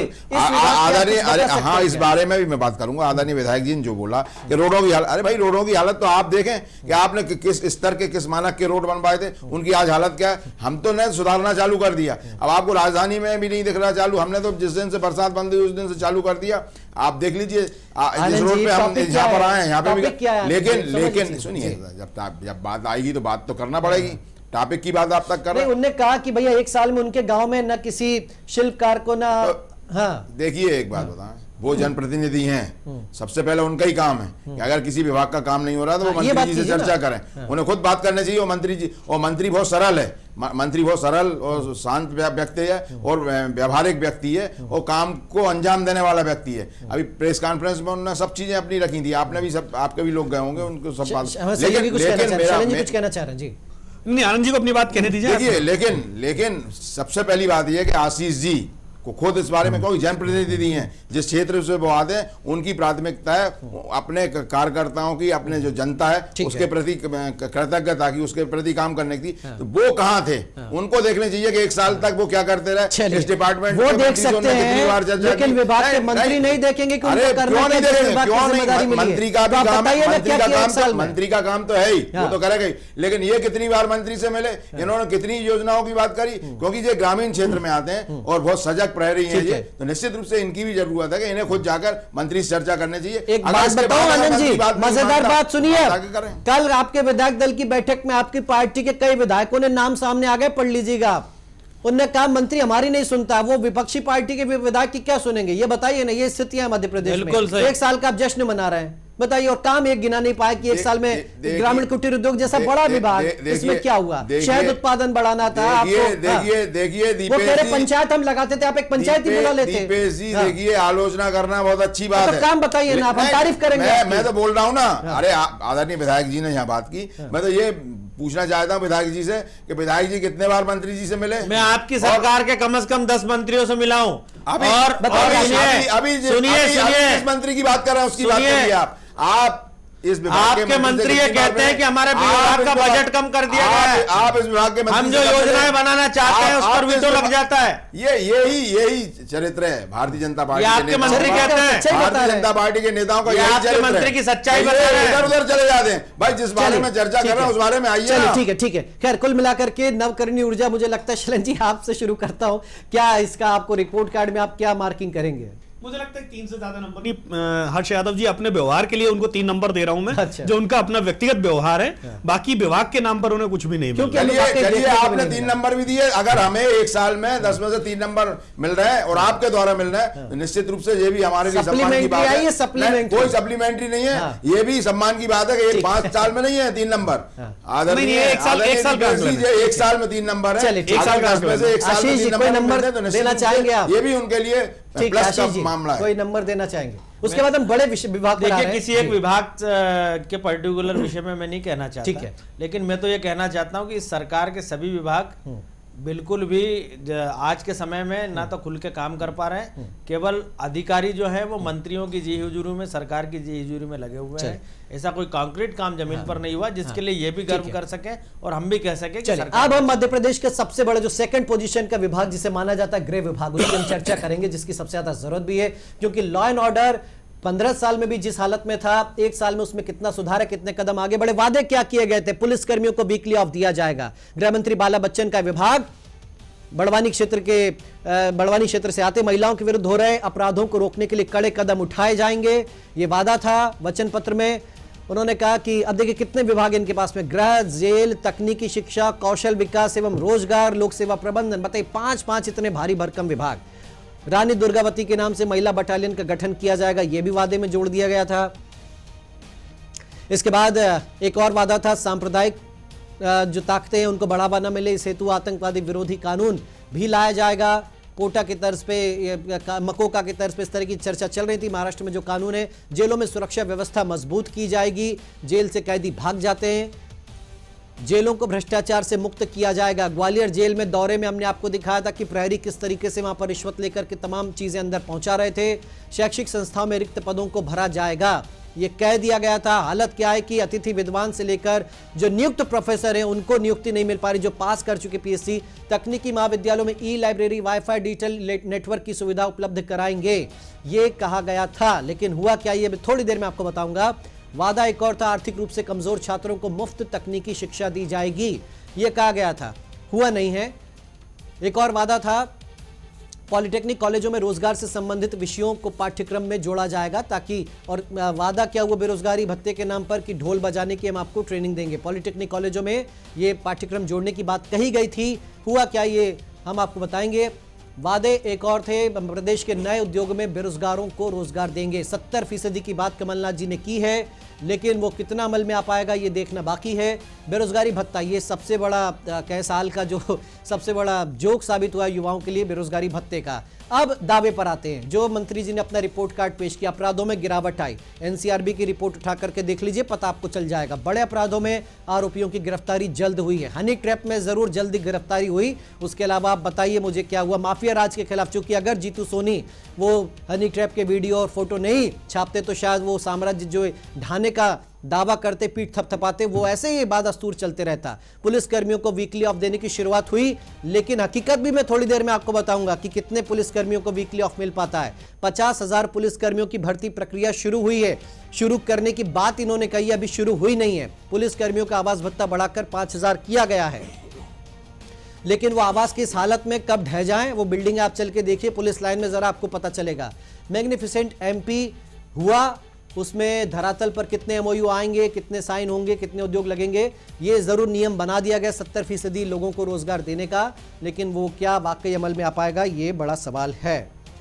आदरणीय, अरे हाँ, इस बारे में भी मैं बात करूंगा। आदरणीय विधायक जी ने जो बोला कि रोडों की हालत, अरे भाई रोडों की हालत तो आप देखें कि आपने किस स्तर के किस मानक के रोड बनवाए थे, उनकी आज हालत क्या है? हम तो ने सुधारना चालू कर दिया, अब आपको राजधानी में भी नहीं दिख रहा चालू। हमने तो जिस दिन से बरसात बंद हुई उस दिन से चालू कर दिया। आप देख लीजिए जिस रोड पे हम यहाँ पर आए हैं यहाँ पे भी, लेकिन लेकिन सुनिए, जब जब बात आएगी तो बात तो करना पड़ेगी। टॉपिक की बात आप तक कर रहे हैं। उन्होंने कहा कि भैया एक साल में उनके गांव में न किसी शिल्पकार को ना, हाँ देखिए एक बात बताएं, वो जनप्रतिनिधि हैं, सबसे पहले उनका ही काम है कि अगर किसी विभाग का काम नहीं हो रहा तो वो मंत्री जी से चर्चा करें, उन्हें खुद बात करनी चाहिए। वो मंत्री जी, और मंत्री बहुत सरल है, मंत्री बहुत सरल और शांत व्यक्ति है और व्यवहारिक व्यक्ति है और काम को अंजाम देने वाला व्यक्ति है। अभी प्रेस कॉन्फ्रेंस में उन्होंने सब चीजें अपनी रखी थी, आपने भी सब, आपके भी लोग गए होंगे उनको सब बात। लेकिन कुछ कहना चाह रहे हैं जी? नहीं, आनंद जी को अपनी बात कहने दीजिए। देखिए, लेकिन लेकिन सबसे पहली बात यह है कि आशीष जी को खुद इस बारे में कोई जनप्रतिनिधि हैं, जिस क्षेत्र से वो आते हैं, उनकी प्राथमिकता है अपने कार्यकर्ताओं की, अपने जो जनता है उसके प्रति कृतज्ञता की, उसके प्रति काम करने की। हाँ। तो वो कहाँ थे? हाँ। उनको देखने चाहिए कि एक साल तक वो क्या करते रहे इस डिपार्टमेंट। वो देख सकते हैं, लेकिन विभाग के मंत्री नहीं देखेंगे कि उनको करना क्या है। क्यों नहीं? मंत्री का भी काम है, मंत्री का काम, मंत्री का काम तो है ही, वो तो करेगा ही। लेकिन ये कितनी बार मंत्री से मिले, इन्होंने कितनी योजनाओं की बात करी, क्योंकि ये ग्रामीण क्षेत्र में आते हैं और बहुत सजग रह रही है ये, तो निश्चित रूप से इनकी भी जरूरत है कि इन्हें खुद जाकर मंत्री से चर्चा करनी चाहिए। एक बात बताओ आनंद जी, मजेदार बात सुनिए। कल आपके विधायक दल की बैठक में आपकी पार्टी के कई विधायकों ने नाम सामने आ गए, पढ़ लीजिएगा आप। उन्होंने कहा मंत्री हमारी नहीं सुनता, वो विपक्षी पार्टी के विधायक की क्या सुनेंगे? ये बताइए ना, ये स्थिति है मध्य प्रदेश में। एक साल का आप जश्न मना रहे हैं, बताइए, और काम एक गिना नहीं पाया कि एक साल में ग्रामीण कुटीर उद्योग जैसा बड़ा विभाग, इसमें क्या हुआ? शहद उत्पादन बढ़ाना था आपको। देखिए देखिए वो कह रहे पंचायत हम लगाते थे, आप एक पंचायत ही बुला लेते। दीपेश जी देखिए, आलोचना करना बहुत अच्छी बात है, काम बताइए ना, आप हम तारीफ करेंगे। मैं तो बोल रहा हूँ ना, अरे आदरणीय विधायक जी ने यहाँ बात की, मैं तो ये पूछना चाहता हूँ विधायक जी से कि विधायक जी कितने बार मंत्री जी से मिले? मैं आपकी सरकार के कम से कम दस मंत्रियों से मिला हूँ। अभी और अभी सुनिए सुनिए किस मंत्री की बात कर रहे हैं उसकी बात करिए आप। आप इस विभाग आपके मंत्री ये कहते हैं कि हमारे विभाग का बजट कम कर दिया गया है। आप इस विभाग के हम जो योजनाएं बनाना चाहते हैं उस पर भी तो लग जाता है। ये यही यही चरित्र है भारतीय जनता पार्टी। आपके मंत्री कहते हैं, भारतीय जनता पार्टी के नेताओं का यही चरित्र है। मंत्री की सच्चाई बता रहे हैं, इधर उधर चले जाते हैं। भाई जिस बारे में चर्चा कर रहे हैं उस बारे में आइए। ठीक है ठीक है। खैर कुल मिलाकर के नवकरणीय ऊर्जा, मुझे लगता है शैलन जी आपसे शुरू करता हूं, क्या इसका आपको रिपोर्ट कार्ड में आप क्या मार्किंग करेंगे? मुझे लगता है तीन से ज्यादा नंबर नहीं। अ, हर्ष यादव जी अपने व्यवहार के लिए उनको तीन नंबर दे रहा हूं मैं, अच्छा। जो उनका अपना व्यक्तिगत व्यवहार है, बाकी विभाग के नाम पर उन्हें कुछ भी नहीं मिला। चलिए चलिए आपने तीन नंबर भी दिए, अगर हमें एक साल में दस में से तीन नंबर मिल रहे हैं और आपके द्वारा मिल रहे हैं तो निश्चित रूप से ये भी हमारे लिए सम्मान की बात है। सप्लीमेंट्री कोई सप्लीमेंट्री नहीं है, ये भी सम्मान की बात है कि एक पांच साल में नहीं है तीन नंबर, आदरणीय एक साल एक साल में तीन नंबर है, एक साल में से एक साल में तीन नंबर देना चाहेंगे आप, ये भी उनके लिए प्लस का मामला है। कोई नंबर देना चाहेंगे? उसके बाद हम बड़े विभाग पर आ रहे हैं। किसी एक विभाग के पर्टिकुलर विषय में मैं नहीं कहना चाहता, ठीक है, लेकिन मैं तो ये कहना चाहता हूँ कि सरकार के सभी विभाग बिल्कुल भी आज के समय में ना तो खुल के काम कर पा रहे हैं, केवल अधिकारी जो है वो मंत्रियों की जी हुजूरी में, सरकार की जी हुजूरी में लगे हुए हैं। ऐसा कोई कॉन्क्रीट काम जमीन हाँ, पर नहीं हुआ जिसके हाँ, लिए ये भी गर्व कर सके और हम भी कह सके कि अब हम मध्य प्रदेश के सबसे बड़े जो सेकंड पोजीशन का विभाग जिसे माना जाता है गृह विभाग, उसकी हम चर्चा करेंगे, जिसकी सबसे ज्यादा जरूरत भी है, क्योंकि लॉ एंड ऑर्डर पंद्रह साल में भी जिस हालत में था, एक साल में उसमें कितना सुधार है, कितने कदम आगे बढ़े, वादे क्या किए गए थे। पुलिस कर्मियों को वीकली ऑफ दिया जाएगा। गृह मंत्री बाला बच्चन का विभाग बड़वानी क्षेत्र के बड़वानी क्षेत्र से आते महिलाओं के विरुद्ध हो रहे अपराधों को रोकने के लिए कड़े कदम उठाए जाएंगे, ये वादा था वचन पत्र में। उन्होंने कहा कि अब देखिए कितने विभाग इनके पास में, गृह, जेल, तकनीकी शिक्षा, कौशल विकास एवं रोजगार, लोक सेवा प्रबंधन, बताइए पांच पांच इतने भारी भरकम विभाग। रानी दुर्गावती के नाम से महिला बटालियन का गठन किया जाएगा, यह भी वादे में जोड़ दिया गया था। इसके बाद एक और वादा था, सांप्रदायिक जो ताकतें हैं उनको बढ़ावा न मिले इस हेतु आतंकवादी विरोधी कानून भी लाया जाएगा। कोटा की तर्ज पे, मकोका की तर्ज पे इस तरह की चर्चा चल रही थी। महाराष्ट्र में जो कानून है, जेलों में सुरक्षा व्यवस्था मजबूत की जाएगी, जेल से कैदी भाग जाते हैं, जेलों को भ्रष्टाचार से मुक्त किया जाएगा। ग्वालियर जेल में दौरे में हमने आपको दिखाया था कि प्रहरी किस तरीके से वहां पर रिश्वत लेकर के तमाम चीजें अंदर पहुंचा रहे थे। शैक्षिक संस्थाओं में रिक्त पदों को भरा जाएगा, ये कह दिया गया था। हालत क्या है कि अतिथि विद्वान से लेकर जो नियुक्त प्रोफेसर हैं उनको नियुक्ति नहीं मिल पा रही, जो पास कर चुके पीएससी। तकनीकी महाविद्यालयों में e library, wifi, digital network की सुविधा उपलब्ध कराएंगे, ये कहा गया था। लेकिन हुआ क्या, ये थोड़ी देर में आपको बताऊंगा। वादा एक और था, आर्थिक रूप से कमजोर छात्रों को मुफ्त तकनीकी शिक्षा दी जाएगी, ये कहा गया था, हुआ नहीं है। एक और वादा था, पॉलिटेक्निक कॉलेजों में रोजगार से संबंधित विषयों को पाठ्यक्रम में जोड़ा जाएगा, ताकि, और वादा क्या हुआ बेरोजगारी भत्ते के नाम पर कि ढोल बजाने की हम आपको ट्रेनिंग देंगे। पॉलिटेक्निक कॉलेजों में ये पाठ्यक्रम जोड़ने की बात कही गई थी, हुआ क्या ये हम आपको बताएंगे। वादे एक और थे, प्रदेश के नए उद्योग में बेरोजगारों को रोजगार देंगे। सत्तर फीसदी की बात कमलनाथ जी ने की है, लेकिन वो कितना अमल में आ पाएगा ये देखना बाकी है। बेरोजगारी भत्ता, ये सबसे बड़ा कई साल का जो सबसे बड़ा जोक साबित हुआ युवाओं के लिए, बेरोजगारी भत्ते का। अब दावे पर आते हैं, जो मंत्री जी ने अपना रिपोर्ट कार्ड पेश किया, अपराधों में गिरावट आई। एनसीआरबी की रिपोर्ट उठा करके देख लीजिए, पता आपको चल जाएगा। बड़े अपराधों में आरोपियों की गिरफ्तारी जल्द हुई है। हनी ट्रैप में जरूर जल्दी गिरफ्तारी हुई, उसके अलावा आप बताइए मुझे क्या हुआ माफिया राज के खिलाफ। चूंकि अगर जीतू सोनी वो हनी ट्रैप के वीडियो और फोटो नहीं छापते तो शायद वो साम्राज्य जो ढाने का दावा करते, पीठ थपथपाते, वो ऐसे ही बादस्तूर चलते रहता। पुलिस कर्मियों को वीकली ऑफ देने की शुरुआत हुई, लेकिन हकीकत भी मैं थोड़ी देर में आपको बताऊंगा कि कितने पुलिस कर्मियों को वीकली ऑफ मिल पाता है। पचास हजार पुलिस कर्मियों की भर्ती प्रक्रिया शुरू हुई है, शुरू करने की बात इन्होंने कही, अभी शुरू हुई नहीं है। पुलिस कर्मियों का आवास भत्ता बढ़ाकर पांच हजार किया गया है, लेकिन वो आवास की इस हालत में कब ढह जाएं, वो बिल्डिंग आप चल के देखिए पुलिस लाइन में, जरा आपको पता चलेगा। मैग्निफिसेंट एमपी हुआ, उसमें धरातल पर कितने एमओयू आएंगे, कितने साइन होंगे, कितने उद्योग लगेंगे, ये जरूर नियम बना दिया गया सत्तर फीसदी लोगों को रोजगार देने का, लेकिन वो क्या वाकई अमल में आ पाएगा, ये बड़ा सवाल है।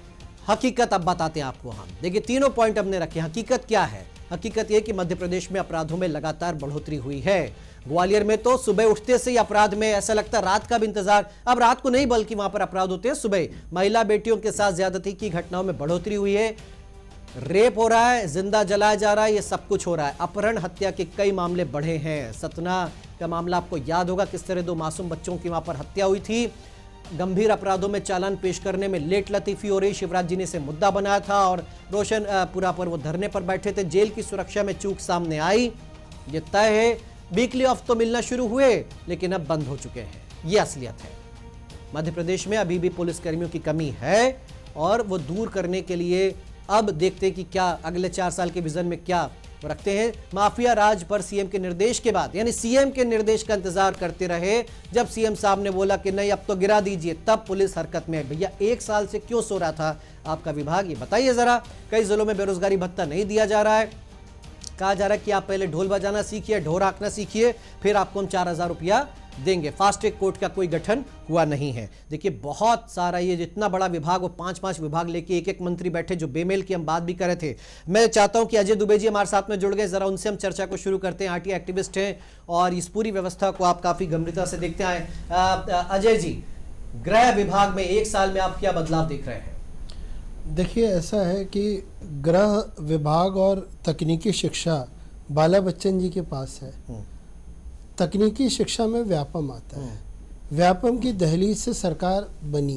हकीकत अब बताते हैं आपको हम। देखिए तीनों पॉइंट हमने रखे। हकीकत क्या है? हकीकत यह कि मध्य प्रदेश में अपराधों में लगातार बढ़ोतरी हुई है। ग्वालियर में तो सुबह उठते से ही अपराध में ऐसा लगता है रात का भी इंतजार, अब रात को नहीं बल्कि वहां पर अपराध होते हैं सुबह। महिला बेटियों के साथ ज्यादती की घटनाओं में बढ़ोतरी हुई है, रेप हो रहा है, जिंदा जलाया जा रहा है, ये सब कुछ हो रहा है। अपहरण हत्या के कई मामले बढ़े हैं। सतना का मामला आपको याद होगा, किस तरह दो मासूम बच्चों की वहां पर हत्या हुई थी। गंभीर अपराधों में चालान पेश करने में लेट लतीफी हो रही, शिवराज जी ने इसे मुद्दा बनाया था और रोशन पुरा पर वो धरने पर बैठे थे। जेल की सुरक्षा में चूक सामने आई, ये तय है। वीकली ऑफ तो मिलना शुरू हुए, लेकिन अब बंद हो चुके हैं, ये असलियत है। मध्य प्रदेश में अभी भी पुलिस कर्मियों की कमी है और वो दूर करने के लिए अब देखते हैं कि क्या अगले चार साल के विजन में क्या वो रखते हैं माफिया राज पर सीएम के निर्देश के बाद, यानी सीएम के निर्देश का इंतजार करते रहे। जब सीएम साहब ने बोला कि नहीं अब तो गिरा दीजिए, तब पुलिस हरकत में है। भैया एक साल से क्यों सो रहा था आपका विभाग, ये बताइए जरा। कई जिलों में बेरोजगारी भत्ता नहीं दिया जा रहा है, कहा जा रहा है कि आप पहले ढोल बजाना सीखिए, ढोर हाँकना सीखिए, फिर आपको हम चार हजार रुपया देंगे। फास्ट ट्रैक कोर्ट का कोई गठन हुआ नहीं है। देखिए बहुत सारा, ये जितना बड़ा विभाग, वो पांच पांच विभाग लेके एक एक मंत्री बैठे, जो बेमेल की हम बात भी कर रहे थे। मैं चाहता हूं कि अजय दुबे जी हमारे साथ में जुड़ गए, जरा उनसे हम चर्चा को शुरू करते हैं। आरटी एक्टिविस्ट हैं और इस पूरी व्यवस्था को आप काफी गंभीरता से देखते आए। अजय जी, गृह विभाग में एक साल में आप क्या बदलाव देख रहे हैं? देखिए ऐसा है कि गृह विभाग और तकनीकी शिक्षा बाला बच्चन जी के पास है। तकनीकी शिक्षा में व्यापम आता है, व्यापम की दहलीज से सरकार बनी।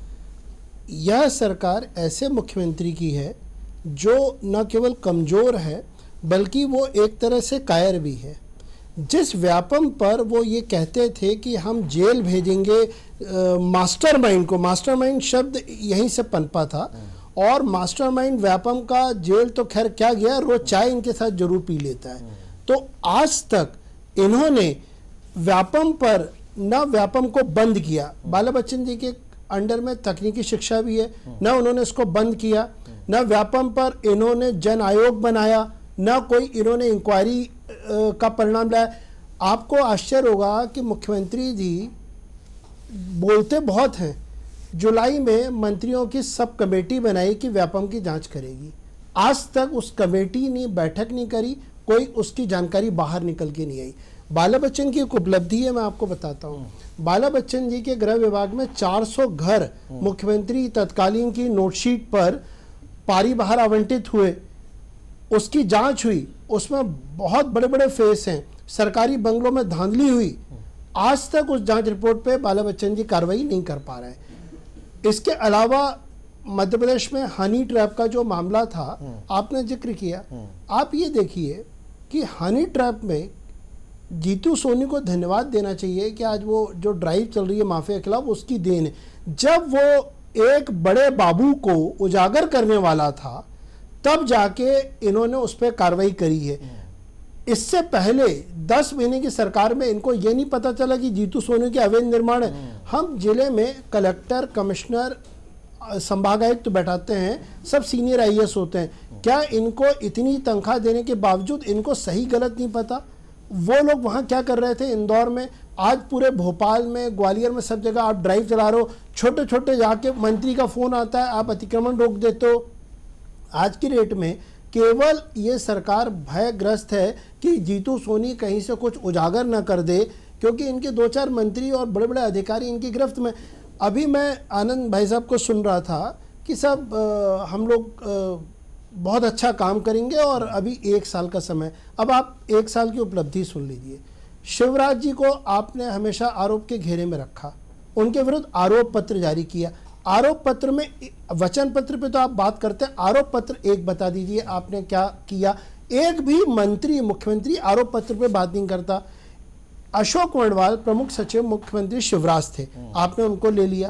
यह सरकार ऐसे मुख्यमंत्री की है जो न केवल कमज़ोर है बल्कि वो एक तरह से कायर भी है। जिस व्यापम पर वो ये कहते थे कि हम जेल भेजेंगे मास्टरमाइंड को, मास्टरमाइंड शब्द यहीं से पनपा था, और मास्टरमाइंड व्यापम का जेल तो खैर क्या गया, रोज चाय इनके साथ जरूर पी लेता है। तो आज तक इन्होंने व्यापम पर न व्यापम को बंद किया, बाला बच्चन जी के अंडर में तकनीकी शिक्षा भी है, न उन्होंने इसको बंद किया, न व्यापम पर इन्होंने जन आयोग बनाया, न कोई इन्होंने इंक्वायरी का परिणाम लाया। आपको आश्चर्य होगा कि मुख्यमंत्री जी बोलते बहुत हैं, जुलाई में मंत्रियों की सब कमेटी बनाई कि व्यापम की जांच करेगी। आज तक उस कमेटी ने बैठक नहीं करी, कोई उसकी जानकारी बाहर निकल के नहीं आई। बाला बच्चन की एक उपलब्धि है, मैं आपको बताता हूँ। बाला बच्चन जी के गृह विभाग में चार सौ घर मुख्यमंत्री तत्कालीन की नोटशीट पर पारी बाहर आवंटित हुए, उसकी जांच हुई, उसमें बहुत बड़े बड़े फेस हैं, सरकारी बंगलों में धांधली हुई। आज तक उस जांच रिपोर्ट पे बाला बच्चन जी कार्रवाई नहीं कर पा रहे हैं। इसके अलावा मध्य प्रदेश में हनी ट्रैप का जो मामला था, आपने जिक्र किया, आप ये देखिए कि हनी ट्रैप में जीतू सोनी को धन्यवाद देना चाहिए कि आज वो जो ड्राइव चल रही है माफिया के खिलाफ, उसकी देन है। जब वो एक बड़े बाबू को उजागर करने वाला था, तब जाके इन्होंने उस पर कार्रवाई करी है। इससे पहले दस महीने की सरकार में इनको ये नहीं पता चला कि जीतू सोनी के अवैध निर्माण है। हम जिले में कलेक्टर, कमिश्नर, संभागायुक्त तो बैठाते हैं, सब सीनियर आई ए एस होते हैं। क्या इनको इतनी तनख्वाह देने के बावजूद इनको सही गलत नहीं पता? वो लोग वहाँ क्या कर रहे थे इंदौर में, आज पूरे भोपाल में, ग्वालियर में, सब जगह आप ड्राइव चला रहे हो, छोटे छोटे जाके मंत्री का फोन आता है, आप अतिक्रमण रोक देते हो। आज की डेट में केवल ये सरकार भयग्रस्त है कि जीतू सोनी कहीं से कुछ उजागर न कर दे, क्योंकि इनके दो चार मंत्री और बड़े बड़े अधिकारी इनकी गिरफ्त में। अभी मैं आनंद भाई साहब को सुन रहा था कि साहब हम लोग बहुत अच्छा काम करेंगे और अभी एक साल का समय। अब आप एक साल की उपलब्धि सुन लीजिए। शिवराज जी को आपने हमेशा आरोप के घेरे में रखा, उनके विरुद्ध आरोप पत्र जारी किया। आरोप पत्र में, वचन पत्र पे तो आप बात करते हैं, आरोप पत्र एक बता दीजिए आपने क्या किया? एक भी मंत्री, मुख्यमंत्री आरोप पत्र पे बात नहीं करता। अशोक वर्णवाल प्रमुख सचिव मुख्यमंत्री शिवराज थे, आपने उनको ले लिया।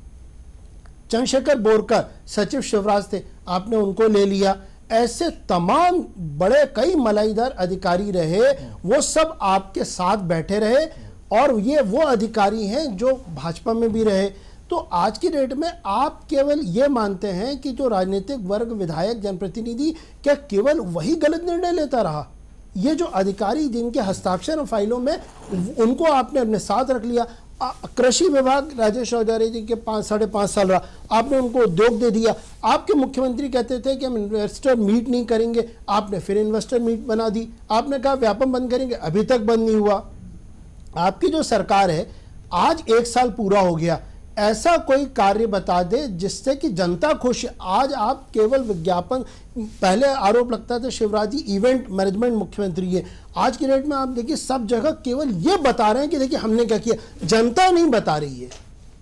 चंद्रशेखर बोरकर सचिव शिवराज थे, आपने उनको ले लिया। ऐसे तमाम बड़े कई मलाईदार अधिकारी रहे, वो सब आपके साथ बैठे रहे, और ये वो अधिकारी हैं जो भाजपा में भी रहे। तो आज की डेट में आप केवल ये मानते हैं कि जो राजनीतिक वर्ग, विधायक, जनप्रतिनिधि, क्या केवल वही गलत निर्णय लेता रहा? ये जो अधिकारी जिनके हस्ताक्षर फाइलों में, उनको आपने अपने साथ रख लिया। कृषि विभाग राजेश औजारी जी के पाँच साढ़े पाँच साल रहा, आपने उनको उद्योग दे दिया। आपके मुख्यमंत्री कहते थे कि हम इन्वेस्टर मीट नहीं करेंगे, आपने फिर इन्वेस्टर मीट बना दी। आपने कहा व्यापम बंद करेंगे, अभी तक बंद नहीं हुआ। आपकी जो सरकार है, आज एक साल पूरा हो गया, ऐसा कोई कार्य बता दे जिससे कि जनता खुश। आज आप केवल विज्ञापन, पहले आरोप लगता था शिवराज जी इवेंट मैनेजमेंट मुख्यमंत्री है, आज की डेट में आप देखिए सब जगह केवल ये बता रहे हैं कि देखिए हमने क्या किया, जनता नहीं बता रही है।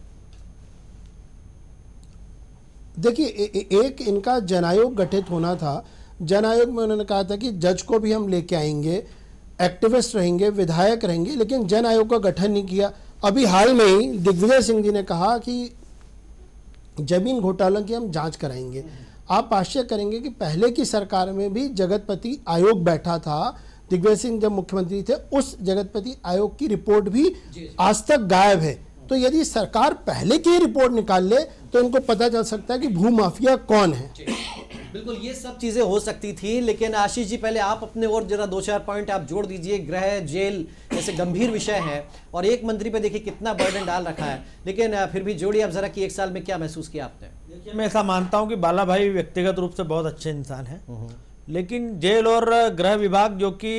देखिए एक इनका जन आयोग गठित होना था, जन आयोग में उन्होंने कहा था कि जज को भी हम लेके आएंगे, एक्टिविस्ट रहेंगे, विधायक रहेंगे, लेकिन जन आयोग का गठन नहीं किया। अभी हाल में ही दिग्विजय सिंह जी ने कहा कि जमीन घोटाला की हम जांच कराएंगे। आप आश्चर्य करेंगे कि पहले की सरकार में भी जगतपति आयोग बैठा था, दिग्विजय सिंह जब मुख्यमंत्री थे, उस जगतपति आयोग की रिपोर्ट भी आज तक गायब है। तो यदि सरकार पहले की रिपोर्ट निकाल ले तो इनको पता चल सकता है कि भू माफिया कौन है। बिल्कुल, ये सब चीजें हो सकती थी, लेकिन आशीष जी पहले आप अपने और जरा दो चार पॉइंट आप जोड़ दीजिए। गृह, जेल ऐसे गंभीर विषय है और एक मंत्री पे देखिए कितना बर्डन डाल रखा है, लेकिन फिर भी जोड़िए आप जरा कि एक साल में क्या महसूस किया आपने। देखिए, मैं ऐसा मानता हूँ कि बाला भाई व्यक्तिगत रूप से बहुत अच्छे इंसान हैं, लेकिन जेल और गृह विभाग जो कि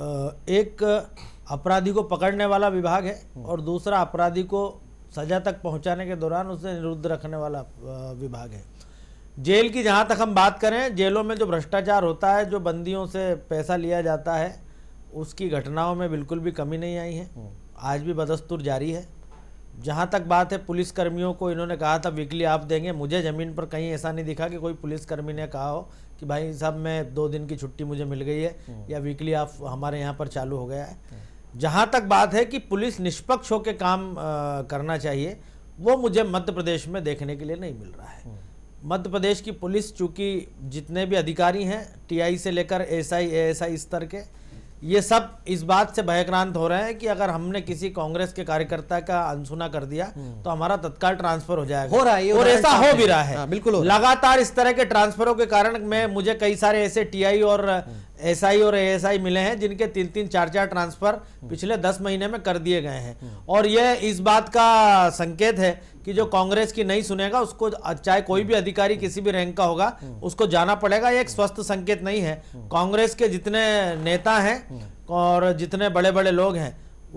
एक अपराधी को पकड़ने वाला विभाग है और दूसरा अपराधी को सजा तक पहुंचाने के दौरान उसे निरुद्ध रखने वाला विभाग है। जेल की जहां तक हम बात करें, जेलों में जो भ्रष्टाचार होता है, जो बंदियों से पैसा लिया जाता है, उसकी घटनाओं में बिल्कुल भी कमी नहीं आई है, आज भी बदस्तूर जारी है। जहां तक बात है पुलिस कर्मियों को, इन्होंने कहा था वीकली आप देंगे, मुझे ज़मीन पर कहीं ऐसा नहीं दिखा कि कोई पुलिसकर्मी ने कहा हो कि भाई साहब मैं दो दिन की छुट्टी मुझे मिल गई है या वीकली आप हमारे यहाँ पर चालू हो गया है। जहाँ तक बात है कि पुलिस निष्पक्ष होकर काम आ, करना चाहिए, वो मुझे मध्य प्रदेश में देखने के लिए नहीं मिल रहा है। मध्य प्रदेश की पुलिस चूँकि जितने भी अधिकारी हैं, टीआई से लेकर एएसआई, एएसआई स्तर के, ये सब इस बात से भयक्रांत हो रहे हैं कि अगर हमने किसी कांग्रेस के कार्यकर्ता का अनसुना कर दिया तो हमारा तत्काल ट्रांसफर हो जाएगा। हो रहा है और ऐसा हो भी रहा है। हाँ, बिल्कुल लगातार इस तरह के ट्रांसफरों के कारण मैं मुझे कई सारे ऐसे टीआई और एसआई और एएसआई मिले हैं जिनके तीन तीन चार चार ट्रांसफर पिछले दस महीने में कर दिए गए हैं। और यह इस बात का संकेत है कि जो कांग्रेस की नहीं सुनेगा उसको, चाहे कोई भी अधिकारी किसी भी रैंक का होगा, उसको जाना पड़ेगा। ये एक स्वस्थ संकेत नहीं है। कांग्रेस के जितने नेता हैं और जितने बड़े बड़े लोग हैं,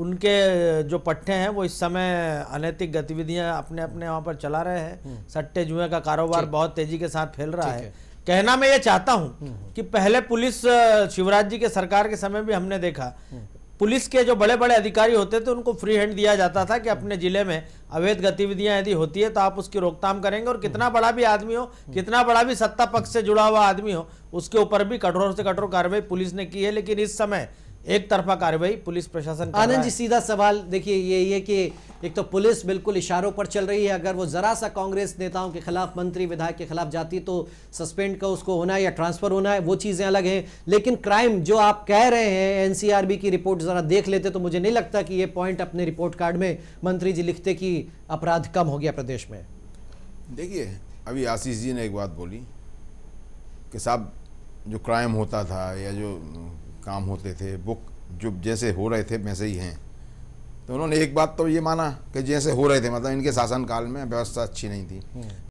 उनके जो पट्टे हैं वो इस समय अनैतिक गतिविधियां अपने अपने वहां पर चला रहे हैं। सट्टे जुए का कारोबार बहुत तेजी के साथ फैल रहा है। कहना मैं ये चाहता हूं कि पहले पुलिस, शिवराज जी के सरकार के समय भी हमने देखा, पुलिस के जो बड़े बड़े अधिकारी होते थे उनको फ्री हैंड दिया जाता था कि अपने जिले में अवैध गतिविधियां यदि होती है तो आप उसकी रोकथाम करेंगे, और कितना बड़ा भी आदमी हो, कितना बड़ा भी सत्ता पक्ष से जुड़ा हुआ आदमी हो, उसके ऊपर भी कठोर से कठोर कार्रवाई पुलिस ने की है। लेकिन इस समय एक तरफा कार्रवाई पुलिस प्रशासन। आनंद जी, सीधा सवाल देखिए ये ये कि एक तो पुलिस बिल्कुल इशारों पर चल रही है, अगर वो जरा सा कांग्रेस नेताओं के खिलाफ, मंत्री विधायक के खिलाफ जाती तो सस्पेंड का उसको होना है या ट्रांसफर होना है, वो चीजें अलग हैं। लेकिन क्राइम जो आप कह रहे हैं, एनसीआरबी की रिपोर्ट जरा देख लेते तो मुझे नहीं लगता कि ये पॉइंट अपने रिपोर्ट कार्ड में मंत्री जी लिखते कि अपराध कम हो गया प्रदेश में। देखिए, अभी आशीष जी ने एक बात बोली कि साहब जो क्राइम होता था या जो काम होते थे वो जो जैसे हो रहे थे वैसे ही हैं, तो उन्होंने एक बात तो ये माना कि जैसे हो रहे थे, मतलब इनके शासनकाल में व्यवस्था अच्छी नहीं थी।